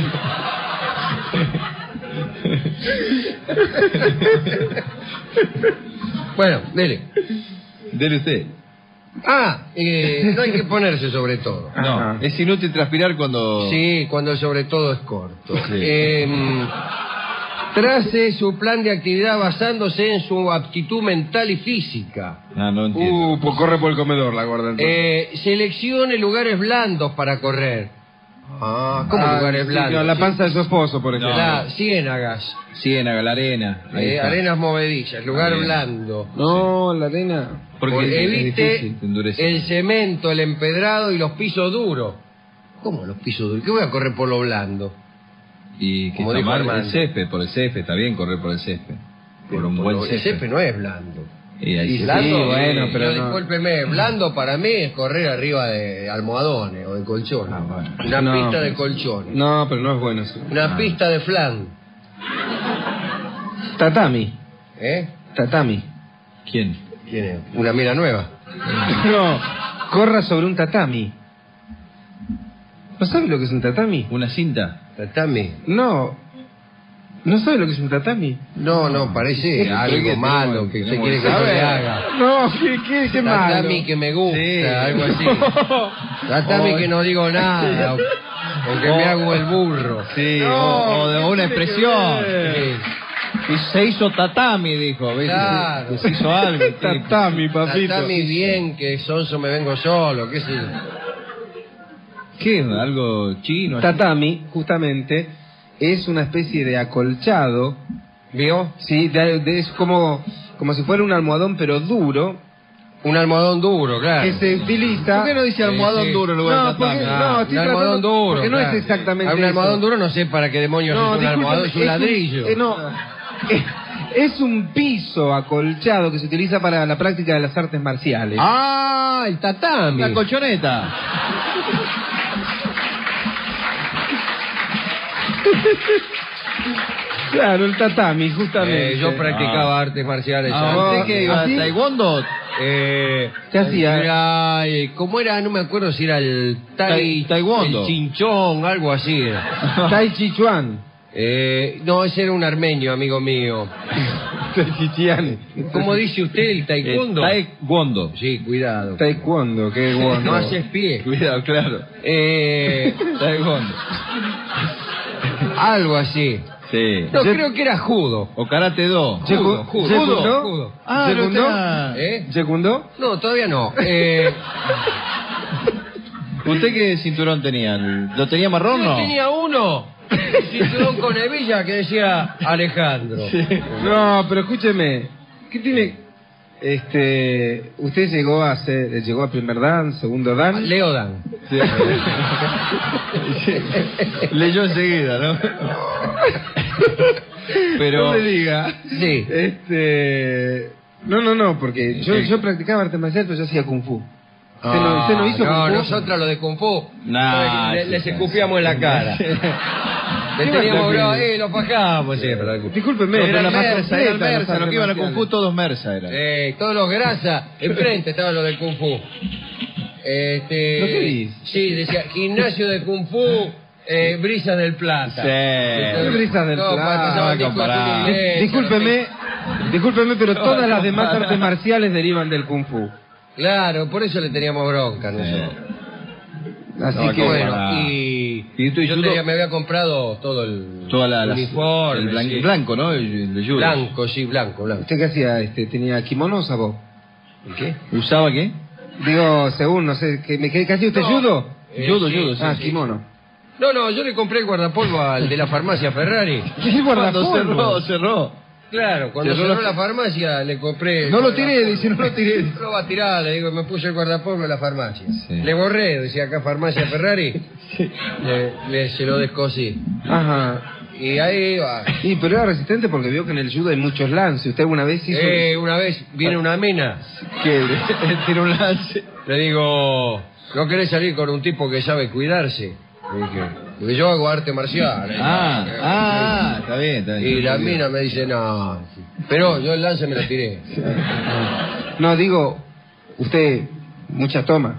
Bueno, dele. Dele usted. Ah, eh, no hay que ponerse sobre todo. No, Ajá. es inútil transpirar cuando... Sí, cuando el sobre todo es corto. Sí. Eh, trace su plan de actividad basándose en su aptitud mental y física. Ah, no entiendo. Uh, pues corre por el comedor la guarda entonces. Eh, seleccione lugares blandos para correr. Ah, ¿cómo Ah, lugares sí, blandos? no, la panza de su esposo, por ejemplo. La ciénagas, Ciénaga, la arena. Ahí eh, está. arenas movedizas, lugar Bien. blando. No, la arena. Porque Porque es evite difícil, te endurece. el cemento, el empedrado y los pisos duros. ¿Cómo los pisos duros? ¿Qué voy a correr por lo blando? Y que como está dijo mal Armando. el césped, por el césped, está bien correr por el césped. Por un Por buen lo- el césped. césped no es blando. Y ahí Y sí. blando, sí, bueno, pero yo, no. discúlpeme, blando para mí es correr arriba de almohadones o de colchones. Ah, bueno. Una No, pista de pues. colchones. No, pero no es bueno eso. Una Ah. pista de flan. Tatami. ¿Eh? Tatami. ¿Quién? Tiene una mira nueva. No, corra sobre un tatami. ¿No sabe lo que es un tatami? ¿Una cinta? Tatami. No. ¿No sabe lo que es un tatami? No, no, parece Sí, algo creo que malo tenemos- que usted tenemos quiere que que yo saber. le haga. No, qué, qué, qué malo. Tatami que me gusta, Sí. algo así. Tatami que no digo nada. O que me hago el burro. Sí, No, o, o de una ¿qué tiene que expresión. ver? Sí. Y se hizo tatami, dijo. ¿viste? Claro. Que se hizo algo. el tipo. Tatami, papito. Tatami bien, que sonso me vengo solo, qué sé yo. ¿Qué? ¿Algo chino? así? Tatami, justamente, es una especie de acolchado. ¿Vio? Sí, de- de- es como, como si fuera un almohadón, pero duro, Un almohadón duro, claro. que se utiliza. ¿Por qué no dice almohadón Sí, sí. duro en lugar No, de tatami? porque- Ah, no, un estoy almohadón tratando- duro. porque no es claro. exactamente Ah, un eso. almohadón duro no sé para qué demonios No, es un disculpe, almohadón, es un un- ladrillo. eh, no, eh, es un piso acolchado que se utiliza para la práctica de las artes marciales. Ah, el tatami. La colchoneta. Claro, el tatami, justamente. Eh, yo practicaba Ah. artes marciales. Ah, antes. ¿usted qué iba? ¿Así? ¿Taekwondo? Eh, ¿Qué hacía? Era, eh, ¿cómo era? No me acuerdo si era el tai, Tai- taekwondo. el chinchón, algo así era. Tai Chi Chuan. Eh, no, ese era un armenio, amigo mío. Tai Chi Chian. ¿Cómo dice usted el taekwondo? Eh, taekwondo. Sí, cuidado. Taekwondo, qué bueno. No haces pie. Cuidado, claro. Eh, Taekwondo. algo así. Sí. No, Ye- creo que era judo. O karate do. Yeku- judo, ¿Yekundo? judo. Ah, no ¿Yekundo? está- ¿Eh? ¿Yekundo? No, todavía no. Eh, ¿Usted qué cinturón tenía? ¿Lo tenía marrón o yo no? tenía uno. Cinturón con hebilla que decía Alejandro. No, pero escúcheme. ¿Qué tiene? Este, usted llegó a ser, llegó a primer dan, segundo dan. Leodan. Sí. Leyó enseguida, ¿no? Pero... No me diga. Sí. Este, no, no, no, porque yo, Sí. yo practicaba arte marcial, pero yo hacía kung fu. ¿Usted no, usted no hizo no, kung fu? nosotros lo de Kung Fu Nah, le- sí, les sí. escupíamos en la cara. Le ¿Qué teníamos va a bravo, hacer? eh, lo fajamos siempre. Discúlpeme, No, era pero la era más Mersa, era el completa de Mersa, las los que iban a artes Kung Fu, marciales. todos Mersa eran. Eh, todos los grasas, enfrente estaban los de Kung Fu. Este, ¿Lo qué dice? Sí, decía, gimnasio de Kung Fu, eh, Brisas del Plata. Sí. ¿Qué brisas del No, Plata? pasaban discos Comparado. azul y negro, Discúlpeme, discúlpeme, pero No, todas las no, demás para. artes marciales derivan del kung fu. Claro, por eso le teníamos bronca nosotros. Así No, que qué Bueno, para. y, ¿Y tú y yo judo? tenía- me había comprado todo el Toda la, las- uniforme. el blan- sí. blanco, ¿no? El de judo. Blanco, sí, blanco, blanco. ¿usted qué hacía? Este, ¿tenía kimonos a vos? ¿Qué? ¿Usaba qué? Digo, según, no sé, ¿qué, me- qué, qué hacía usted, No, judo? Eh, Judo, sí, judo, sí. Ah, sí. kimono. No, no, yo le compré el guardapolvo al de la farmacia Ferrari. ¿Qué guardapolvo? Cerró, cerró. Claro, cuando Cerró cerró la- la farmacia le compré... el No lo guardapolvo. tiré, dice, no lo tiré. No lo va a tirar, le digo, me puse el guardapolvo en la farmacia. Sí. Le borré, decía acá farmacia Ferrari, le, le- se lo descosí. Ajá. Y ahí va. Sí, pero era resistente porque vio que en el judo hay muchos lances. ¿Usted alguna vez hizo...? Eh, una vez viene una mina, que tiró un lance. le digo, ¿no querés salir con un tipo que sabe cuidarse? Le dije, porque yo hago arte marcial. ¿eh? Ah, ah, está bien, está bien. Y la mina me dice, no. Pero yo el lance me lo tiré. No, digo, usted muchas toma.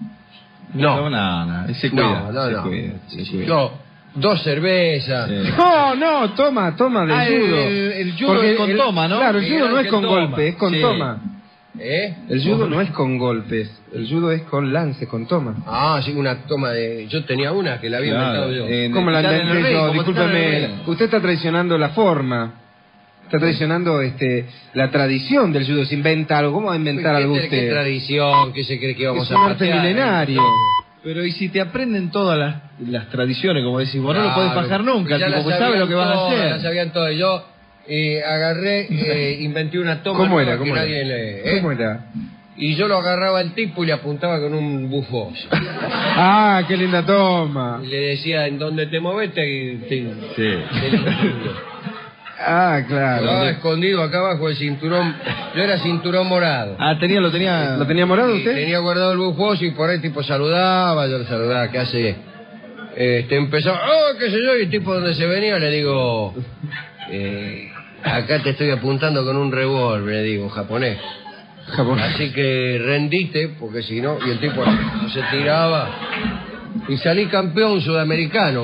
No, no, no, se cuida, No, no, se no. cuida, se cuida. Yo, dos cervezas. Sí. No, no, toma, toma del Ah, el- judo. el- el judo Porque es con toma, ¿no? Claro, el judo Miguel no es con Ángel toma. golpe, es con Sí. toma. ¿Eh? El judo no es con golpes, el judo es con lance, con toma. Ah, sí, una toma de... Yo tenía una que la había Claro, inventado yo. en- ¿Cómo la estar en el inventé ring, yo? como estar en el Discúlpeme, ring. usted está traicionando la forma. Está traicionando este la tradición del judo. Se inventa algo. ¿Cómo va a inventar ¿Qué, algo qué usted? tradición? ¿Qué se cree que vamos Es a un arte patear? milenario. Pero y si te aprenden todas las, las tradiciones, como decís, vos no lo Claro, podés bajar nunca, ya tipo, las pues sabe sabían lo que vas a todas, hacer. las sabían todas. Yo eh, agarré, eh, inventé una toma ¿Cómo nueva era? ¿Cómo que era? nadie le... ¿eh? ¿Cómo era? Y yo lo agarraba al tipo y le apuntaba con un bufón. Ah, qué linda toma. Y le decía, en dónde te moves, te... te- Sí. te liquido. Ah, Estaba claro. escondido acá abajo del cinturón. Yo era cinturón morado. Ah, tenía, lo tenía... ¿Lo tenía morado Y usted? tenía guardado el bufón y por ahí tipo saludaba, yo le saludaba, ¿qué hace? Este, empezó, oh, qué sé yo, y el tipo donde se venía le digo, eh, acá te estoy apuntando con un revólver, le digo, japonés. Japonés. Así que rendiste, porque si no, y el tipo se tiraba. Y salí campeón sudamericano.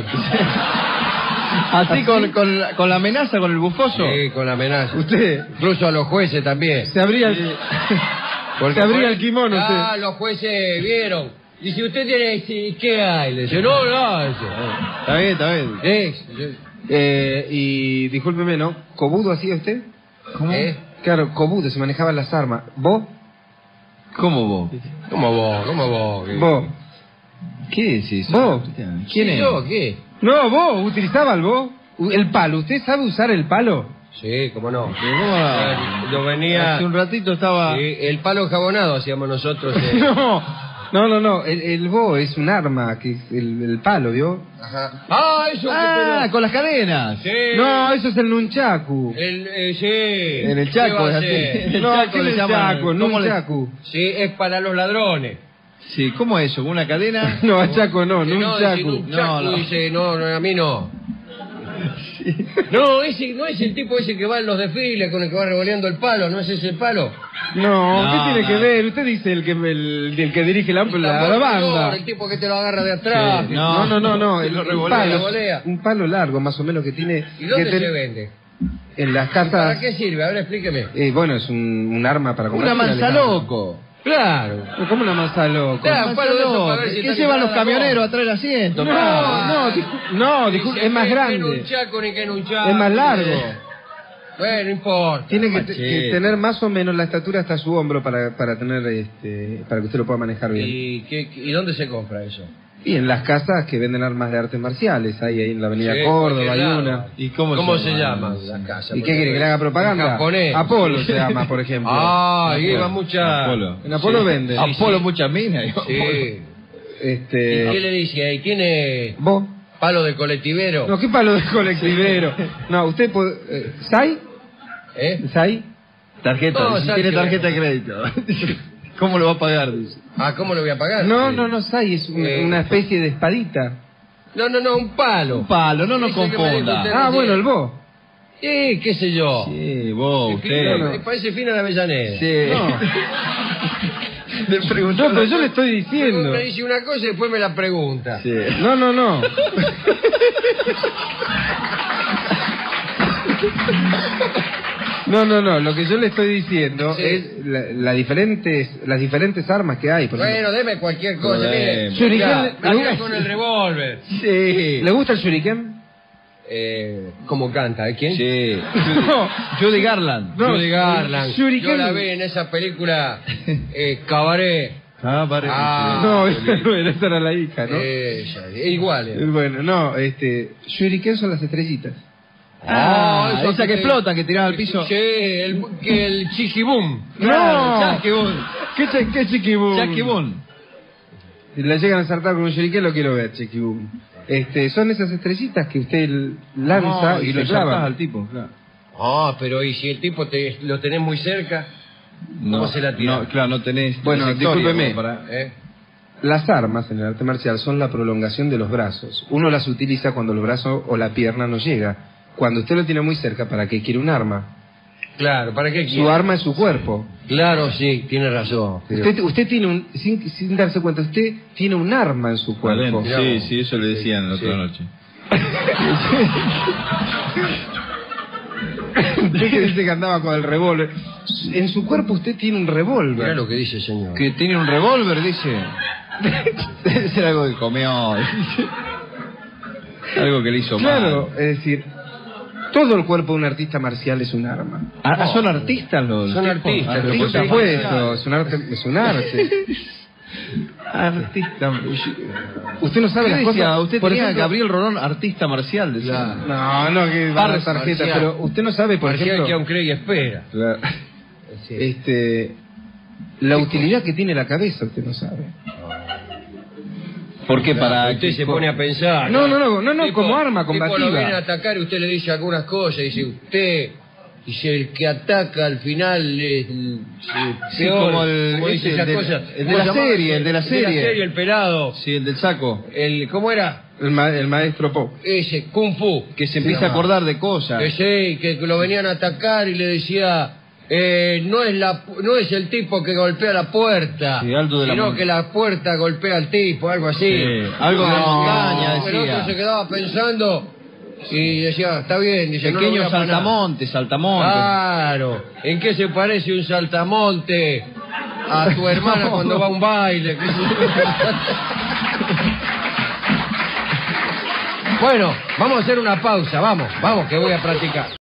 Así con, con, la- con la amenaza, con el bufoso. Sí, con la amenaza. Usted Incluso a los jueces también. se abría el, Porque se abría fue- el kimono Ah, usted. los jueces vieron. Dice, ¿usted tiene este, qué hay? Le dice, no, no. Dice, Está bien, está bien. "Es, Eh, y discúlpeme, ¿no? ¿Cobudo hacía usted? ¿eh? Claro, Cobudo, se manejaban las armas. ¿Vos? ¿Cómo vos? ¿Cómo vos? ¿Cómo vos? ¿Qué? ¿Vos? ¿Qué es eso? ¿Vos? ¿Quién ¿Sí, es? yo? ¿Qué? No, vos, utilizaba el vos. U- El palo, ¿usted sabe usar el palo? Sí, cómo no. Pero ¿cómo Eh, no? Yo venía... Hace un ratito estaba... Sí, el palo jabonado hacíamos nosotros. eh. No, no, no, no. El, el bo es un arma, que es el, el palo, ¿vio? Ajá. Ah, eso Ah, que con las cadenas. Sí. No, eso es el nunchaku. El, eh, sí. En el ¿Qué Chaco va a es así. ser? En el No, Chaco ¿qué le es el llaman- chaco? ¿cómo le- Nunchaku. Sí, es para los ladrones. Sí, ¿cómo es eso? ¿Con una cadena? No, a chaco no, Eh, no, dice, nunchaku. nunchaku, No, no. dice, no, no, a mí no. No, ese no es el tipo ese que va en los desfiles con el que va revoleando el palo, ¿no es ese el palo? No, No, ¿qué tiene no. que ver? Usted dice el que, el, el que dirige la, la, la tambor banda. menor, el tipo que te lo agarra de atrás. Sí, No, no, no, no, Que el, lo un revolea, palo, revolea. un palo largo más o menos que tiene ¿Y dónde que ten- se vende? en las ¿Para casas. qué sirve? A ver, explíqueme. Eh, bueno, es un, un arma para Una combatir, manza digamos. loco. Claro. ¿Cómo una manza loco? Claro, un palo de esos para ver si ¿Qué está llevan los quebrada la camioneros goma. a traer asiento? No, claro. no, discu- no, disculpe, Dice, es más "Qué grande. nunchaku ni que nunchaku". Es más largo. Bueno, no importa. Tiene que, Machete. que tener más o menos la estatura hasta su hombro para, para tener este para que usted lo pueda manejar bien. ¿Y, qué, ¿Y dónde se compra eso? Y en las casas que venden armas de artes marciales, ahí, ahí en la avenida Sí, Córdoba cualquier hay lado. una. ¿Y cómo, ¿Cómo se llama la casa? ¿Y qué quiere que le haga propaganda? En japonés. Apolo se llama, por ejemplo. Ah, lleva mucha... Apolo. En Apolo Sí. vende. Apolo muchas minas. Sí. ¿Y Este, qué le dice ahí? ¿Tiene ¿Vos? palo de colectivero? No, ¿qué palo de colectivero? No, usted puede... Eh, ¿Sai? ¿Eh? ¿Sai? Tarjeta, No, si sabe tiene que- tarjeta de crédito. ¿Cómo lo va a pagar? Dice. Ah, ¿cómo lo voy a pagar? No, Sí. no, no, Sai, es un- Eh. una especie de espadita. No, no, no, un palo. Un palo, no nos Dice que me dijo confunda. usted- Ah, bueno, el vos. Sí, qué sé yo. Sí, vos, Sí, usted. me parece fina la Avellaneda. Sí. No. Le preguntó. No, pero yo le estoy diciendo. Me dice una cosa y después me la pregunta. Sí. No, no, no. No, no, no. Lo que yo le estoy diciendo Sí. es la, la diferentes, las diferentes armas que hay. Por ejemplo. Bueno, deme cualquier cosa. Mire, Problema. Shuriken, ya, le- acá le- con el revólver. Sí. ¿Le gusta el shuriken? Eh, ¿Cómo canta? ¿eh? ¿Quién? Sí. No. Judy Garland. No. Judy Garland. Shuriken. Yo la vi en esa película eh, Cabaret. Ah, parece. Ah, No, esa no era, esa era la hija, ¿no? Esa, igual. eh. Bueno, no, este, shuriken son las estrellitas. Ah, eso esa que te- explota, que tiraba al piso. Sí, el, que el chiquibum. No. Chasquibún. ¿Qué, chi- qué chiquibum? Chasquibún. Si la llegan a saltar con un shuriken, lo quiero ver, chiquibum. Este, son esas estrellitas que usted lanza No, y, y se lo clavan. saltás al tipo, claro. Ah, pero ¿y si el tipo te, lo tenés muy cerca? ¿Cómo No, se la tira? no, claro, no tenés. Bueno, trayectoria discúlpeme. como para- ¿Eh? Las armas en el arte marcial son la prolongación de los brazos. Uno las utiliza cuando el brazo o la pierna no llega. Cuando usted lo tiene muy cerca, ¿para qué quiere un arma? Claro, ¿para qué Su quiere? arma es su cuerpo. Claro, sí, tiene razón. Usted, usted tiene un, sin, sin darse cuenta, usted tiene un arma en su cuerpo. Adentro. Sí, sí, eso le decían la Sí. otra noche. Usted que dice que andaba con el revólver. En su cuerpo usted tiene un Mirá revólver. lo que dice el señor. Que tiene un revólver, dice. Debe ser algo que comió. Algo que le hizo Claro, mal. es decir, todo el cuerpo de un artista marcial es un arma. Ah, ¿son artistas los Son tipos? artistas, Ah, Pero los por tipos. supuesto, es un arte. Es un arte. Artista. Usted no sabe ¿Qué las decía? cosas. Usted por tenía ejemplo- Gabriel Rolón, artista marcial, decía. No, no, que va a dar Par- tarjeta, marcial. pero usted no sabe, por Parecía ejemplo, que aún cree y espera. la, Sí. este, la utilidad que tiene la cabeza, usted no sabe. ¿Por qué? Para Usted que- se pone a pensar. No, no, no, no, no, Tipo- como arma tipo combativa. lo viene a atacar y usted le dice algunas cosas y dice usted, dice el que ataca al final es el, Sí, peor, como el- como dice ese esas de- cosas. el de ¿Cómo la se llamaba? serie, el de la El serie. el pelado. Sí, el del saco. El, ¿Cómo era? El, ma- el maestro Po. Ese, Kung Fu. Que se empieza a acordar de cosas. Que sí, que lo venían a atacar y le decía, eh, no es la, no es el tipo que golpea la puerta, Sí, algo de la sino mon- que la puerta golpea al tipo, algo así. Sí, algo de la montaña, El decía. otro se quedaba pensando y decía, está bien, dice, no lo Pequeño voy a parar. saltamonte, saltamonte. Claro, ¿en qué se parece un saltamonte a tu hermana cuando va a un baile? Bueno, vamos a hacer una pausa, vamos, vamos, que voy a practicar.